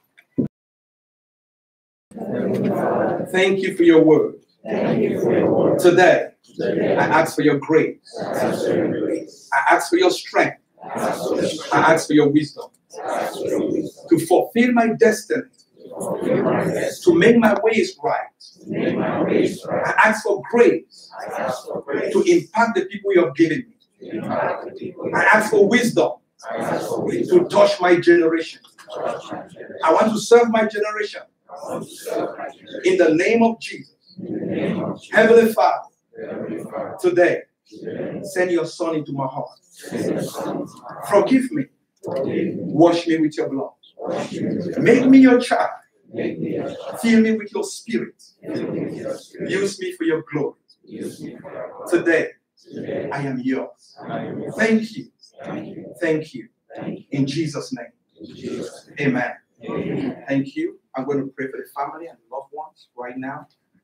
Thank you for your word. Thank you for your word. Today, Today I ask for your grace. I ask for your, grace. I ask for your strength. I ask for your, strength. I ask for your wisdom. I ask for your wisdom. To fulfill my destiny. To, fulfill my destiny. To make my ways right. To make my ways right. I ask for grace. I ask for grace. To impact the people you have given me. I ask for wisdom to touch my generation. I want to serve my generation. In the name of Jesus. Heavenly Father, today, send your son into my heart. Forgive me. Wash me with your blood. Make me your child. Fill me with your spirit. Use me for your glory. Today, I am yours. Thank you. Thank you. In Jesus' name. Amen. Thank you. I'm going to pray for the family and loved ones right now.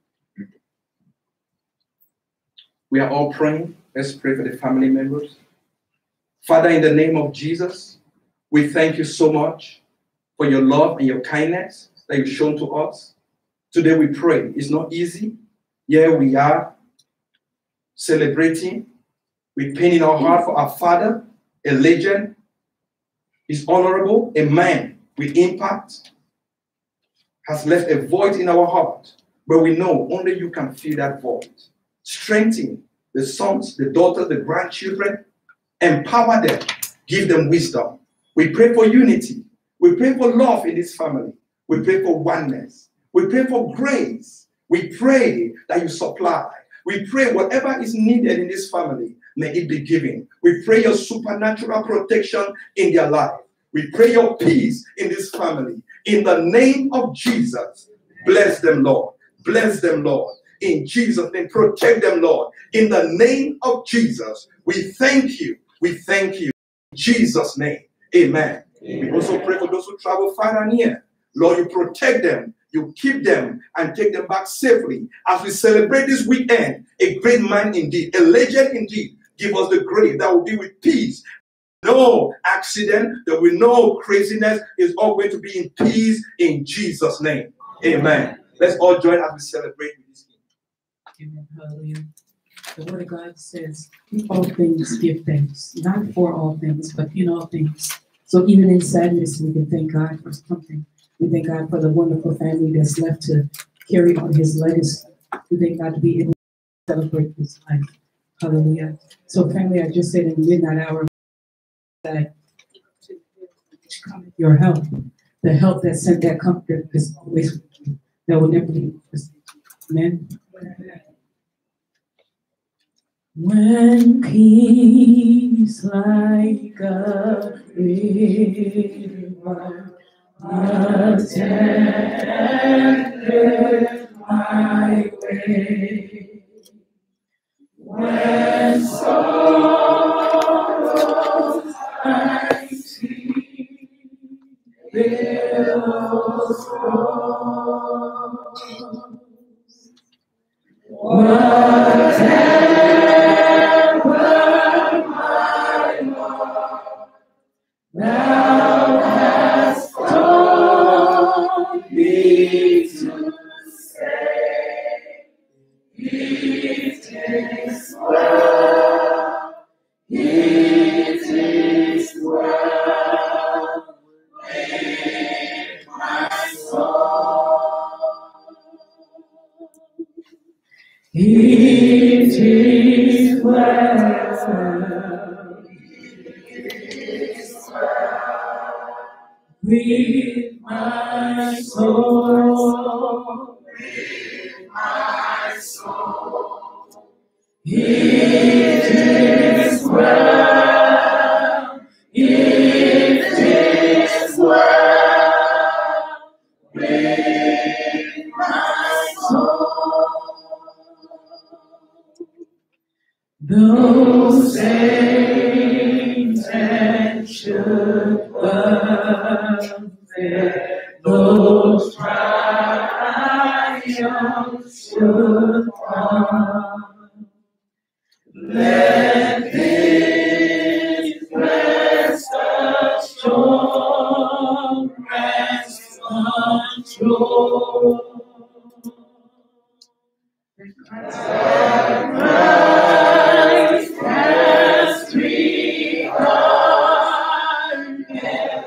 We are all praying. Let's pray for the family members. Father, in the name of Jesus, we thank you so much for your love and your kindness that you've shown to us. Today we pray. It's not easy. Here we are celebrating with pain in our heart for our father, a legend. He's honorable, a man with impact, has left a void in our heart. But we know only you can fill that void. Strengthen the sons, the daughters, the grandchildren. Empower them. Give them wisdom. We pray for unity. We pray for love in this family. We pray for oneness. We pray for grace. We pray that you supply. We pray whatever is needed in this family, may it be given. We pray your supernatural protection in their life. We pray your peace in this family. In the name of Jesus, bless them, Lord. Bless them, Lord. In Jesus' name, protect them, Lord. In the name of Jesus, we thank you. We thank you. In Jesus' name, amen. Amen. We also pray for those who travel far and near. Lord, you protect them. You keep them and take them back safely. As we celebrate this weekend, a great man indeed, a legend indeed. Give us the grace that will be with peace. No accident, there will be no craziness. It's all going to be in peace in Jesus' name. Amen. Let's all join as we celebrate with this king. Amen. Hallelujah. The word of God says, in all things give thanks. Not for all things, but in all things. So even in sadness, we can thank God for something. We thank God for the wonderful family that's left to carry on his legacy. We thank God to be able to celebrate his life. Hallelujah. So family, I just said in the midnight hour that your help, the help that sent that comfort is always with you. That will never be. Amen. When peace like a river attended my way, when sorrows I see billows rose, whatever my Lord, thou hast taught me to say, it is well, it is well with my soul. It is well, it is well with my soul, with my soul. It is well, it is well with my soul. Though Satan should burn there, though triumphs should come, let this rest assured, rest control. Christ has regarded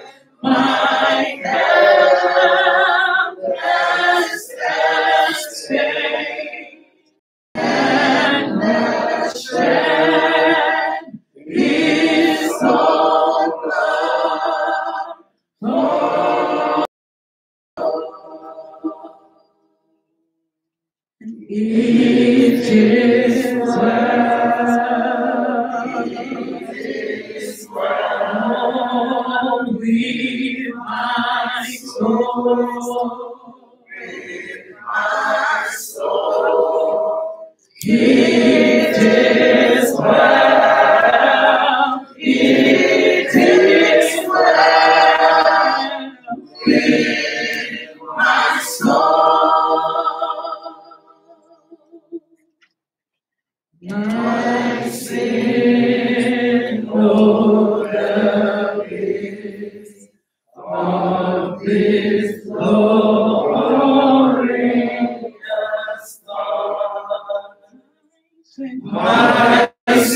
my helpless estate. with my soul, with my soul. It is well, it is well with my soul. My sin, Lord, is of this glory, my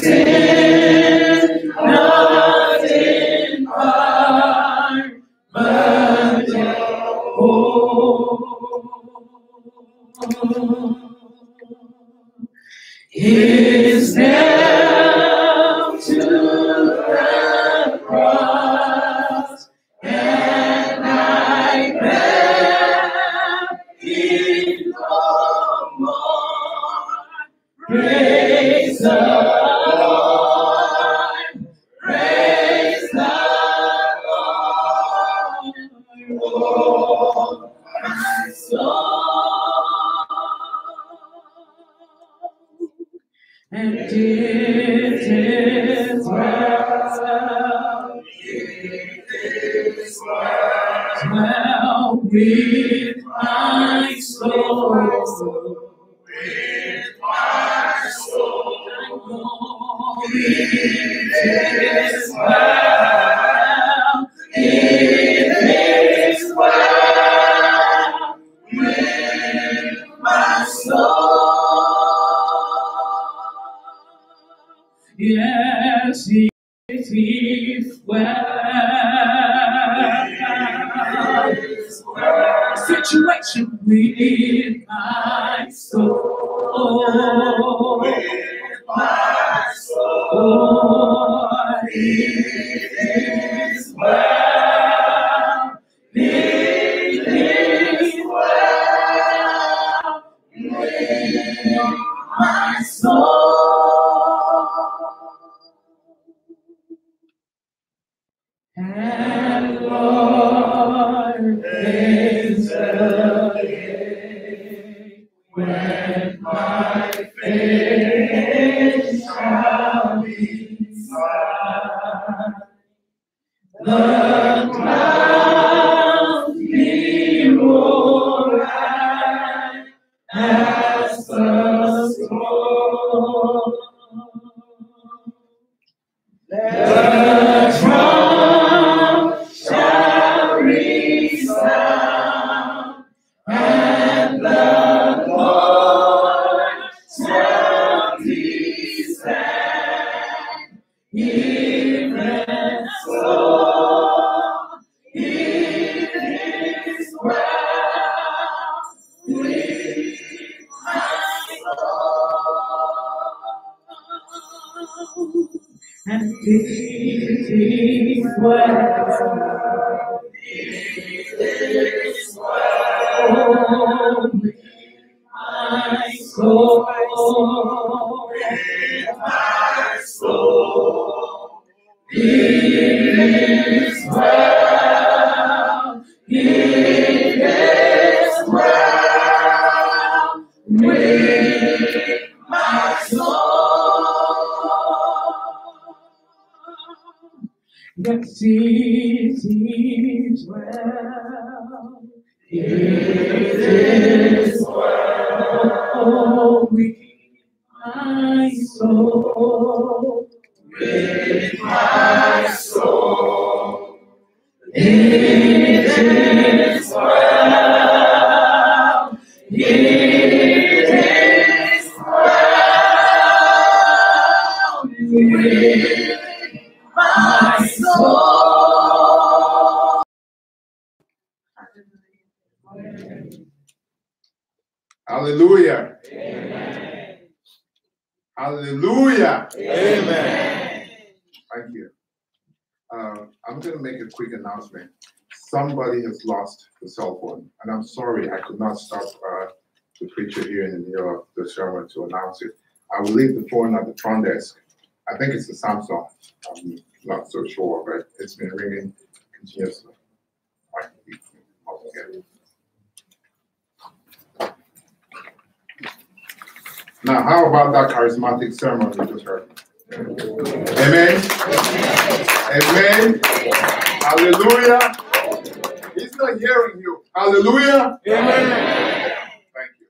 sin, not in part, but is nailed to the cross, and I bear it no more. Praise the Lord, praise the Lord, oh my soul. And it is well, it is well with my soul, with my soul. It is well, it is well with my soul. Yes, it is well. Situation with my soul, with my soul. It is well, it is well with my soul. And Lord, is the day when my faith shall be sight. The clouds be rolled back as the storm. The trump shall resound, and the Lord shall descend. Even so, it is well with my soul. And it is well, it is well with my soul, with my soul. It is well, it is well with my soul. Yes, it is well, it is well with my soul, with my soul. It is well, it is well with my soul. Hallelujah. Amen. Hallelujah. Amen. Thank you. Uh, I'm going to make a quick announcement. Somebody has lost the cell phone, and I'm sorry I could not stop uh, the preacher here in the middle of the sermon to announce it. I will leave the phone at the front desk. I think it's a Samsung. I'm not so sure, but it's been ringing continuously. Now, how about that charismatic sermon we just heard? Amen. Amen. Hallelujah. He's not hearing you. Hallelujah. Amen. Thank you.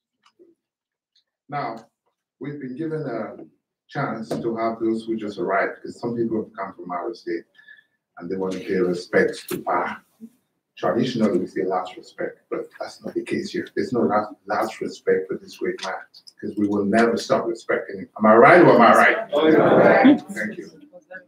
Now, we've been given a chance to have those who just arrived, because some people have come from out of state and they want to pay respect to Pa. Traditionally, we say last respect, but that's not the case here. There's no last, last respect for this great man, because we will never stop respecting him. Am I right or am I right? Oh, yeah. Thank you.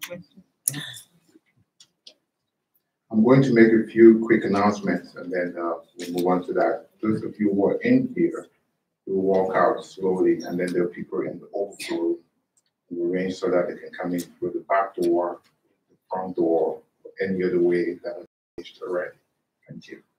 I'm going to make a few quick announcements and then uh, we'll move on to that. Those of you who are in here, will walk out slowly, and then there are people in the overflow room. We'll arrange so that they can come in through the back door, the front door, or any other way that is arranged already. Thank you.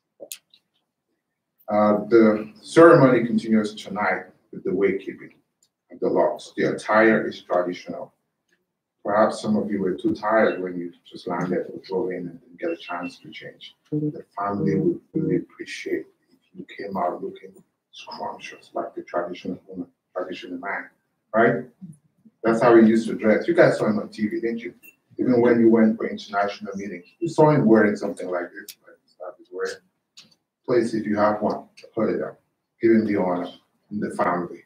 Uh, the ceremony continues tonight with the waykeeping of the locks. The attire is traditional. Perhaps some of you were too tired when you just landed or drove in and didn't get a chance to change. The family would really appreciate if you came out looking scrumptious like the traditional woman, traditional man, right? That's how he used to dress. You guys saw him on T V, didn't you? Even when you went for international meetings, you saw him wearing something like this. Wearing. Please, if you have one, put it up. Give him the honor in the family.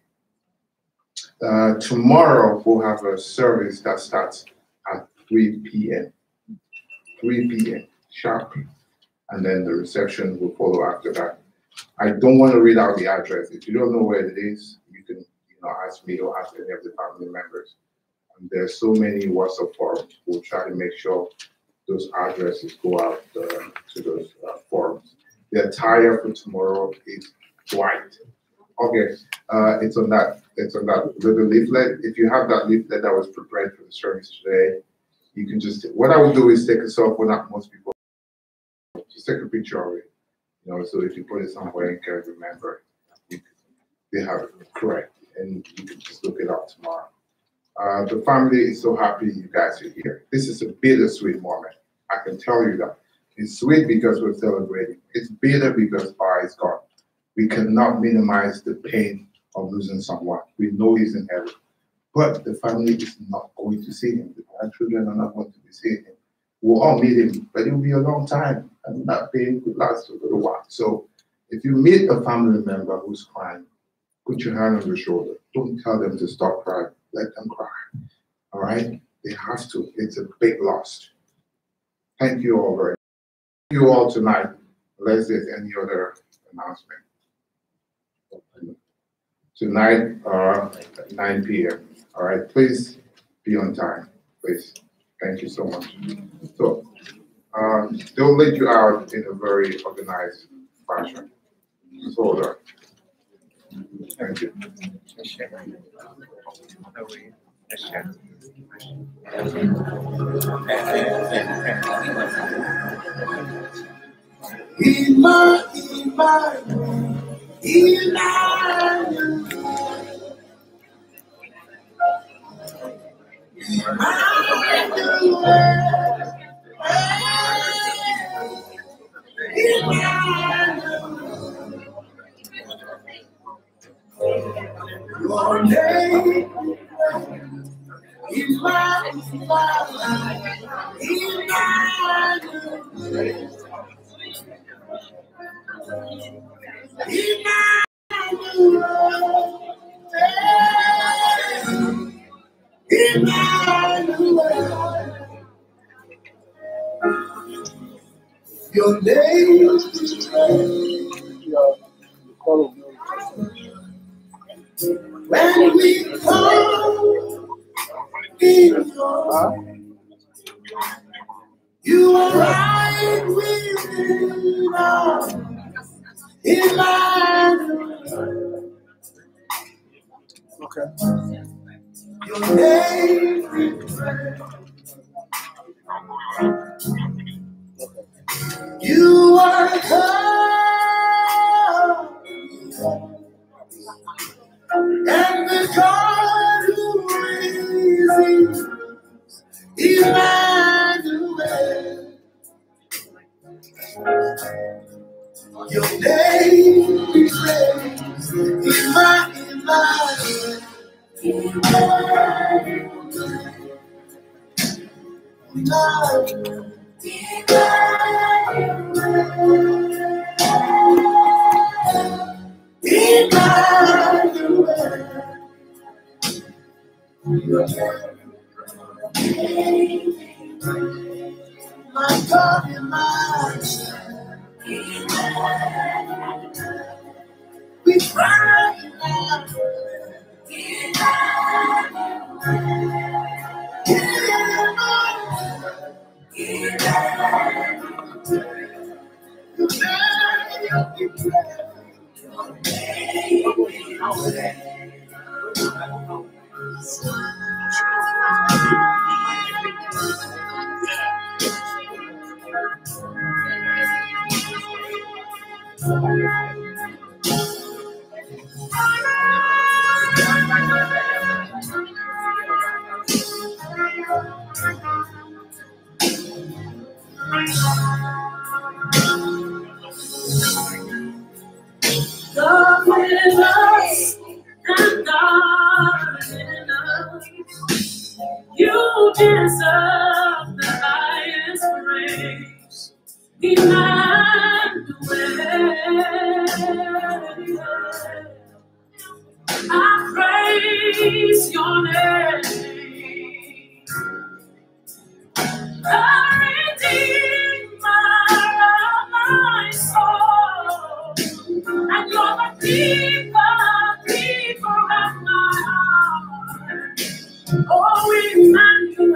Uh, tomorrow, we'll have a service that starts at three p m three p m sharp. And then the reception will follow after that. I don't want to read out the address. If you don't know where it is, you can you know, ask me or ask any of the family members. And there's so many WhatsApp forums. We'll try to make sure those addresses go out uh, to those uh, forums. The attire for tomorrow is white. Okay, uh, it's on that. It's on that little leaflet. If you have that leaflet that was prepared for the service today, you can just. What I will do is take a cell phone. Not most people. Just take a picture of it. You know, so if you put it somewhere, you can remember. You, they have it correct, and you can just look it up tomorrow. Uh, the family is so happy you guys are here. This is a bittersweet moment. I can tell you that. It's sweet because we're celebrating. It's bitter because Pa is gone. We cannot minimize the pain of losing someone. We know he's in heaven. But the family is not going to see him. The grandchildren are not going to be seeing him. We'll all meet him, but it will be a long time. And that pain could last a little while. So if you meet a family member who's crying, put your hand on their shoulder. Don't tell them to stop crying. Let them cry. All right? They have to. It's a big loss. Thank you all very much. Thank you all tonight. Unless there's any other announcement. Tonight, uh, at nine p m All right, please be on time, please. Thank you so much. So, uh, they'll let you out in a very organized fashion. Just hold on. Thank you. Ima, Ima, Ima. Your name, your name is when we come in your you are right within us, Emmanuel. Okay. Your name is praised. You are God, and the God who is Emmanuel. Your name is praised, Emmanuel. My God and my we cry now. God with us and God in us. You deserve the highest praise. Emmanuel, I praise your name. The Redeemer of my soul. And you're the keeper, keeper of my heart. Oh, Emmanuel.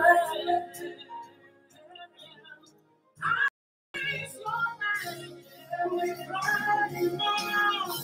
I praise your name. We cry now.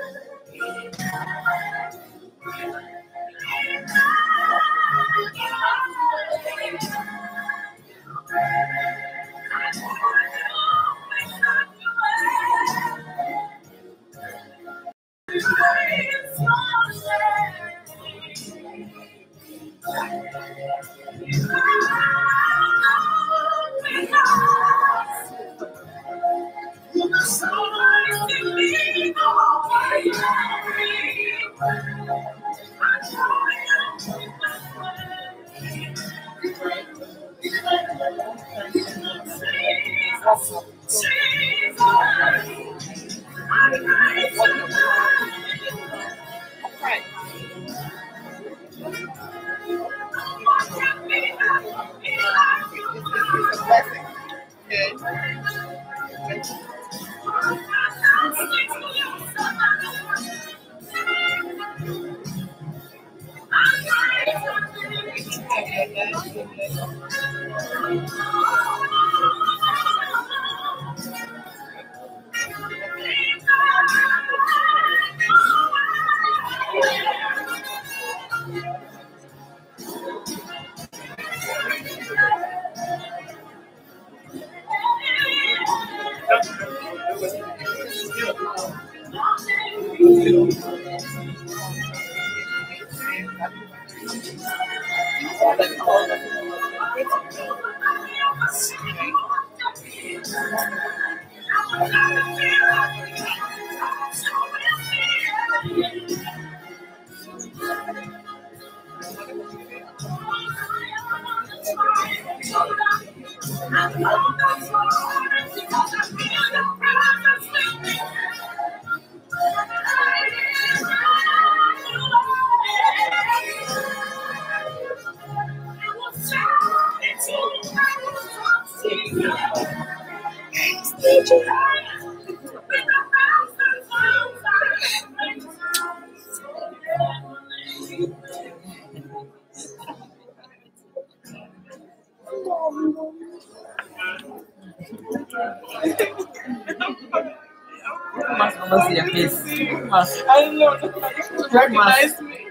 Must almost see your face. Must. I don't know. Recognize me.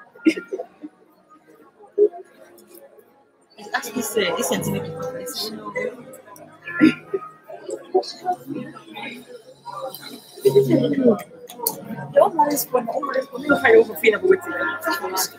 It's actually say it's scientific. It's Eu não respondo, eu não respondo, eu falei, eu vou filha, vou te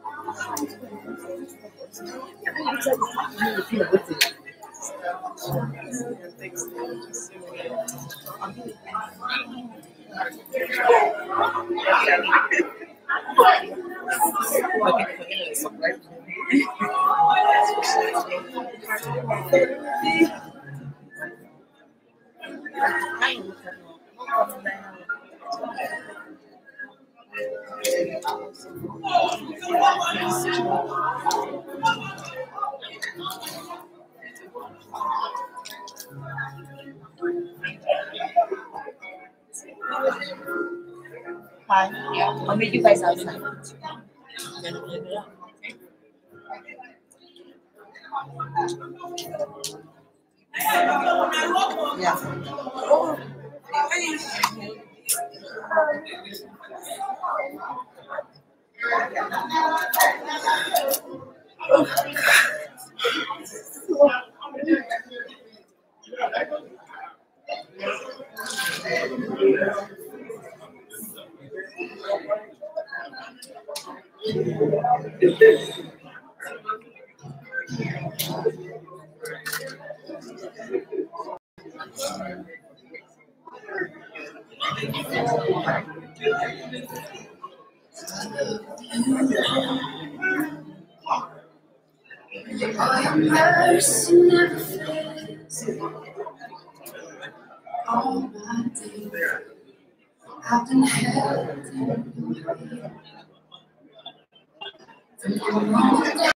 Hi. Yeah. I'll meet you guys outside. Yeah. Mercy never fails. All my days, I've been held in your hand. From the moment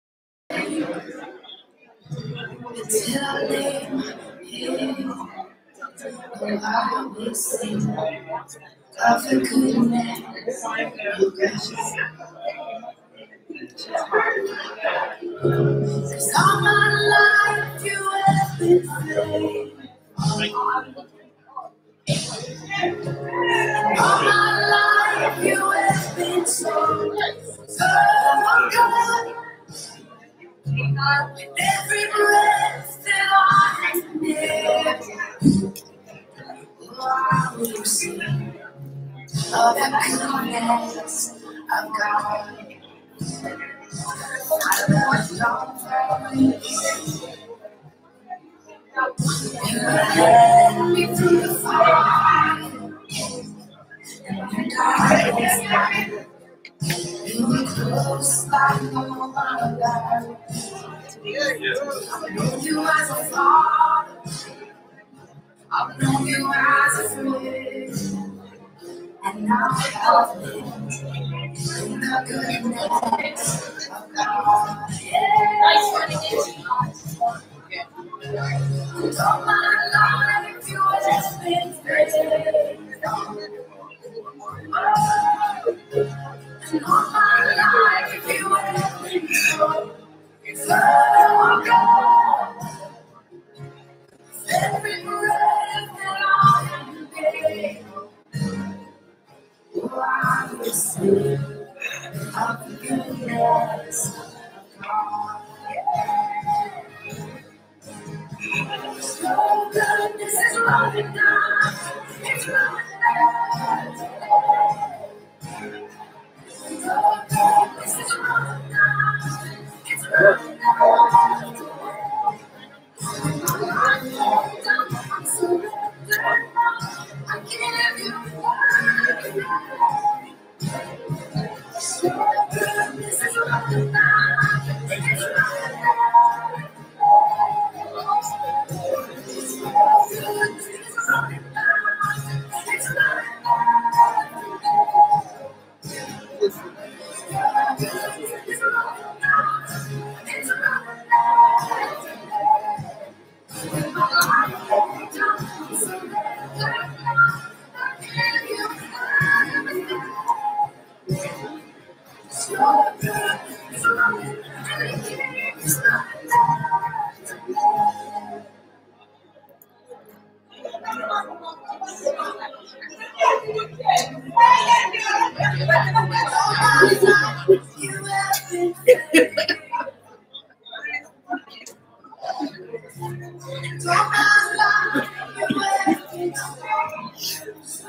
until I lay my head, oh, I will sing of the goodness and gracious. Cause all my life you have been faithful. All my life you have been so, so good. With every breath that I live, oh, I will sing of the goodness of God. I want your voice. You led me through the fire, and you guided me. You were close like no other. I've known you as a father, I've known you as a friend, and now I've lived in the goodness of God. And all my life you have been faithful. And all my life you have been so, so good. Every breath that I am able, oh, I will sing of the goodness of God. So goodness is running down, it's running down. So goodness is running down, it's running down. I'm surrendered, I give you everything. So goodness is running down, it's running down.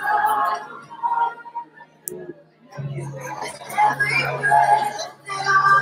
Every breath that I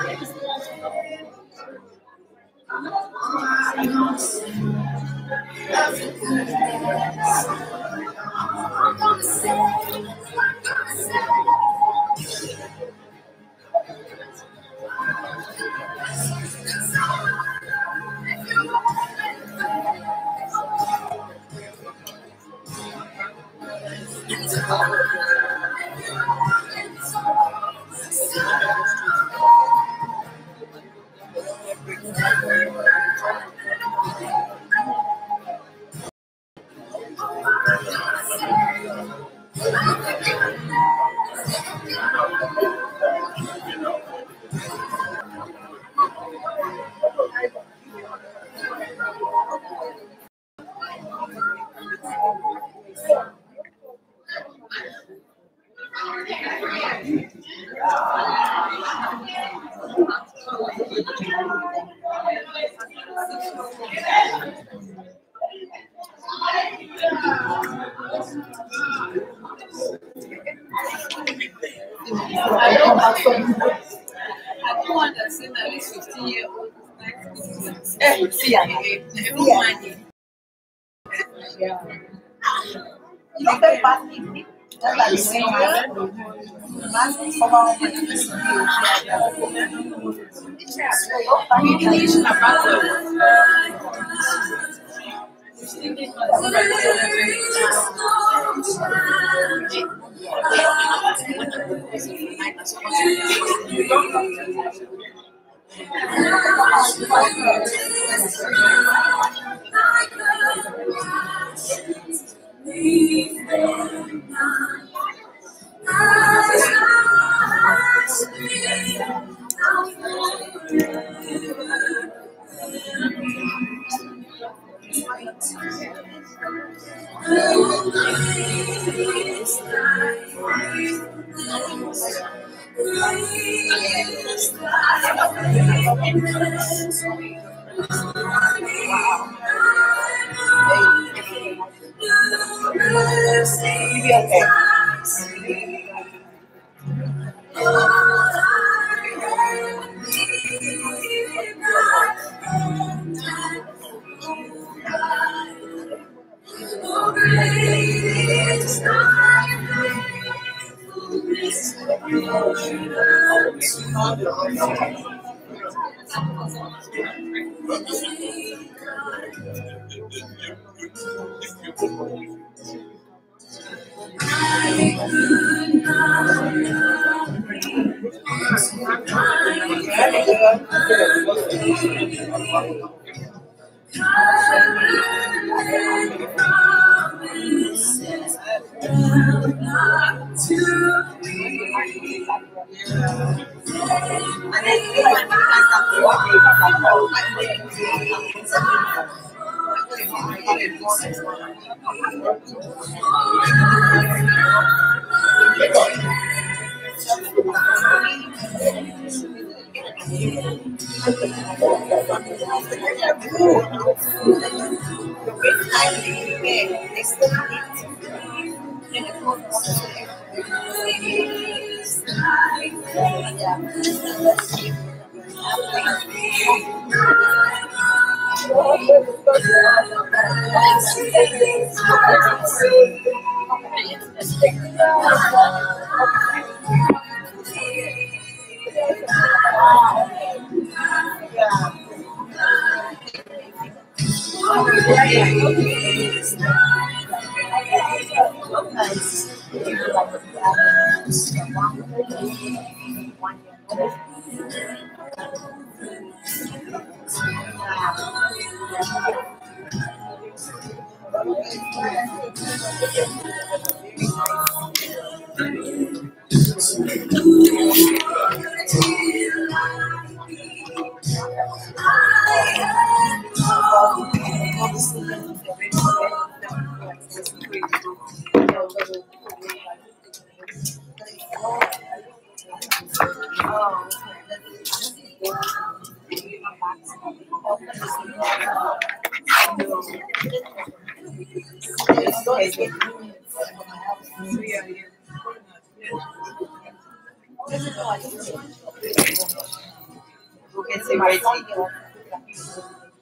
I don't have some. I don't want to see at least fifteen year old. Eh, see, I mean, Yeah. You can pass it. That's like the same way. Pass it over on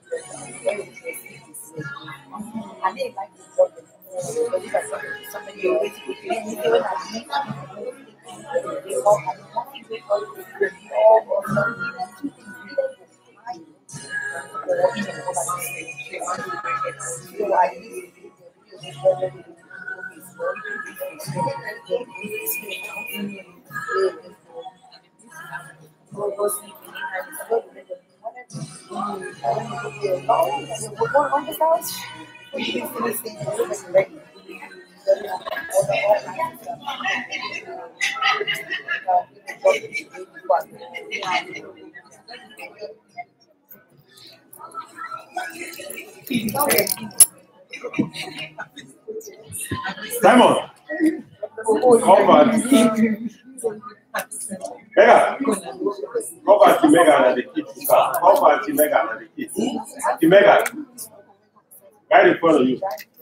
I didn't like the book. Somebody always put me in the way that I they all had nothing to do with the law or something. So I on the couch. Simon, come back. Mega, come back to Mega and the kids. Come back to Mega and the kids. To Mega, right in front of you.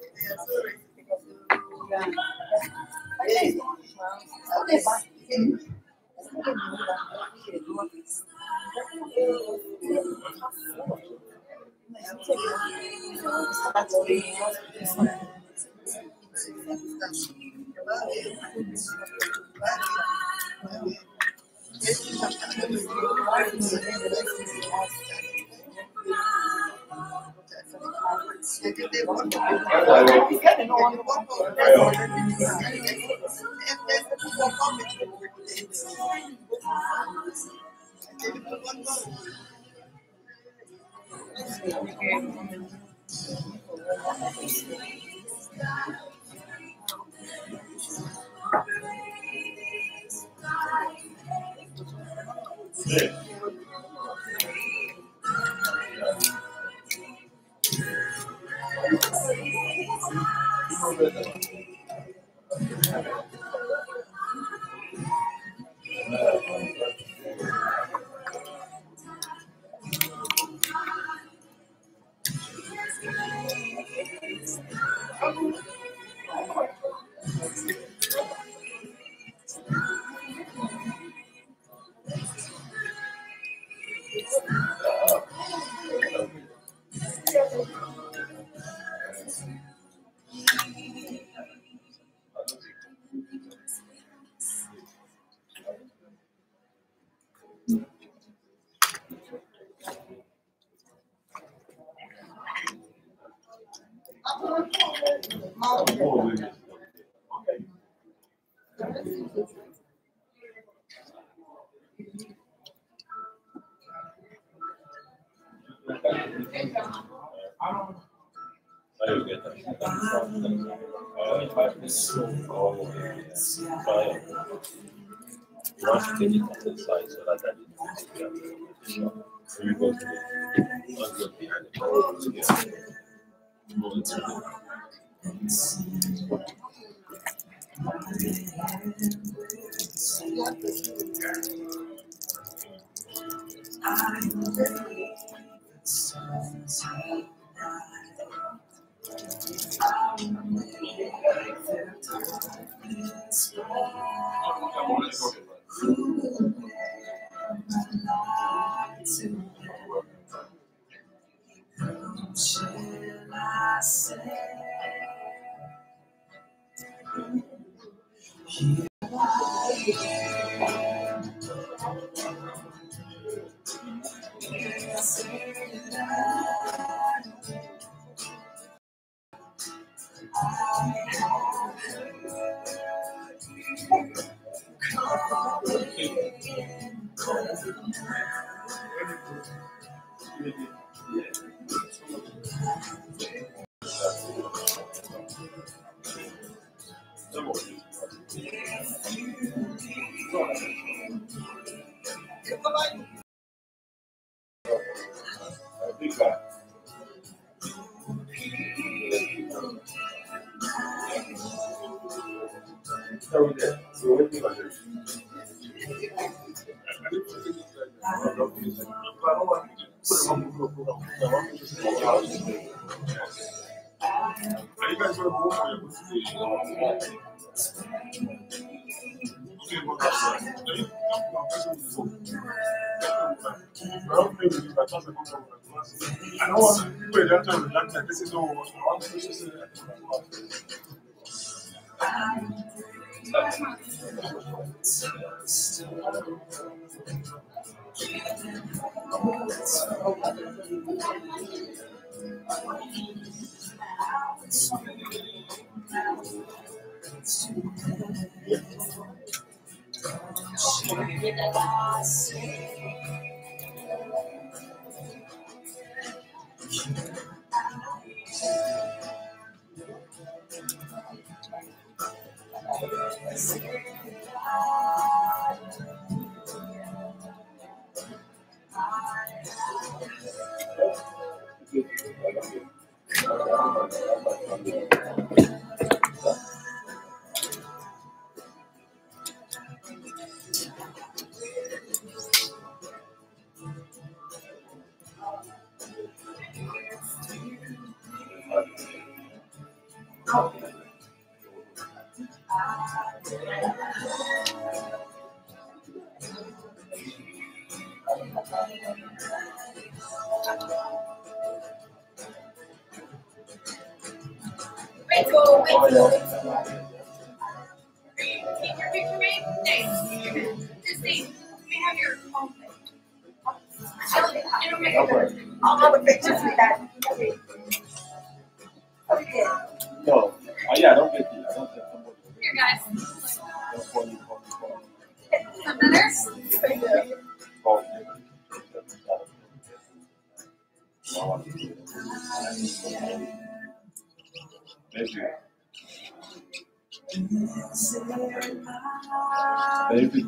You want to get it on the side so that that is together. So you go to the unload behind the ball together. Move it to Well, maybe if I trust the book of because I don't want to people in that time reject that this is all what I want to say. Rachel, Rachel. Take your picture, mate. Thanks. Christine, we have your phone thing. It'll make it. All the pictures we got. Okay. No, uh, yeah, I don't get you. I don't get somebody. Here, guys. Don't call you, call you, call you. Some better? Call you. Thank you. Baby.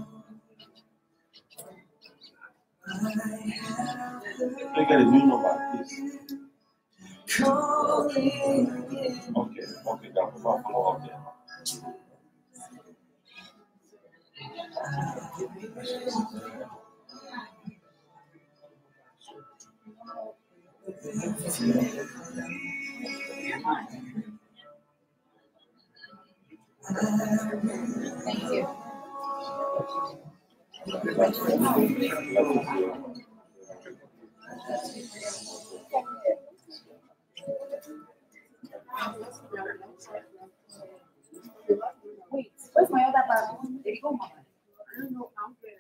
Let me get a new number, please. Okay, okay, now follow follow up there. Thank you. Wait, where's my other bag? Did it go, Mama? I don't know. I'm there.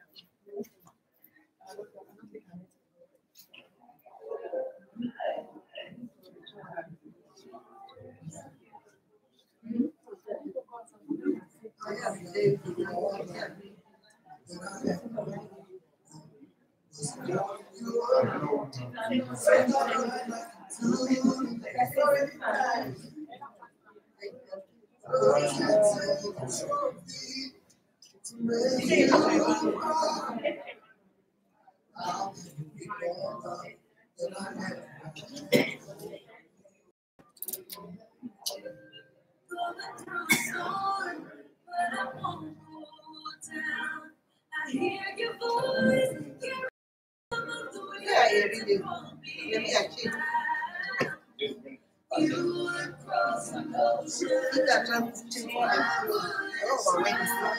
I hear your voice. Yeah, every day. Let me achieve. You across the ocean. Look at them putting for them. Oh, my God.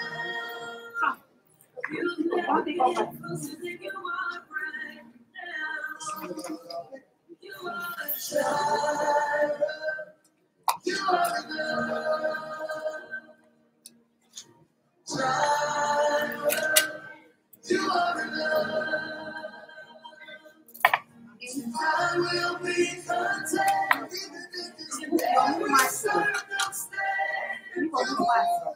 You never been closer than you are right now. You are a child. You are a love. Child. You are a love. I will be content in every circumstance. You are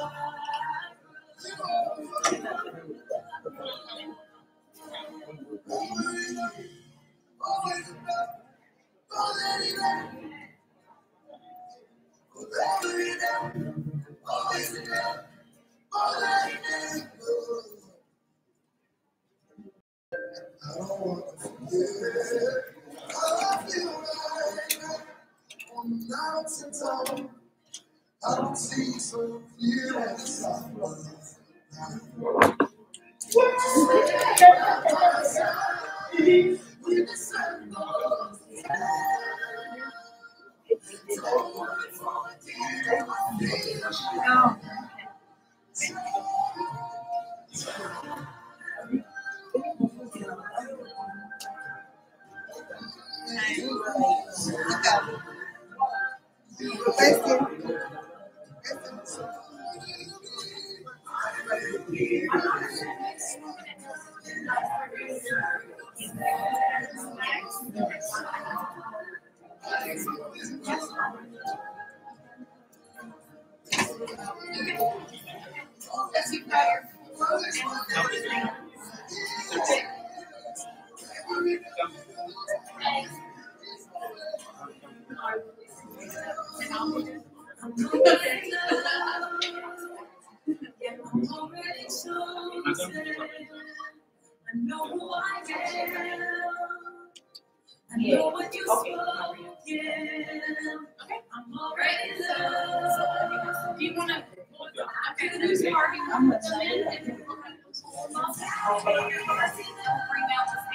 always enough, already there. Already there, always enough, already there. I don't want to forget how I feel right now on the mountaintop. I don't see so clear as the sun. When the sun goes down, don't worry for a day, my feet are shut. I know who I am. I know what you spoke. Yeah. I'm already loved. Do you want to? After this party, I'm gonna come in and bring out the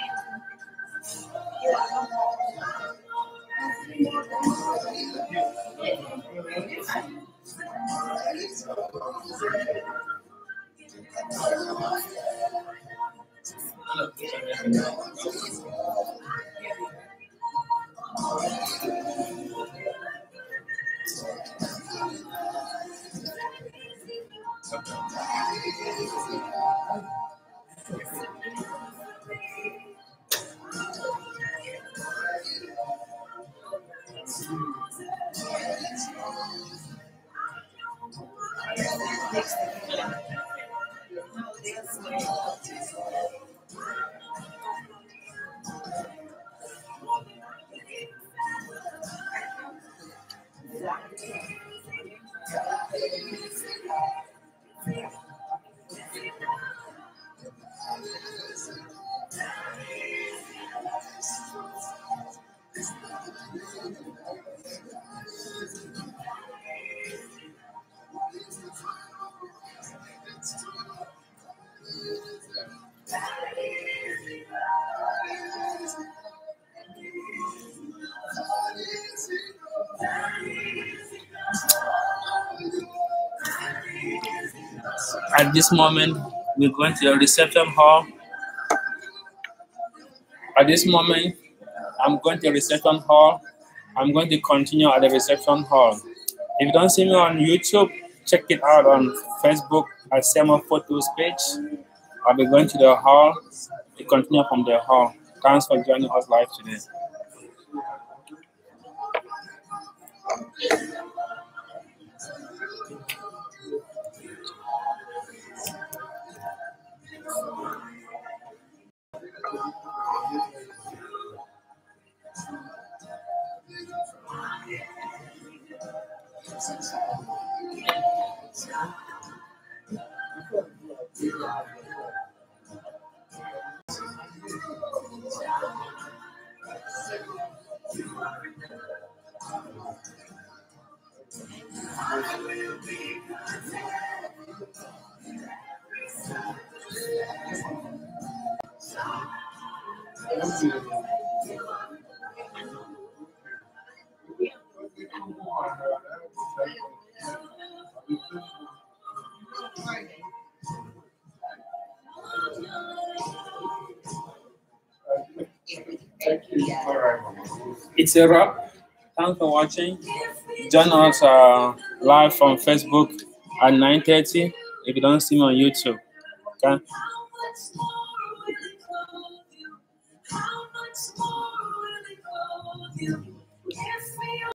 At this moment, we're going to the reception hall. At this moment, I'm going to the reception hall. I'm going to continue at the reception hall. If you don't see me on YouTube, check it out on Facebook at Samuel Photos page. I'll be going to the hall to continue from the hall. Thanks for joining us live today. It's a wrap. Thanks for watching. Join us uh, live on Facebook at nine thirty if you don't see me on YouTube. Okay? How much more will it call you?